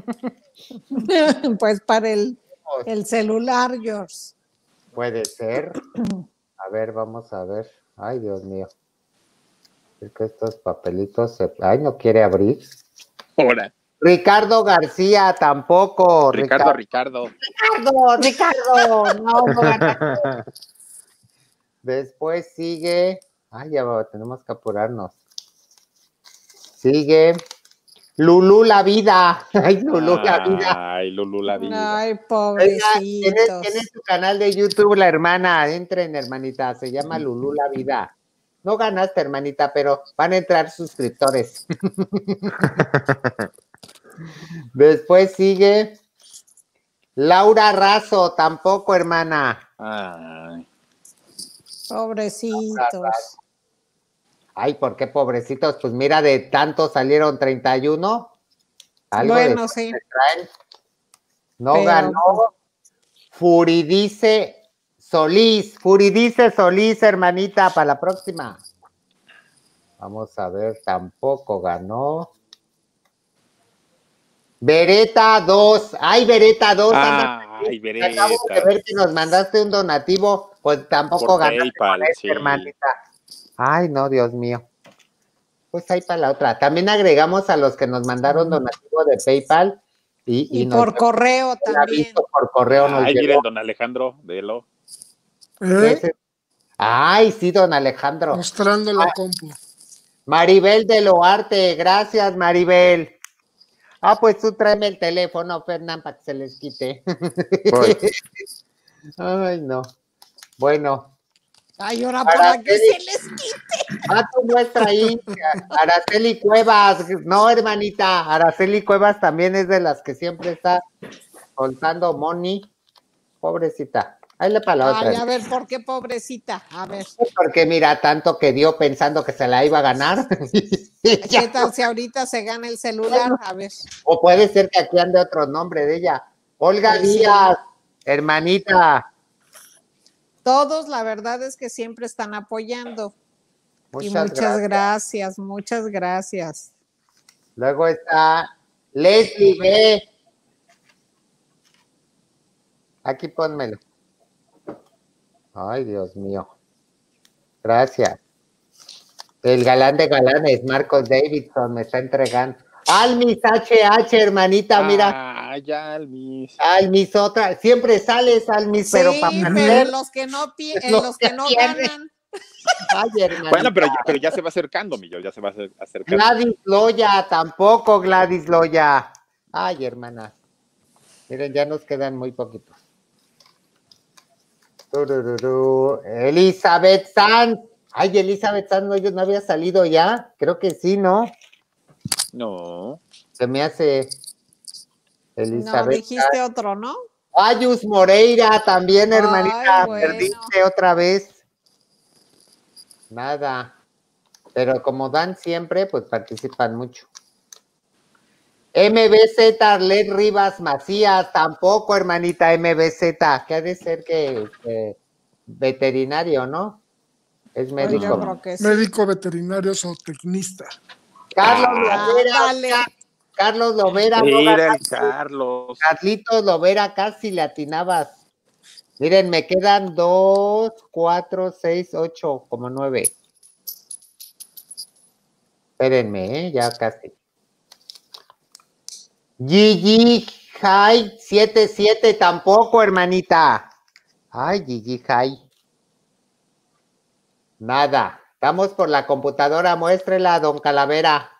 Pues para el, el celular, George. Puede ser. A ver, vamos a ver. Ay, Dios mío. Es que estos papelitos se... Ay, no quiere abrir. Ahora. Ricardo García, tampoco. Ricardo, Ricardo. Ricardo, Ricardo. No, no ganaste. Después sigue. Ay, ya va, tenemos que apurarnos. Sigue. Lulú la vida. Ay, Lulú la vida. Ay, Lulú la vida. Ay, Oiga, pobrecitos. ¿Tiene, tiene su canal de YouTube, la hermana. Entren, hermanita. Se llama Lulú la vida. No ganaste, hermanita, pero van a entrar suscriptores. Después sigue Laura Razo, tampoco, hermana. Ay. Pobrecitos. Ay, ¿por qué pobrecitos? Pues mira, de tantos salieron treinta y uno. Algo de Bueno, sí. traen. No Pero- ganó Furidice Solís, Furidice Solís, hermanita, para la próxima. Vamos a ver, tampoco ganó. Beretta dos. Ay, Beretta dos. Ay, Beretta. Acabo de ver que nos mandaste un donativo, pues tampoco Por ganaste PayPal, con este, sí. hermanita. Ay, no, Dios mío. Pues ahí para la otra. También agregamos a los que nos mandaron donativo de PayPal y, y, Y nos por correo el también. aviso por correo nos Ay, llegó. miren, don Alejandro, velo. ¿Eh? Ese- Ay, sí, don Alejandro. Mostrando la Ah. compu. Maribel de Loarte, gracias, Maribel. Ah, pues tú tráeme el teléfono, Fernán, para que se les quite. Voy. Ay, no. Bueno. Ay, ahora para que Araceli. se les quite. Ah, tu muestra ahí, Araceli Cuevas. No, hermanita, Araceli Cuevas también es de las que siempre está soltando money. Pobrecita. Ahí le para la Ay, otra. a ver, ¿por qué pobrecita? A ver, Porque mira, tanto que dio pensando que se la iba a ganar. ¿qué tal si ahorita se gana el celular? A ver. O puede ser que aquí ande otro nombre de ella. Olga Pues sí. Díaz, hermanita. Todos, la verdad es que siempre están apoyando. Y muchas gracias, muchas gracias. Luego está Leslie B. Aquí pónmelo. Ay, Dios mío. Gracias. El galán de galanes, Marcos Davidson, me está entregando. Almis H H, hermanita, mira. Ah, ya, Almis. Almis otra. Siempre sales, Almis, pero Sí, para pero perder. los que no, pi- eh, Los los que que no pierden. ganan. Ay, hermanita. Bueno, pero, ya- pero ya se va acercando, mi George, ya se va acer- acercando. Gladys Loya, tampoco Gladys Loya. Ay, hermanas. Miren, ya nos quedan muy poquitos. Tururú. Elizabeth Sanz. Ay, Elizabeth Sanz, no, yo no había salido ya. Creo que sí, ¿no? No. Se me hace No, Elizabeth dijiste otro, ¿no? Ayus Moreira también, Ay, hermanita. bueno. Perdiste otra vez. Nada. Pero como dan siempre, pues participan mucho. M B Z Arlet Rivas Macías, tampoco, hermanita M B Z, que ha de ser que, que veterinario, ¿no? Es Pues médico. yo creo que sí. Médico veterinario zootecnista. Carlos Ah, Lovera, dale. Carlos Lovera, no Mira el ganaste. Carlos. Carlitos Lovera, casi le atinabas. Miren, me quedan dos, cuatro, seis, ocho, como nueve. Espérenme, ¿eh? Ya casi. Gigi High siete siete tampoco, hermanita. Ay, Gigi High. Nada. Vamos por la computadora, muéstrela, don Calavera.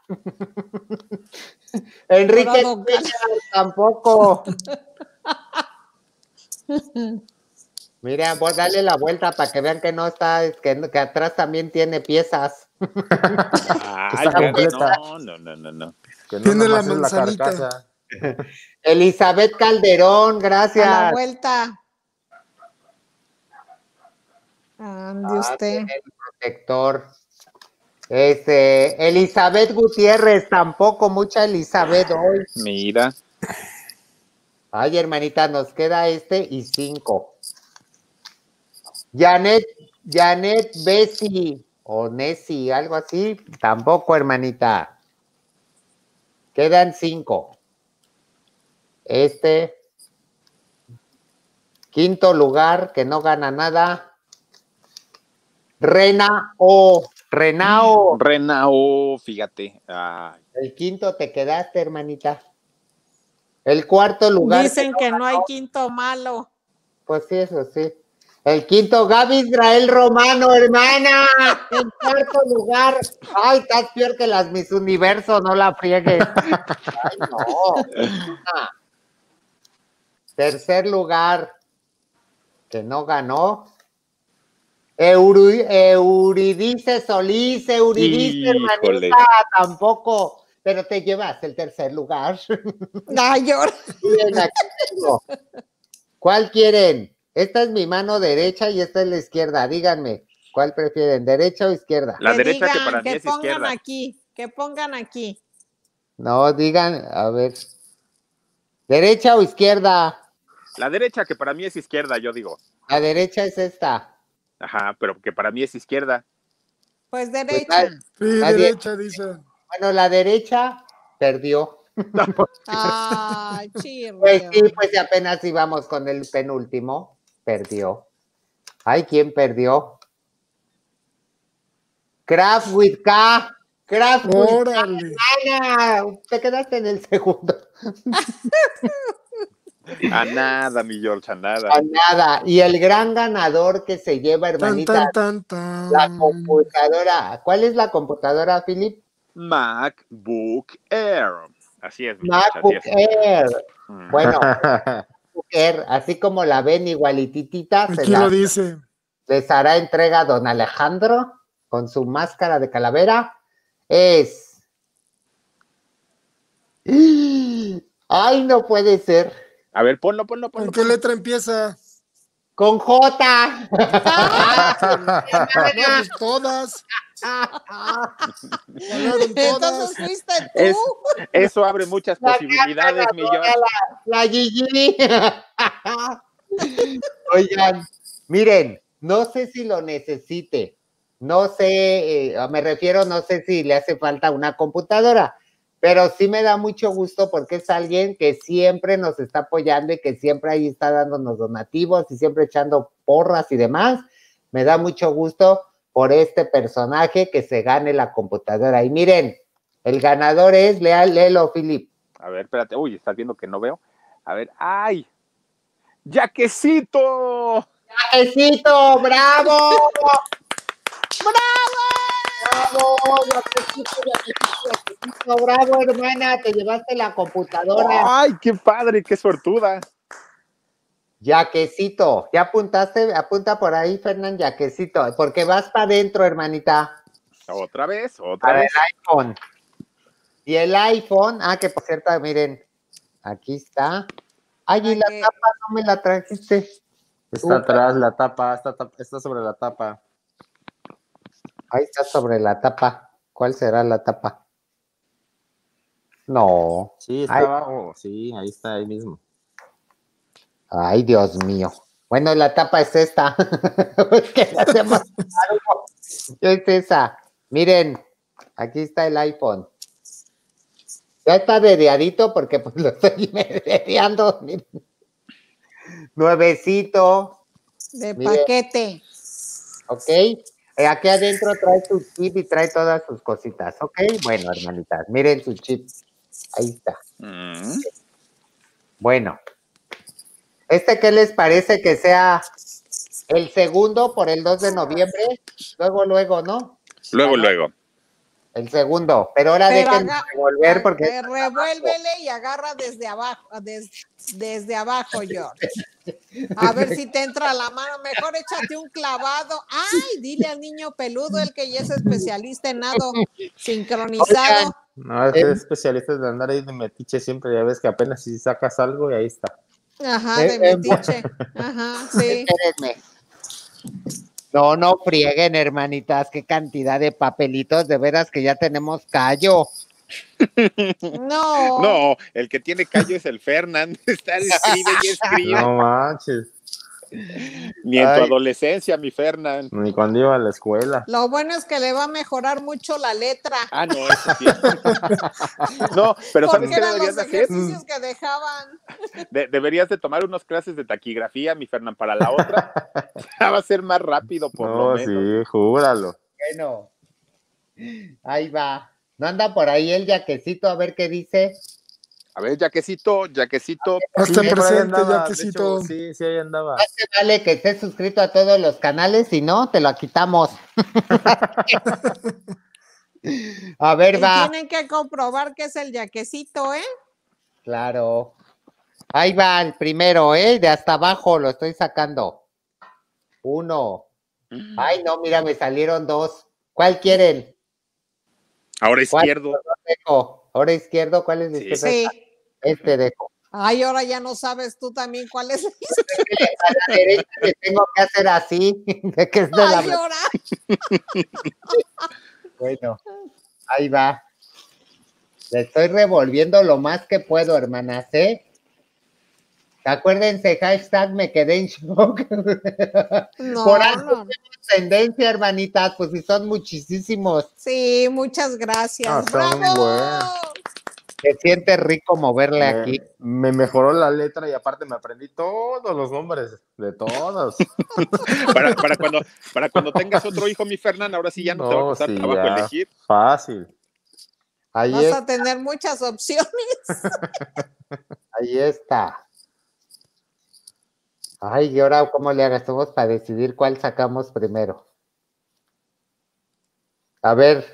Enrique Ahora, don Cal- Cuellar, tampoco. Mira, voy a darle la vuelta para que vean que no está, es que, que atrás también tiene piezas. Ay, Está ya, completa. no, no, no, no, no. Que no Tiene la nomás es manzanita. carcasa. Elizabeth Calderón, A la gracias. vuelta. Ande Ah, usted. tiene el protector. Este, Elizabeth Gutiérrez, tampoco mucha Elizabeth hoy. Mira. Ay, hermanita, nos queda este y cinco. Janet, Janet Bessi o Nessie, algo así, tampoco, hermanita. Quedan cinco. Este, quinto lugar, que no gana nada. Rena O, Renao. Renao, fíjate. Ay, El quinto te quedaste, hermanita. El cuarto lugar. Dicen no que no hay ganó, quinto malo. Pues sí, eso sí. El quinto, Gaby Israel Romano, hermana. En cuarto lugar. Ay, estás peor que las Miss Universo, no la friegues. Ay, no. Ah. Tercer lugar, que no ganó. Euri- Euridice Solís, Euridice, Híjole. hermanita, tampoco. Pero te llevas el tercer lugar. Ay, ahora. Miren, aquí tengo. ¿Cuál quieren? Esta es mi mano derecha y esta es la izquierda. Díganme, ¿cuál prefieren? ¿Derecha o izquierda? La que derecha que digan, para mí que es pongan izquierda. aquí, que pongan aquí. No, digan, a ver. ¿Derecha o izquierda? La derecha que para mí es izquierda, yo digo. La derecha es esta. Ajá, pero que para mí es izquierda. Pues Pues, derecha. Sí, Nadie- derecha, dice. bueno, la derecha perdió. Ay, chirrio. Pues sí, pues ya apenas íbamos con el penúltimo. Perdió. Ay, ¿quién perdió? Craft with K. Craft with K. Órale. Ana, te quedaste en el segundo. A nada, mi George, a nada. A nada. Y el gran ganador que se lleva, Tan, hermanita, tan, tan, tan. la computadora. ¿Cuál es la computadora, Philip? MacBook Air. Así es, mi George, MacBook así es. Air. Mm. Bueno, MacBook Air, así como la ven igualititita, se Aquí la- lo dice. les hará entrega don Alejandro con su máscara de calavera. Es. Ay, no puede ser. A ver, ponlo, ponlo, ponlo. ¿Con qué ponlo. letra empieza? Con J. No, pues todas. Ganaron todas. Entonces fuiste tú. Es- Eso abre muchas La posibilidades, mi George. La Gigi. Oigan, miren, no sé si lo necesite, no sé, eh, me refiero, no sé si le hace falta una computadora, pero sí me da mucho gusto porque es alguien que siempre nos está apoyando y que siempre ahí está dándonos donativos y siempre echando porras y demás. Me da mucho gusto por este personaje que se gane la computadora. Y miren, el ganador es, lea, léelo, Philip. A ver, espérate. Uy, estás viendo que no veo. A ver, ¡ay! ¡Yaquecito! ¡Yaquecito! ¡Bravo! ¡Bravo! ¡Yaquecito, yaquecito, yaquecito! ¡Bravo, hermana! Te llevaste la computadora. ¡Ay, qué padre! ¡Qué suertuda! Yaquecito. ¿Ya apuntaste? Apunta por ahí, Fernán, Yaquecito. Porque vas para adentro, hermanita. Otra vez, otra Para el vez. iPhone. Y el iPhone, ah, que por cierto, miren, aquí está. Ay, y la Para que- tapa no me la trajiste. Está atrás la tapa, está, tap- está sobre la tapa. Ahí está sobre la tapa. ¿Cuál será la tapa? No. Sí, está Ay. abajo, sí, ahí está, ahí mismo. Ay, Dios mío. Bueno, la tapa es esta. Es que le hacemos algo. Es esa. Miren, aquí está el iPhone. Ya está dediadito porque pues lo estoy dediando. Miren. Nuevecito, De Mire. paquete. ¿ok? Eh, aquí adentro trae su chip y trae todas sus cositas, ¿ok? Bueno, hermanitas, miren su chip. Ahí está. Mm. Bueno. ¿Este qué les parece que sea el segundo por el dos de noviembre? Luego, luego, ¿no? Luego, Ah, no. luego. El segundo. Pero ahora Pero déjenme haga- revolver porque... eh, revuélvele y agarra desde abajo, des- desde abajo, George. A ver si te entra la mano. Mejor échate un clavado. Ay, dile al niño peludo, el que ya es especialista en nado sincronizado. No, es Eh. que es especialista de andar ahí de metiche siempre, ya ves que apenas si sacas algo y ahí está. Ajá, Eh, de eh, metiche. Ajá, sí. Espérenme. No, no frieguen, hermanitas. Qué cantidad de papelitos. De veras que ya tenemos callo. No. No, el que tiene callo es el Fernán. Está escribe y escribe. No manches, Ni en tu Ay. adolescencia, mi Fernán. ni cuando iba a la escuela. Lo bueno es que le va a mejorar mucho la letra. Ah, no, eso sí. No, pero ¿sabes Porque qué eran deberías los de hacer? ejercicios que dejaban. De- deberías de tomar unas clases de taquigrafía, mi Fernán, para la otra. Ya va a ser más rápido, por lo No, menos. sí, júralo. Bueno. Ahí va. ¿No anda por ahí el yaquecito a ver qué dice? A ver, Yaquecito, Yaquecito. Hasta Sí, por ahí presente, andaba, ya de quesito. hecho, sí, sí, ahí andaba. Más te vale que estés suscrito a todos los canales, si no, te lo quitamos. A ver, Y va. tienen que comprobar que es el yaquecito, ¿eh? Claro. Ahí va el primero, ¿eh? De hasta abajo lo estoy sacando. Uno. Ay, no, mira, me salieron dos. ¿Cuál quieren? Ahora ¿Cuál izquierdo. dejo? ¿Ahora izquierdo? ¿Cuál es la Sí. izquierda? Sí. Este dejo. Ay, ahora ya no sabes tú también cuál es. A la derecha le tengo que hacer así. De que es de la... Ay, ahora. Bueno, ahí va. Le estoy revolviendo lo más que puedo, hermanas, ¿eh? Acuérdense, hashtag me quedé en shock. No, Por algo no. tenemos tendencia, hermanitas, pues si son muchísimos. Sí, muchas gracias. Ah, está muy ¡Bravo! bueno. Se siente rico moverle aquí. Me, me mejoró la letra y aparte me aprendí todos los nombres de todos. Para, para, cuando, para cuando tengas otro hijo, mi Fernán, ahora sí ya no, te va a No, costar sí, trabajo ya. elegir. Fácil. Ahí, Vas es- a tener muchas opciones. ahí está. Ay, y ahora, ¿cómo le hagamos para decidir cuál sacamos primero? A ver.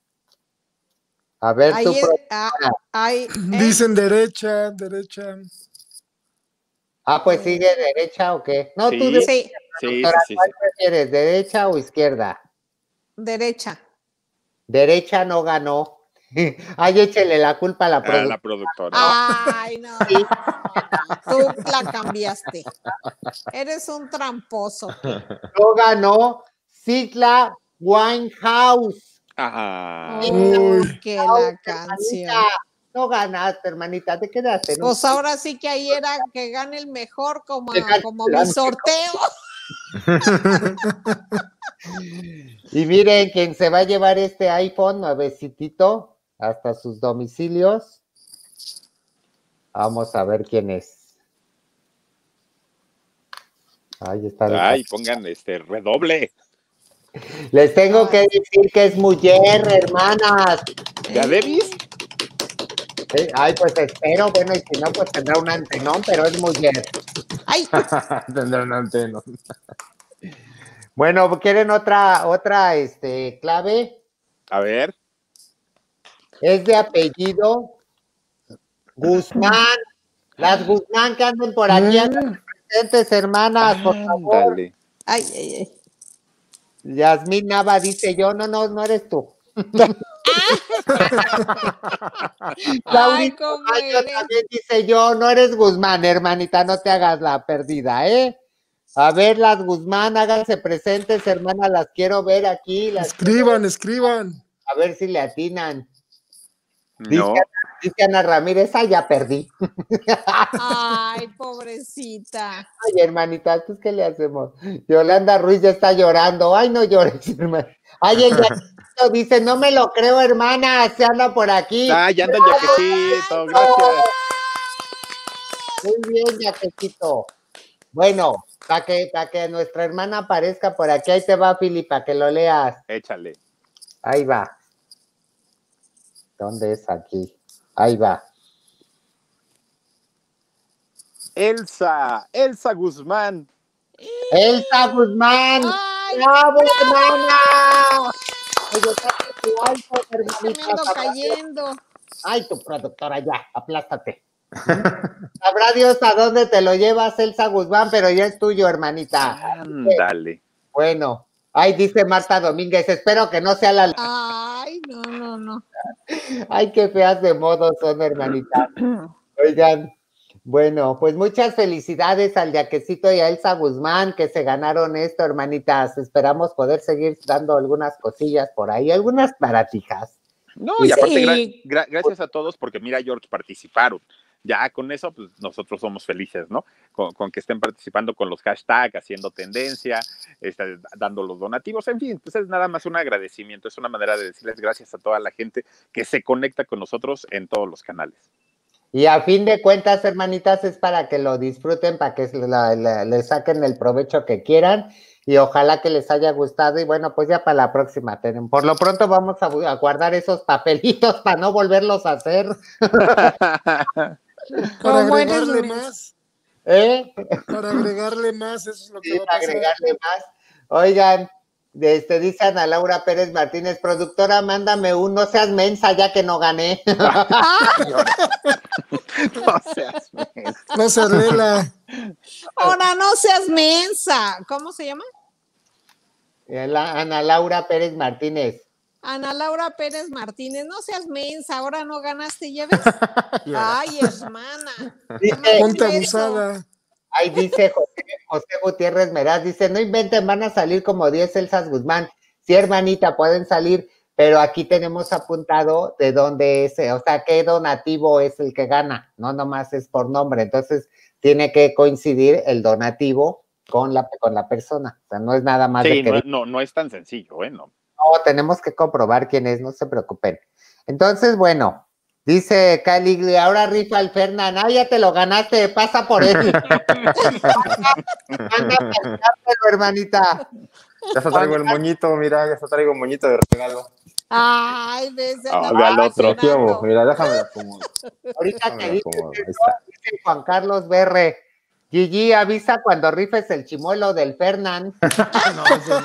A ver, tú. Ahí es, pro- ah, ahí, ¿eh? Dicen derecha, derecha. Ah, pues sigue derecha o qué. No, Sí, tú, de- Sí, Sí, doctora, sí, sí, ¿cuál sí. prefieres, derecha o izquierda? derecha. Derecha no ganó. Ay, échele la culpa a la A productora. la productora. Ay, no, no, no, tú la cambiaste. Eres un tramposo. ¿qué? No ganó Citla Winehouse. Ajá. Uy. Que la canción. Hermanita, no ganaste, hermanita, te quedaste. ¿no? Pues ahora sí que ahí era que gane el mejor como, Que gane como el mi mejor. sorteo. Y miren, quien se va a llevar este iPhone nuevecitito hasta sus domicilios. Vamos a ver quién es. Ahí está. Ay, pongan este redoble. Les tengo Ay. que decir que es mujer, hermanas. ¿Ya Davis? Sí, ay, pues espero, bueno, y si no, pues tendrá un antenón, pero es mujer. Ay, Tendrá una antena. Bueno, ¿quieren otra, otra, este, clave? A ver. Es de apellido Guzmán. Las Guzmán que anden por aquí, andan presentes, hermanas, por favor. Ándale. ay, ay, ay. Yasmín Nava dice yo, no, no, no eres tú. Ay, Laurita cómo Mayo eres. también dice yo, no eres Guzmán, hermanita, no te hagas la perdida, ¿eh? A ver, las Guzmán, háganse presentes, hermana, las quiero ver aquí, las Escriban, escriban. a ver si le atinan. Dice, No. dice Ana Ramírez, ah, ya perdí. Ay, pobrecita. Ay, hermanita, pues, ¿qué le hacemos? Yolanda Ruiz ya está llorando. Ay, no llores, hermana. Ay, el Yaquecito dice, no me lo creo, hermana, se anda por aquí. Ah, ya anda el yaquecito, gracias. Muy bien, Yaquecito. Bueno, para que, para que nuestra hermana aparezca por aquí, ahí te va, Filipa, que lo leas. Échale. Ahí va. ¿Dónde es aquí? Ahí va. Elsa, Elsa Guzmán. Elsa Guzmán. Ay, ¡Bravo, hermana! Oye, saca tu iPhone, se me hermanita, ando sabrá cayendo. Ay, tu productora, ya, aplástate. Sabrá Dios a dónde te lo llevas, Elsa Guzmán, pero ya es tuyo, hermanita. Ándale. Bueno, ahí dice Marta Domínguez, espero que no sea la... Ay, no, no, no. Ay, qué feas de modo son, hermanita. Oigan, bueno, pues muchas felicidades al Yaquecito y a Elsa Guzmán que se ganaron esto, hermanitas. Esperamos poder seguir dando algunas cosillas por ahí, algunas baratijas. No, Y y aparte, gra- sí. gra- gracias a todos, porque mira, George, participaron. Ya con eso, pues nosotros somos felices, ¿no? Con, con que estén participando con los hashtags, haciendo tendencia, este, dando los donativos, en fin, pues es nada más un agradecimiento, es una manera de decirles gracias a toda la gente que se conecta con nosotros en todos los canales. Y a fin de cuentas, hermanitas, es para que lo disfruten, para que la- la- le saquen el provecho que quieran y ojalá que les haya gustado. Y bueno, pues ya para la próxima. Tenemos. Por lo pronto vamos a, a guardar esos papelitos para no volverlos a hacer. Para ¿Cómo eres, agregarle men? más, ¿Eh? para agregarle más, eso es lo que Sí, va a para pasar. agregarle más. Oigan, este, dice Ana Laura Pérez Martínez, productora, mándame un, no seas mensa ya que no gané. No seas mensa. No se Lela. Ahora no seas mensa. ¿Cómo se llama? La- Ana Laura Pérez Martínez. Ana Laura Pérez Martínez. No seas mensa. Ahora no ganaste, ¿ya ves? Ay, hermana. Dice, Ponte Eso. abusada. ahí dice José, José Gutiérrez Meraz, dice, no inventen, van a salir como diez Elsas Guzmán. Sí, hermanita, pueden salir, pero aquí tenemos apuntado de dónde es, o sea, qué donativo es el que gana, no nomás es por nombre. Entonces, tiene que coincidir el donativo con la, con la persona. O sea, no es nada más Sí, de que... no, no, no es tan sencillo, ¿eh? No. No, tenemos que comprobar quién es, no se preocupen. Entonces, bueno, dice Caligli, ahora rifa el Fernán. Ah, ya te lo ganaste, pasa por él. Anda, hermanita. Ya se traigo el moñito, mira, ya se traigo el moñito de regalo. Ay, ves, se Ah, anda ve al otro. Aquí, emocionando. amo, mira, déjame acomodo. Ahorita Déjame que dices acomodo, ahí eso, está. dice Juan Carlos Berre, Gigi, avisa cuando rifes el chimuelo del Fernán. No, ese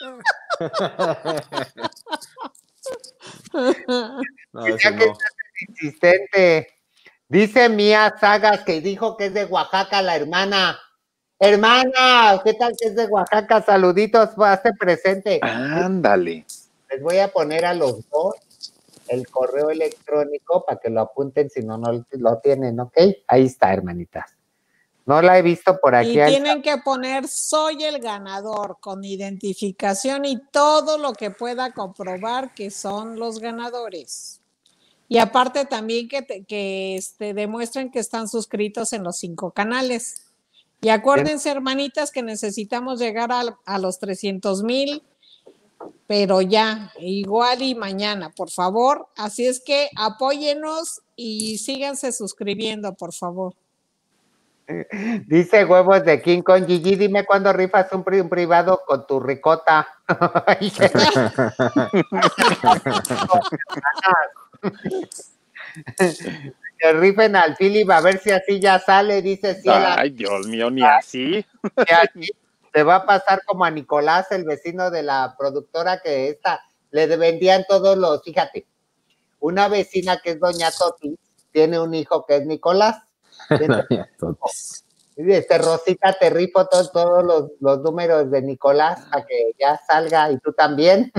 no. No, Ya ese que no. estás insistente. Dice Mía Sagas que dijo que es de Oaxaca la hermana. Hermana, ¿qué tal que es de Oaxaca? Saluditos, hazte presente. Ándale. Les voy a poner a los dos el correo electrónico para que lo apunten si no, no lo tienen, ¿ok? Ahí está, hermanitas. No la he visto por aquí. Y al- tienen que poner soy el ganador con identificación y todo lo que pueda comprobar que son los ganadores. Y aparte también que, te- que este, demuestren que están suscritos en los cinco canales. Y acuérdense, hermanitas, que necesitamos llegar a, a los trescientos mil, pero ya, igual y mañana, por favor. Así es que apóyenos y síganse suscribiendo, por favor. Dice Huevos de King Kong, Gigi, dime cuándo rifas un, pri- un privado con tu ricota. Que rifen al Philip a ver si así ya sale, dice Ciela. Ay, Dios mío, ni así. Que aquí te va a pasar como a Nicolás, el vecino de la productora que esta, le vendían todos los, fíjate, una vecina que es doña Toti, tiene un hijo que es Nicolás. Este, Rosita, te rifo to- todos los, los números de Nicolás para que ya salga y tú también.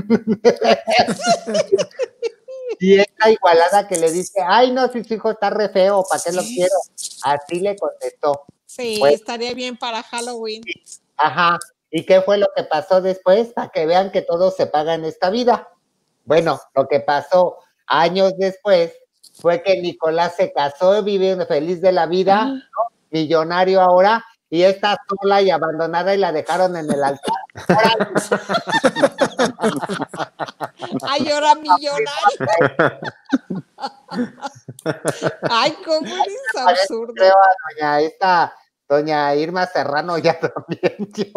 Y esta igualada que le dice, ay no, si su hijo está re feo, ¿para qué lo quiero? Así le contestó. Sí, Pues- estaría bien para Halloween. Ajá. ¿Y qué fue lo que pasó después? Para que vean que todo se paga en esta vida. Bueno, lo que pasó años después fue que Nicolás se casó, vive feliz de la vida, ¿no? Millonario ahora, y está sola y abandonada y la dejaron en el altar. Ay, ahora millonario. Ay, cómo eres absurdo. Creo a doña esta, doña Irma Serrano ya también. Yo.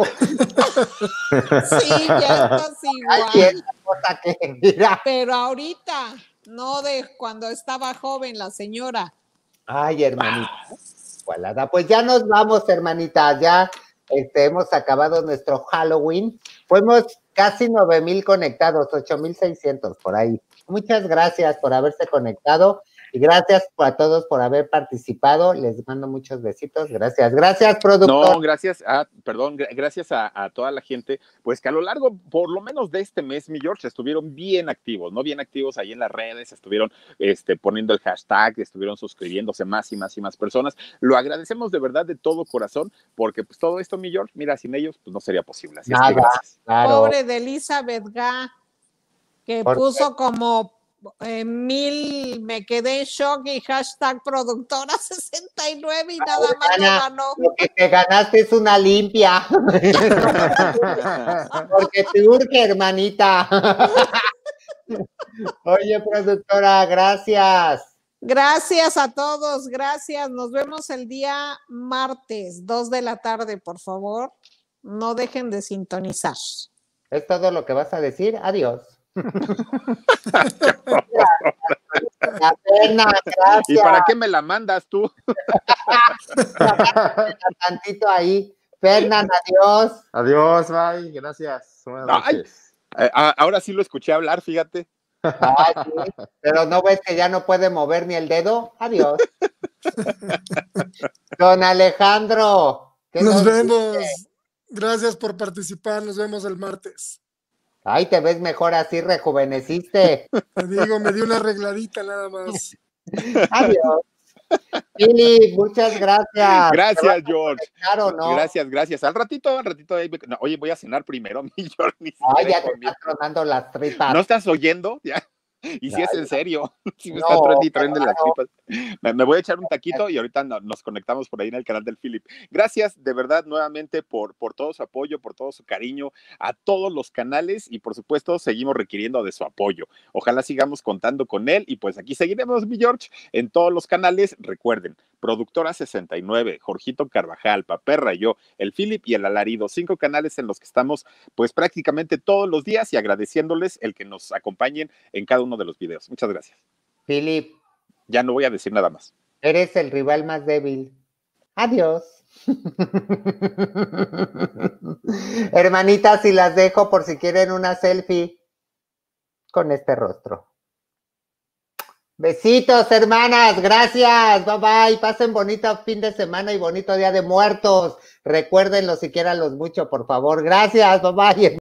Sí, ya estás Ay, y igual. esa cosa que, mira. Pero ahorita, no de cuando estaba joven la señora. Ay, hermanita. Igualada. Pues ya nos vamos, hermanita. Ya este, hemos acabado nuestro Halloween. Fuimos casi nueve mil conectados, ocho mil seiscientos por ahí. Muchas gracias por haberse conectado y gracias a todos por haber participado. Les mando muchos besitos. Gracias. Gracias, productor. No, gracias a, perdón, gra- gracias a, a toda la gente, pues que a lo largo, por lo menos de este mes, mi George, estuvieron bien activos, ¿no? Bien activos ahí en las redes, estuvieron este, poniendo el hashtag, estuvieron suscribiéndose más y más y más personas. Lo agradecemos de verdad de todo corazón, porque pues todo esto, mi George, mira, sin ellos, pues no sería posible. Así es que Nada, gracias. claro. Pobre de Elizabeth Gá, que ¿Por puso como eh, mil, me quedé en shock y hashtag productora sesenta y nueve y nada más no Ana, ganó. Lo que te ganaste es una limpia. Porque te urge, hermanita. Oye, productora, gracias. Gracias a todos, gracias. Nos vemos el día martes, dos de la tarde, por favor. No dejen de sintonizar. ¿Es todo lo que vas a decir? Adiós. La pena, gracias. ¿Y para qué me la mandas tú? Tantito ahí. Fernan, adiós. Adiós, bye, gracias. Buenas Ay. noches. Eh, a- ahora sí lo escuché hablar, fíjate. Ay, sí, pero no ves que ya no puede mover ni el dedo. Adiós. Don Alejandro. ¿qué Nos nos vemos. dice? Gracias por participar. Nos vemos el martes. Ay, te ves mejor así, rejuveneciste. Te digo, me di una arregladita nada más. Adiós. Philip, muchas gracias. ¿Te vas Gracias, a George. conectar o no? Gracias, gracias. Al ratito, al ratito, ahí me- no, oye, voy a cenar primero, mi George. Ni Ay, siquiera ya he te comido. estás tronando las tripas. ¿No estás oyendo? Ya. Y si es en serio, si me No, está trending, trending las claro. tripas. Me, me voy a echar un taquito y ahorita no- nos conectamos por ahí en el canal del Philip. Gracias de verdad nuevamente por, por todo su apoyo, por todo su cariño a todos los canales y por supuesto seguimos requiriendo de su apoyo. Ojalá sigamos contando con él y pues aquí seguiremos, mi George, en todos los canales. Recuerden, Productora sesenta y nueve, Jorgito Carvajal, Paperra y yo, el Philip y el Alarido, cinco canales en los que estamos pues prácticamente todos los días y agradeciéndoles el que nos acompañen en cada uno de los videos. Muchas gracias. Philip, Ya no voy a decir nada más. eres el rival más débil. Adiós. Hermanitas, y las dejo por si quieren una selfie con este rostro. Besitos, hermanas, gracias, bye bye, pasen bonito fin de semana y bonito Día de Muertos. Recuérdenlo si quieran los mucho, por favor. Gracias, bye bye.